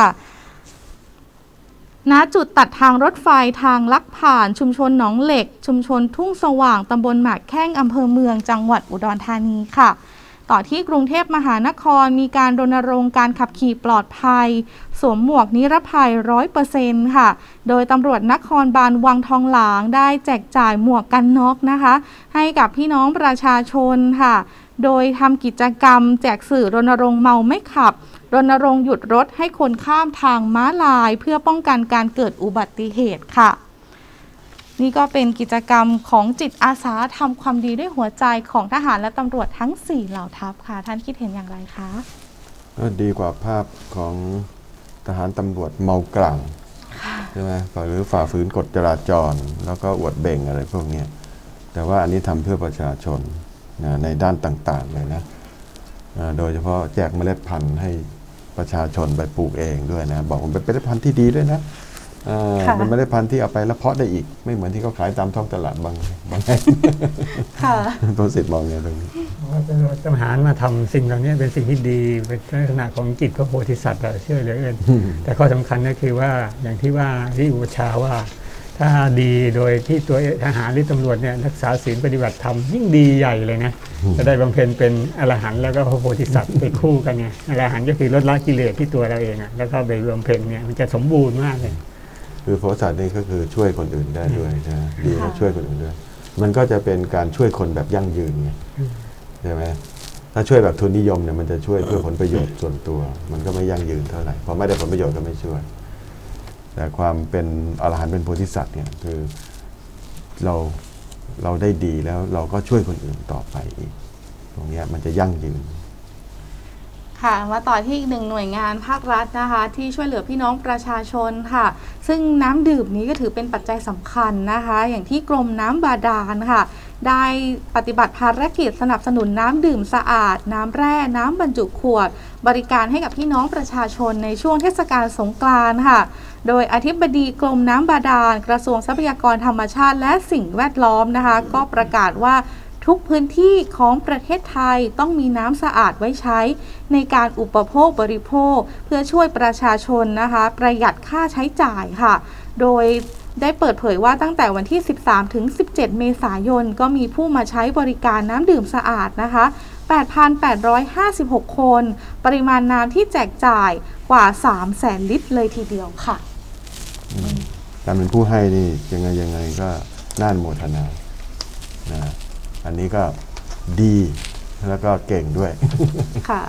ณจุดตัดทางรถไฟทางลักผ่านชุมชนหนองเหล็กชุมชนทุ่งสว่างตำบลหมากแข้งอำเภอเมืองจังหวัดอุดรธานีค่ะต่อที่กรุงเทพมหานครมีการรณรงค์การขับขี่ปลอดภัยสวมหมวกนิรภัย ร้อยเปอร์เซ็นต์ ค่ะโดยตำรวจนครบาลวังทองหลางได้แจกจ่ายหมวกกันน็อกนะคะให้กับพี่น้องประชาชนค่ะโดยทำกิจกรรมแจกสื่อรณรงค์เมาไม่ขับรณรงค์หยุดรถให้คนข้ามทางม้าลายเพื่อป้องกันการเกิดอุบัติเหตุค่ะนี่ก็เป็นกิจกรรมของจิตอาสาทำความดีด้วยหัวใจของทหารและตำรวจทั้งสี่เหล่าทัพค่ะท่านคิดเห็นอย่างไรคะก็ดีกว่าภาพของทหารตำรวจเมากร่างใช่ไหมหรือฝ่าฝืนกฎจราจรแล้วก็อวดเบ่งอะไรพวกนี้แต่ว่าอันนี้ทำเพื่อประชาชนนะในด้านต่างๆเลยนะโดยเฉพาะแจกเมล็ดพันธุ์ให้ประชาชนไปปลูกเองด้วยนะบอกว่าเป็นเมล็ดพันธุ์ที่ดีด้วยนะเป็นเมล็ดพันธุ์ที่เอาไปแล้วเพาะได้อีกไม่เหมือนที่เขาขายตามท้องตลาดบางบางแห่งตัวสิทธิ์มองเนี่ยตรงนี้ทหารมาทำสิ่งเหล่านี้เป็นสิ่งที่ดีเป็นลักษณะของจิตพระโพธิสัตว์เชื่อเหลือเกินแต่ข้อสำคัญก็คือว่าอย่างที่ว่าที่อุปชาว่าถ้าดีโดยที่ตัวทหารหรือตำรวจเนี่ยรักษาศีลปฏิบัติธรรมยิ่งดีใหญ่เลยนะจะได้บำเพ็ญเป็นอรหันต์แล้วก็พระโพธิสัตว์ไปคู่กันไงอรหันต์ก็คือลดละกิเลสที่ตัวเราเองอ่ะแล้วก็ไปบำเพ็ญเนี่ยมันจะสมบูรณ์มากเลยคือโพธิสัตว์นี่ก็คือช่วยคนอื่นได้ด้วยนะดีแล้วช่วยคนอื่นด้วยมันก็จะเป็นการช่วยคนแบบยั่งยืนไงใช่ไหมถ้าช่วยแบบทุนนิยมเนี่ยมันจะช่วยเพื่อผลประโยชน์ส่วนตัวมันก็ไม่ยั่งยืนเท่าไหร่พอไม่ได้ผลประโยชน์ก็ไม่ช่วยแต่ความเป็นอรหันต์เป็นโพธิสัตว์เนี่ยคือเราเราได้ดีแล้วเราก็ช่วยคนอื่นต่อไปอีกตรงนี้มันจะยั่งยืนค่ะมาต่อที่อีกหนึ่งหน่วยงานภาครัฐนะคะที่ช่วยเหลือพี่น้องประชาชนค่ะซึ่งน้ำดื่มนี้ก็ถือเป็นปัจจัยสำคัญนะคะอย่างที่กรมน้ำบาดาลค่ะได้ปฏิบัติภารกิจสนับสนุนน้ำดื่มสะอาดน้ำแร่น้ำบรรจุขวดบริการให้กับพี่น้องประชาชนในช่วงเทศกาลสงกรานต์ค่ะโดยอธิบดีกรมน้ำบาดาลกระทรวงทรัพยากรธรรมชาติและสิ่งแวดล้อมนะคะก็ประกาศว่าทุกพื้นที่ของประเทศไทยต้องมีน้ำสะอาดไว้ใช้ในการอุปโภคบริโภคเพื่อช่วยประชาชนนะคะประหยัดค่าใช้จ่ายค่ะโดยได้เปิดเผยว่าตั้งแต่วันที่สิบสามถึงสิบเจ็ดเมษายนก็มีผู้มาใช้บริการน้ำดื่มสะอาดนะคะ แปดพันแปดร้อยห้าสิบหก คนปริมาณน้ำที่แจกจ่ายกว่า สามแสน ลิตรเลยทีเดียวค่ะการเป็นผู้ให้นี่ยังไงยังไงก็น่าโมทนานะอันนี้ก็ดีแล้วก็เก่งด้วยค่ะ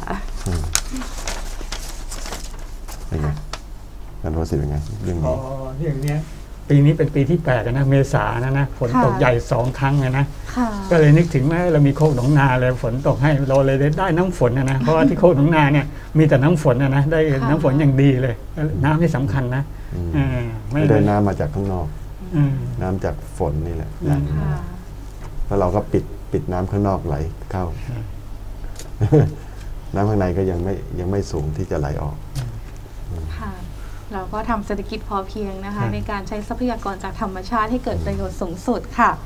เป็นไงการโทรศัพท์เป็นไงเรื่องนี้อ๋อเรื่องนี้ปีนี้เป็นปีที่แปดนะเมษานะนะฝนตกใหญ่สองครั้งเลยนะก็เลยนึกถึงว่าเรามีโคกหนองนาเลยฝนตกให้เราเลยได้น้ำฝนนะนะเพราะว่าที่โคกหนองนาเนี่ยมีแต่น้ำฝนนะนะได้น้ำฝนอย่างดีเลยน้ำที่สำคัญนะไม่ได้น้ำมาจากข้างนอกน้ำจากฝนนี่แหละแล้วเราก็ปิดปิดน้ำข้างนอกไหลเข้าน้ำข้างในก็ยังไม่ยังไม่สูงที่จะไหลออกค่ะเราก็ทำเศรษฐกิจพอเพียงนะคะในการใช้ทรัพยากรจากธรรมชาติให้เกิดประโยชน์สูงสุดค่ะ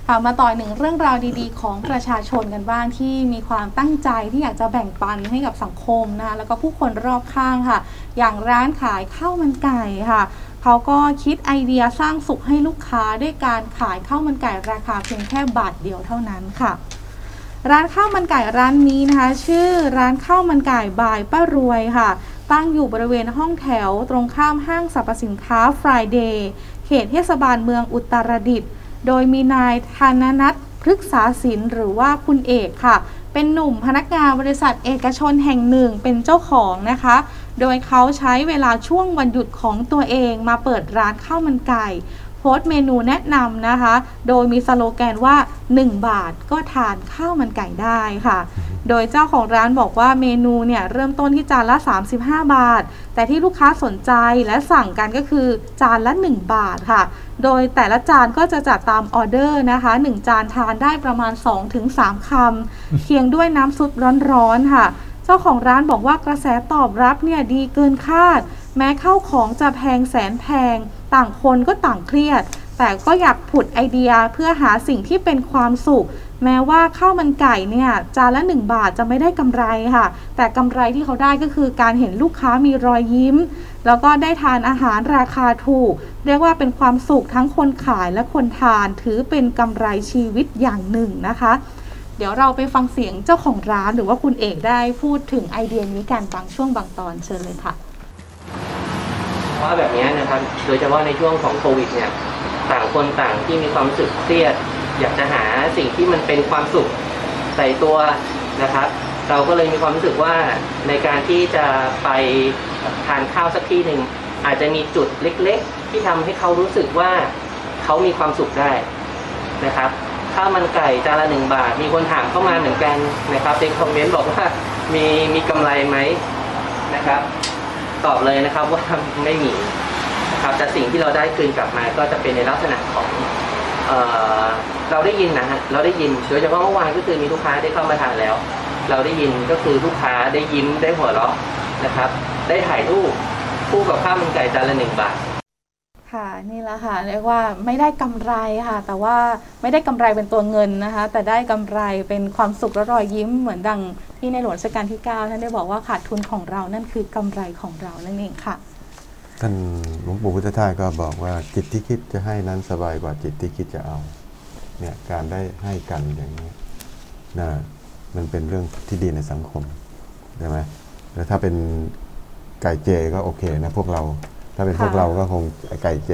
ค่ะมาต่อหนึ่งเรื่องราวดีๆของประชาชนกันบ้างที่มีความตั้งใจที่อยากจะแบ่งปันให้กับสังคมนะคะแล้วก็ผู้คนรอบข้างค่ะอย่างร้านขายข้าวมันไก่ค่ะเขาก็คิดไอเดียสร้างสุขให้ลูกค้าด้วยการขายข้าวมันไก่ราคาเพียงแค่บาทเดียวเท่านั้นค่ะร้านข้าวมันไก่ร้านนี้นะคะชื่อร้านข้าวมันไก่บายป้ารวยค่ะตั้งอยู่บริเวณห้องแถวตรงข้ามห้างสรรพสินค้า Friday เขตเทศบาลเมืองอุตรดิตถ์โดยมีนายธนนัทพฤกษาศิลป์หรือว่าคุณเอกค่ะเป็นหนุ่มพนักงานบริษัทเอกชนแห่งหนึ่งเป็นเจ้าของนะคะโดยเขาใช้เวลาช่วงวันหยุดของตัวเองมาเปิดร้านข้าวมันไก่โพสต์เมนูแนะนำนะคะโดยมีสโลแกนว่าหนึ่งบาทก็ทานข้าวมันไก่ได้ค่ะโดยเจ้าของร้านบอกว่าเมนูเนี่ยเริ่มต้นที่จานละสามสิบห้าบาทแต่ที่ลูกค้าสนใจและสั่งกันก็คือจานละหนึ่งบาทค่ะโดยแต่ละจานก็จะจัดตามออเดอร์นะคะหนึ่งจานทานได้ประมาณ สองถึงสาม คำเคียงด้วยน้ำซุปร้อนๆค่ะเจ้าของร้านบอกว่ากระแสตอบรับเนี่ยดีเกินคาดแม้ข้าวของจะแพงแสนแพงต่างคนก็ต่างเครียดแต่ก็อยากผุดไอเดียเพื่อหาสิ่งที่เป็นความสุขแม้ว่าข้าวมันไก่เนี่ยจานละหนึ่งบาทจะไม่ได้กำไรค่ะแต่กำไรที่เขาได้ก็คือการเห็นลูกค้ามีรอยยิ้มแล้วก็ได้ทานอาหารราคาถูกเรียกว่าเป็นความสุขทั้งคนขายและคนทานถือเป็นกำไรชีวิตอย่างหนึ่งนะคะเดี๋ยวเราไปฟังเสียงเจ้าของร้านหรือว่าคุณเอกได้พูดถึงไอเดียนี้กันบางช่วงบางตอนเชิญเลยค่ะว่าแบบนี้นะครับโดยเฉพาะในช่วงของโควิดเนี่ยต่างคนต่างที่มีความรู้สึกเครียดอยากจะหาสิ่งที่มันเป็นความสุขใส่ตัวนะครับเราก็เลยมีความรู้สึกว่าในการที่จะไปทานข้าวสักที่หนึ่งอาจจะมีจุดเล็กๆที่ทำให้เขารู้สึกว่าเขามีความสุขได้นะครับข้าวมันไก่จานละหนึ่งบาทมีคนถามเข้ามาเหมือนกันนะครับในคอมเมนต์บอกว่ามีมีกำไรไหมนะครับตอบเลยนะครับว่าไม่มีนะครับแต่สิ่งที่เราได้คืนกลับมาก็จะเป็นในลักษณะของเอ่อเราได้ยินนะฮะเราได้ยินโดยเฉพาะเมื่อวานก็คือมีลูกค้าได้เข้ามาทานแล้วเราได้ยินก็คือลูกค้าได้ยิ้มได้หัวเราะนะครับได้ถ่ายรูปคู่กับข้าวมันไก่จานละหนึ่งบาทค่ะนี่แหละค่ะเรียกว่าไม่ได้กำไรค่ะแต่ว่าไม่ได้กำไรเป็นตัวเงินนะคะแต่ได้กำไรเป็นความสุขและรอยยิ้มเหมือนดังที่ในหลวงรัชกาลที่เก้าท่านได้บอกว่าขาดทุนของเรานั่นคือกำไรของเรานั่นเองค่ะท่านหลวงปู่พุทธทาสก็บอกว่าจิตที่คิดจะให้นั้นสบายกว่าจิตที่คิดจะเอาเนี่ยการได้ให้กันอย่างนี้นะมันเป็นเรื่องที่ดีในสังคมใช่ไหมแล้วถ้าเป็นไก่เจก็โอเคนะพวกเราถ้าเป็นพวกเราก็คงไก่เจ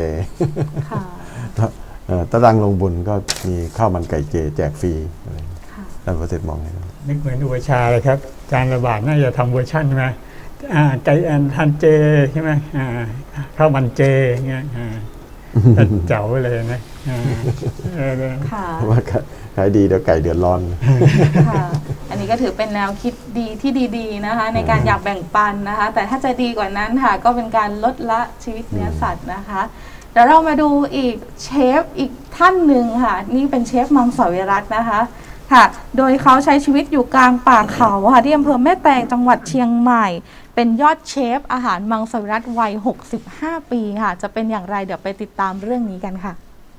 ตะดังลงบุญก็มีข้าวมันไก่เจแจกฟรีอะไรท่านประเสริฐมองไงนึกเหมือนอุปชาเลยครับจานละบาทน่าจะทำเวอร์ชันใช่ไหมไก่ทานเจใช่ไหมข้าวมันเจเงี้ยเจ๋วเลยนะว่าขายดีเดี๋ยวไก่เดือดร้อนค่ะอันนี้ก็ถือเป็นแนวคิดดีที่ดีๆนะคะในการอยากแบ่งปันนะคะแต่ถ้าจะดีกว่านั้นค่ะก็เป็นการลดละชีวิตเนื้อสัตว์นะคะเดี๋ยวเรามาดูอีกเชฟอีกท่านหนึ่งค่ะนี่เป็นเชฟมังสวิรัตินะคะค่ะโดยเขาใช้ชีวิตอยู่กลางป่าเขาค่ะที่อำเภอแม่แตงจังหวัดเชียงใหม่เป็นยอดเชฟอาหารมังสวิรัติวัยหกสิบห้าปีค่ะจะเป็นอย่างไรเดี๋ยวไปติดตามเรื่องนี้กันค่ะ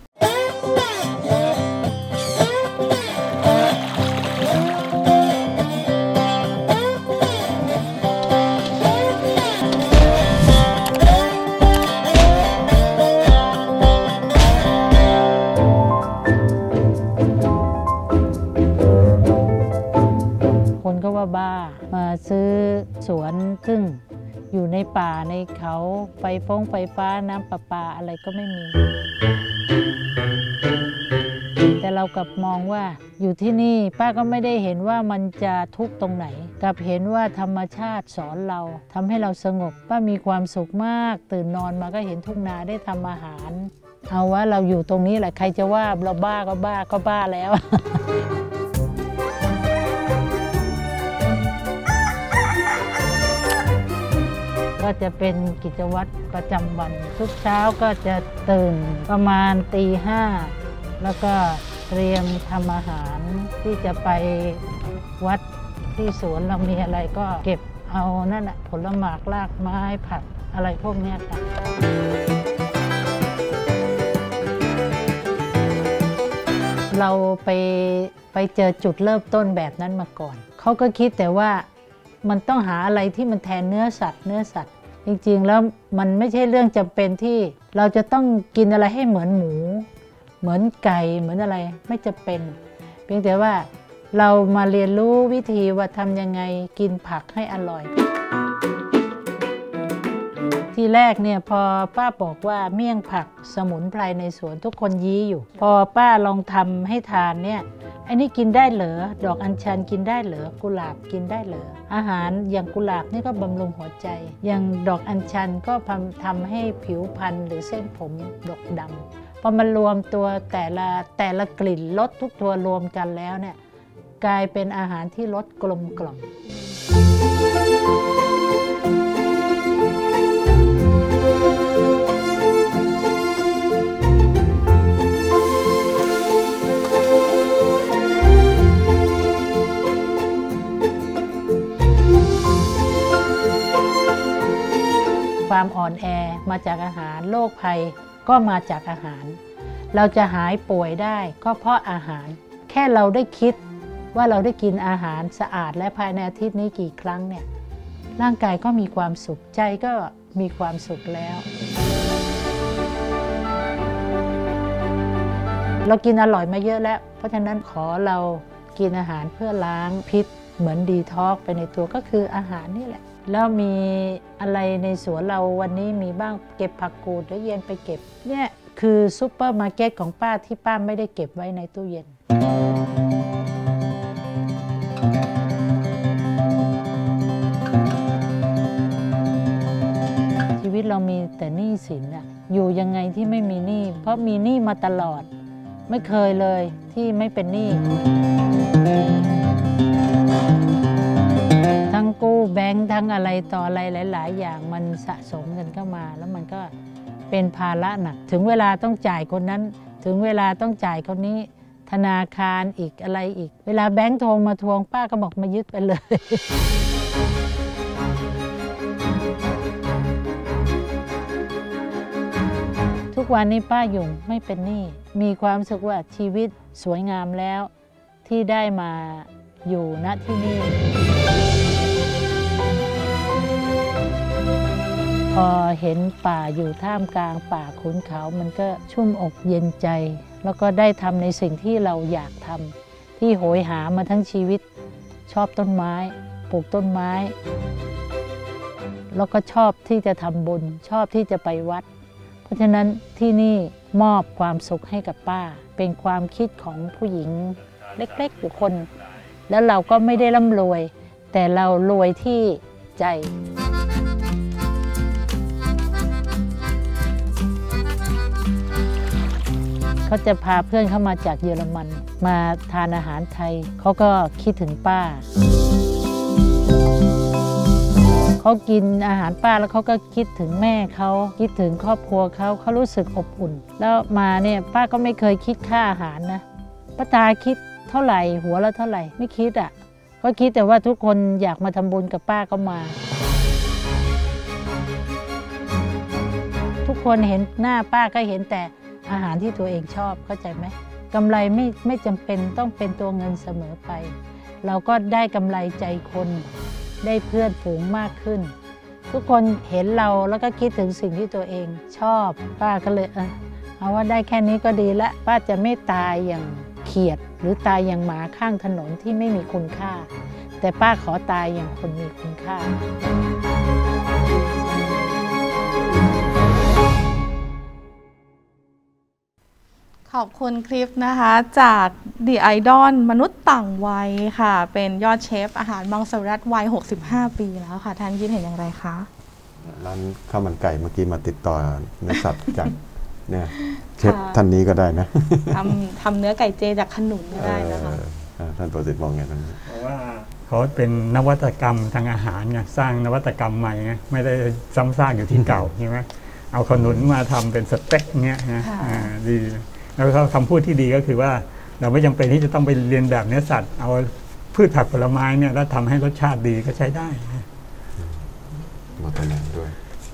ก็ว่าบ้ามาซื้อสวนซึ่งอยู่ในป่าในเขาไฟฟ้องไฟฟ้าน้ำประปาอะไรก็ไม่มีแต่เรากลับมองว่าอยู่ที่นี่ป้าก็ไม่ได้เห็นว่ามันจะทุกข์ตรงไหนกลับเห็นว่าธรรมชาติสอนเราทำให้เราสงบป้ามีความสุขมากตื่นนอนมาก็เห็นทุ่งนาได้ทำอาหารเอาว่าเราอยู่ตรงนี้แหละใครจะว่าเราบ้าก็บ้าก็บ้าแล้วก็จะเป็นกิจวัตรประจำวันทุกเช้าก็จะตื่นประมาณตีห้าแล้วก็เตรียมทำอาหารที่จะไปวัดที่สวนเรามีอะไรก็เก็บเอานั่นแหละผลหมากรากไม้ผักอะไรพวกนี้ค่ะรเราไปไปเจอจุดเริ่มต้นแบบนั้นมาก่อนเขาก็คิดแต่ว่ามันต้องหาอะไรที่มันแทนเนื้อสัตว์เนื้อสัตว์จริงๆแล้วมันไม่ใช่เรื่องจำเป็นที่เราจะต้องกินอะไรให้เหมือนหมูเหมือนไก่เหมือนอะไรไม่จำเป็นเพียงแต่ว่าเรามาเรียนรู้วิธีว่าทำยังไงกินผักให้อร่อยทีแรกเนี่ยพอป้าบอกว่าเมี่ยงผักสมุนไพรในสวนทุกคนยี้อยู่พอป้าลองทำให้ทานเนี่ยไอ้นี่กินได้เหรอดอกอัญชันกินได้เหรอกุหลาบกินได้เหรออาหารอย่างกุหลาบนี่ก็บำรุงหัวใจอย่างดอกอัญชันก็ทำให้ผิวพรรณหรือเส้นผมดกดำพอมันรวมตัวแต่ละแต่ละกลิ่นรสทุกตัวรวมกันแล้วเนี่ยกลายเป็นอาหารที่รสกลมกล่อมความอ่อนแอมาจากอาหารโรคภัยก็มาจากอาหารเราจะหายป่วยได้ก็เพราะอาหารแค่เราได้คิดว่าเราได้กินอาหารสะอาดและภายในอาทิตย์นี้กี่ครั้งเนี่ยร่างกายก็มีความสุขใจก็มีความสุขแล้วเรากินอร่อยมาเยอะแล้วเพราะฉะนั้นขอเรากินอาหารเพื่อล้างพิษเหมือนดีท็อกไปในตัวก็คืออาหารนี่แหละแล้วมีอะไรในสวนเราวันนี้มีบ้างเก็บผักกูดแล้วเย็นไปเก็บเนี่ยคือซุปเปอร์มาร์เก็ตของป้าที่ป้าไม่ได้เก็บไว้ในตู้เย็นชีวิตเรามีแต่หนี้สินอะอยู่ยังไงที่ไม่มีหนี้เพราะมีหนี้มาตลอดไม่เคยเลยที่ไม่เป็นหนี้ทั้งกู้แบงค์ทั้งอะไรต่ออะไรหลายๆอย่างมันสะสมกันเข้ามาแล้วมันก็เป็นภาระหนักถึงเวลาต้องจ่ายคนนั้นถึงเวลาต้องจ่ายคนนี้ธนาคารอีกอะไรอีกเวลาแบงค์โทรมาทวงป้าก็บอกมายึดไปเลย ทุกวันนี้ป้ายุ่งไม่เป็นหนี้มีความรู้สึกว่าชีวิตสวยงามแล้วที่ได้มาอยู่ณที่นี่พอเห็นป่าอยู่ท่ามกลางป่าขุนเขามันก็ชุ่มอกเย็นใจแล้วก็ได้ทำในสิ่งที่เราอยากทำที่โหยหามาทั้งชีวิตชอบต้นไม้ปลูกต้นไม้แล้วก็ชอบที่จะทำบุญชอบที่จะไปวัดเพราะฉะนั้นที่นี่มอบความสุขให้กับป้าเป็นความคิดของผู้หญิงเล็กๆอยู่คนแล้วเราก็ไม่ได้ร่ำรวยแต่เรารวยที่ใจเขาจะพาเพื่อนเข้ามาจากเยอรมันมาทานอาหารไทยเขาก็คิดถึงป้าเขากินอาหารป้าแล้วเขาก็คิดถึงแม่เขาคิดถึงครอบครัวเขาเขารู้สึกอบอุ่นแล้วมาเนี่ยป้าก็ไม่เคยคิดค่าอาหารนะป้าตาคิดเท่าไหร่หัวละเท่าไหร่ไม่คิดอ่ะก็คิดแต่ว่าทุกคนอยากมาทำบุญกับป้าก็มาทุกคนเห็นหน้าป้าก็เห็นแต่อาหารที่ตัวเองชอบเข้าใจไหมกำไรไม่ไม่จำเป็นต้องเป็นตัวเงินเสมอไปเราก็ได้กำไรใจคนได้เพื่อนฝูงมากขึ้นทุกคนเห็นเราแล้วก็คิดถึงสิ่งที่ตัวเองชอบป้าก็เลยเออเอาว่าได้แค่นี้ก็ดีละป้าจะไม่ตายอย่างเขียดหรือตายอย่างหมาข้างถนนที่ไม่มีคุณค่าแต่ป้าขอตายอย่างคนมีคุณค่าขอบคุณคลิปนะคะจาก The Idol มนุษย์ต่างวัยค่ะเป็นยอดเชฟอาหารมังสวิรัติวัยหกสิบห้าปีแล้วค่ะท่านคิดเห็นอย่างไรคะร้านข้าวมันไก่เมื่อกี้มาติดต่อเนื้อสัตว์จากเนี่ยเชฟท่านนี้ก็ได้นะทำทำเนื้อไก่เจจากขนุนก็ได้นะคะท่านประสิทธิ์มองไงท่านเพราะว่าเขาเป็นนวัตกรรมทางอาหารไงสร้างนวัตกรรมใหม่ไงไม่ได้ซ้ำซากอยู่ที่เก่าใช่ไหมเอาขนุนมาทำเป็นสเต็กเนี้ยนะดีแล้วเขาคำพูดที่ดีก็คือว่าเราไม่จำเป็นที่จะต้องไปเรียนแบบเนื้อสัตว์เอาพืชผักผลไม้เนี่ยแล้วทำให้รสชาติดีก็ใช้ได้มาตรฐานด้วย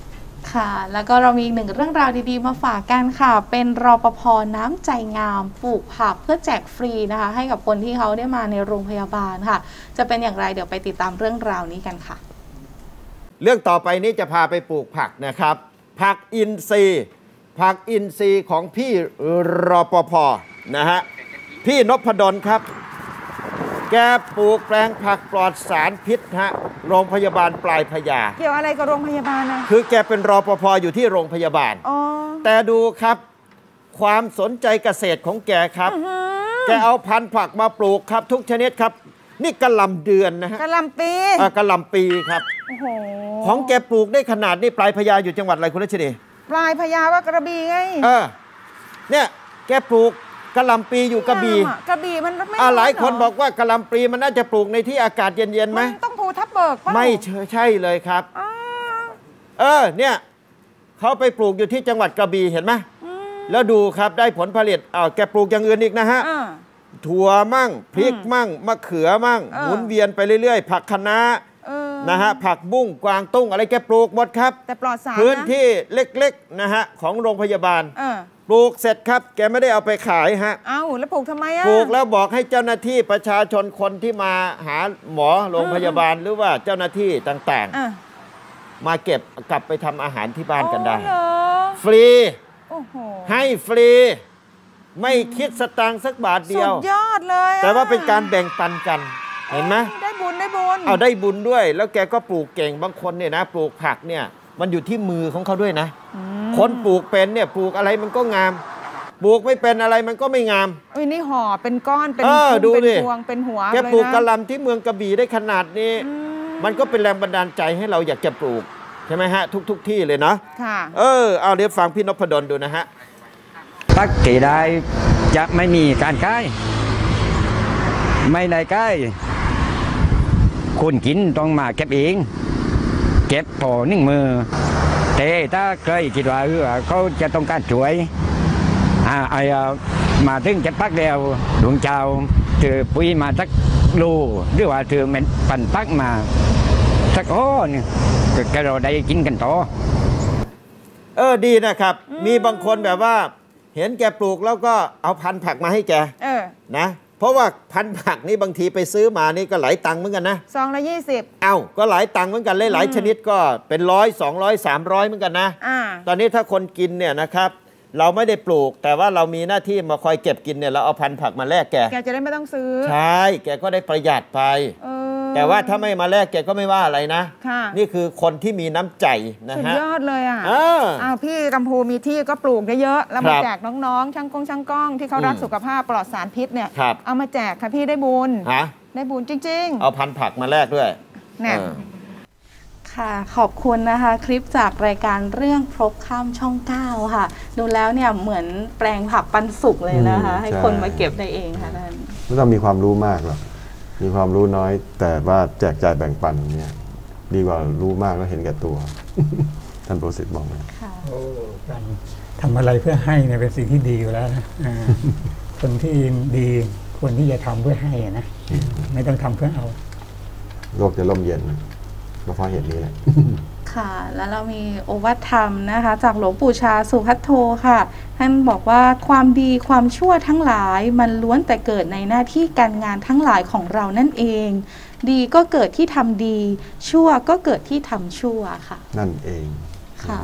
ค่ะแล้วก็เรามีอีกหนึ่งเรื่องราวดีๆมาฝากกันค่ะเป็นรปภ.น้ำใจงามปลูกผักเพื่อแจกฟรีนะคะให้กับคนที่เขาได้มาในโรงพยาบาลค่ะจะเป็นอย่างไรเดี๋ยวไปติดตามเรื่องราวนี้กันค่ะเรื่องต่อไปนี้จะพาไปปลูกผักนะครับผักอินทรีย์ผักอินทรีย์ของพี่รปภ.นะฮะพี่นพดลครับแกปลูกแปลงผักปลอดสารพิษฮะโรงพยาบาลปลายพญาเกี่ยวอะไรกับโรงพยาบาลนะคือแกเป็นรปภ.อยู่ที่โรงพยาบาลแต่ดูครับความสนใจเกษตรของแกครับแกเอาพันธุ์ผักมาปลูกครับทุกชนิดครับนี่กะหล่ำเดือนนะฮะกะหล่ำปีอ่ากะหล่ำปีครับโอ้โหของแกปลูกได้ขนาดนี้ปลายพญาอยู่จังหวัดอะไรคุณรัชนีปลายพญาว่ากระบี่ไงเออเนี่ยแกปลูกกะหล่ำปีอยู่กระบี่กระบี่มันไม่หลายคนบอกว่ากะหล่ำปีมันน่าจะปลูกในที่อากาศเย็นๆไหมต้องภูทับเบิกป่ะไม่ใช่เลยครับเออเนี่ยเขาไปปลูกอยู่ที่จังหวัดกระบี่เห็นไหมแล้วดูครับได้ผลผลิตอ้าวแกปลูกอย่างอื่นอีกนะฮะถั่วมั่งพริกมั่งมะเขือมั่งหมุนเวียนไปเรื่อยๆผักคะน้านะฮะผักบุ้งกวางตุ้งอะไรแกปลูกหมดครับแต่ปลอดสารพื้นที่เล็กๆนะฮะของโรงพยาบาลปลูกเสร็จครับแกไม่ได้เอาไปขายฮะเอ้าแล้วปลูกทำไมอ่ะปลูกแล้วบอกให้เจ้าหน้าที่ประชาชนคนที่มาหาหมอโรงพยาบาลหรือว่าเจ้าหน้าที่ต่างๆมาเก็บกลับไปทำอาหารที่บ้านกันได้ฟรีให้ฟรีไม่คิดสตางค์สักบาทเดียวสุดยอดเลยแต่ว่าเป็นการแบ่งปันกันเห็นไหมได้บุญได้บุญเอาได้บุญด้วยแล้วแกก็ปลูกเก่งบางคนเนี่ยนะปลูกผักเนี่ยมันอยู่ที่มือของเขาด้วยนะคนปลูกเป็นเนี่ยปลูกอะไรมันก็งามปลูกไม่เป็นอะไรมันก็ไม่งามอุ้ยนี่ห่อเป็นก้อนเป็นดูเป็นดิพวงเป็นหัวแกปลูกกะหล่ำที่เมืองกระบี่ได้ขนาดนี้มันก็เป็นแรงบันดาลใจให้เราอยากจะปลูกใช่ไหมฮะทุกๆที่เลยเนาะค่ะเออเอาเดี๋ยวฟังพี่นพดลดูนะฮะถ้าเกได้จะไม่มีการใกล้ไม่ได้ใกล้คนกินต้องมาเก็บเองเก็บพอหนึ่งมือแต่ถ้าเคยคิดว่าเขาจะต้องการช่วยอ่าไอ้มาถึงจะปักเดียวดวงเจ้าถือปุ๋ยมาสักลูหรือว่าถือเม็ดปั่นปักมาสักโอ้เนี่ยก็เราได้กินกันต่อเออดีนะครับมีบางคนแบบว่าเห็นแกปลูกแล้วก็เอาพันธุ์ผักมาให้แกนะเพราะว่าพันธุ์ผักนี่บางทีไปซื้อมานี่ก็หลายตังค์เหมือนกันนะซองละยี่สิบเอ้าก็หลายตังค์เหมือนกันหลายๆชนิดก็เป็นร้อยสองร้อยสามร้อยเหมือนกันนะตอนนี้ถ้าคนกินเนี่ยนะครับเราไม่ได้ปลูกแต่ว่าเรามีหน้าที่มาคอยเก็บกินเนี่ยเราเอาพันธุ์ผักมาแลกแกแกจะได้ไม่ต้องซื้อใช่แกก็ได้ประหยัดไปแต่ว่าถ้าไม่มาแลกแกก็ไม่ว่าอะไรนะนี่คือคนที่มีน้ำใจนะฮะสุดยอดเลยอ่ะอ้าวพี่กัมพูมีที่ก็ปลูกเยอะๆแล้วมาแจกน้องๆช่างกงช่างกล้องที่เขารักสุขภาพปลอดสารพิษเนี่ยเอามาแจกค่ะพี่ได้บุญได้บุญจริงๆเอาพันธุ์ผักมาแลกด้วยเนี่ยค่ะขอบคุณนะคะคลิปจากรายการเรื่องพบค่ำช่องเก้าค่ะดูแล้วเนี่ยเหมือนแปลงผักปันสุกเลยนะคะให้คนมาเก็บได้เองค่ะท่านไม่ต้องมีความรู้มากหรอกมีความรู้น้อยแต่ว่าแจกจ่ายแบ่งปันเนี่ยดีกว่ารู้มากแล้วเห็นแก่ตัวท่านโปรสิตบอกไหมโอ้การทำอะไรเพื่อให้เนี่ยเป็นสิ่งที่ดีอยู่แล้วนะคนที่ดีควรที่จะทำเพื่อให้นะไม่ต้องทำเพื่อเอาโลกจะร่มเย็นก็เพราะเหตุนี้แหละค่ะแล้วเรามีโอวาทธรรมนะคะจากหลวงปู่ชาสุภัทโทค่ะท่านบอกว่าความดีความชั่วทั้งหลายมันล้วนแต่เกิดในหน้าที่การงานทั้งหลายของเรานั่นเองดีก็เกิดที่ทำดีชั่วก็เกิดที่ทำชั่วค่ะนั่นเองค่ะ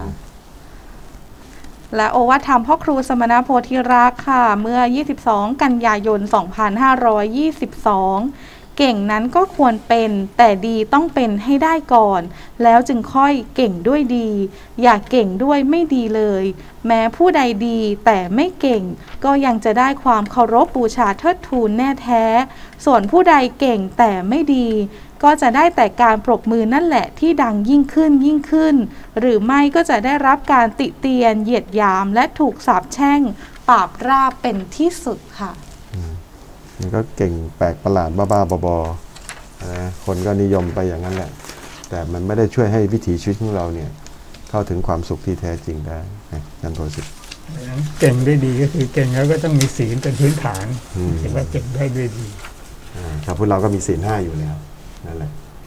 และโอวาทธรรมพ่อครูสมณโพธิรักษ์ค่ะเมื่อยี่สิบสองกันยายนสองพันห้าร้อยยี่สิบสองเก่งนั้นก็ควรเป็นแต่ดีต้องเป็นให้ได้ก่อนแล้วจึงค่อยเก่งด้วยดีอย่าเก่งด้วยไม่ดีเลยแม้ผู้ใดดีแต่ไม่เก่งก็ยังจะได้ความเคารพบูชาเทิดทูนแน่แท้ส่วนผู้ใดเก่งแต่ไม่ดีก็จะได้แต่การปรบมือนั่นแหละที่ดังยิ่งขึ้นยิ่งขึ้นหรือไม่ก็จะได้รับการติเตียนเหยียดหยามและถูกสาปแช่งปราบราบเป็นที่สุดค่ะมันก็เก่งแปลกประหลาดบ้าๆบอๆนะคนก็นิยมไปอย่างนั้นแหละแต่มันไม่ได้ช่วยให้วิถีชีวิตของเราเนี่ยเข้าถึงความสุขที่แท้จริงได้นั่นโทสิเก่งได้ดีก็คือเก่งแล้วก็ต้องมีศีลเป็นพื้นฐานเห็นว่าเก่งได้ด้วยดีครับพวกเราก็มีศีลห้าอยู่แล้วนั่นแหละ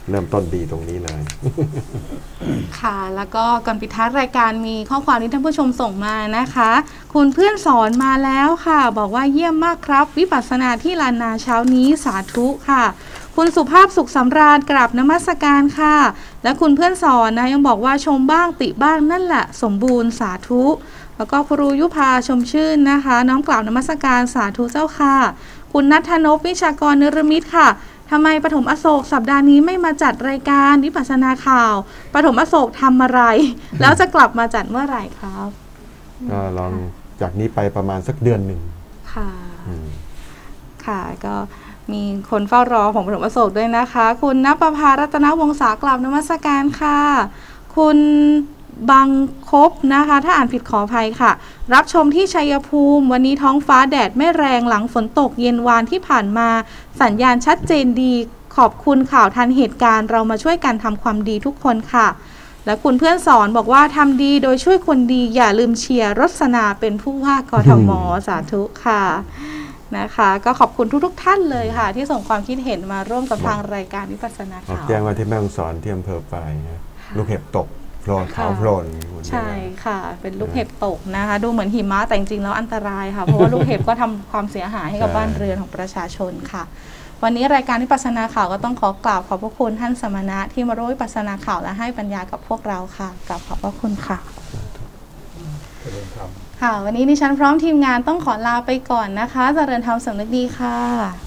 เริ่มต้นดีตรงนี้เลยค่ะแล้วก็ก่อนปิดท้ายรายการมีข้อความที่ท่านผู้ชมส่งมานะคะ คุณเพื่อนสอนมาแล้วค่ะบอกว่าเยี่ยมมากครับวิปัสสนาที่ลานนาเช้านี้สาธุค่ะคุณสุภาพสุขสำราญกราบนมัสการค่ะและคุณเพื่อนสอนนะยังบอกว่าชมบ้างติบ้างนั่นแหละสมบูรณ์สาธุแล้วก็ครูยุพาชมชื่นนะคะน้อมกล่าวนมัสการสาธุเจ้าค่ะคุณณัฐนพวิชากรนรมิตรค่ะทำไมปฐมอโศกสัปดาห์นี้ไม่มาจัดรายการวิปัสสนาข่าวปฐมอโศกทำอะไร แล้วจะกลับมาจัดเมื่อไหร่ครับก็ลองจากนี้ไปประมาณสักเดือนหนึ่งค่ะค่ะก็มีคนเฝ้ารอของปฐมอโศกด้วยนะคะคุณณปภารัตนวงศากราบนมัสการค่ะคุณบังคบนะคะถ้าอ่านผิดขออภัยค่ะรับชมที่ชัยภูมิวันนี้ท้องฟ้าแดดไม่แรงหลังฝนตกเย็นวานที่ผ่านมาสัญญาณชัดเจนดีขอบคุณข่าวทันเหตุการณ์เรามาช่วยกันทำความดีทุกคนค่ะและคุณเพื่อนสอนบอกว่าทำดีโดยช่วยคนดีอย่าลืมเชียร์รสนาเป็นผู้ว่ากทม สาธุค่ะนะคะก็ขอบคุณทุกๆท่านเลยค่ะที่ส่งความคิดเห็นมาร่วมกับทางรายการวิปัสสนาข่าวแจ้งว่าที่แม่ฮ่องสอนที่อำเภอปลายลูกเห็บตกโผล่ขาวโผล่ใช่ค่ะเป็นลูกเห็บตกนะคะดูเหมือนหิมะแต่จริงๆแล้วอันตรายค่ะเพราะว่าลูกเห็บก็ทำความเสียหายให้กับบ้านเรือนของประชาชนค่ะวันนี้รายการวิปัสสนาข่าวก็ต้องขอกราบขอบพระคุณท่านสมณะที่มาร่วมวิปัสสนาข่าวและให้ปัญญากับพวกเราค่ะกราบขอบพระคุณค่ะค่ะวันนี้ดิฉันพร้อมทีมงานต้องขอลาไปก่อนนะคะเจริญธรรมสำนึกดีค่ะ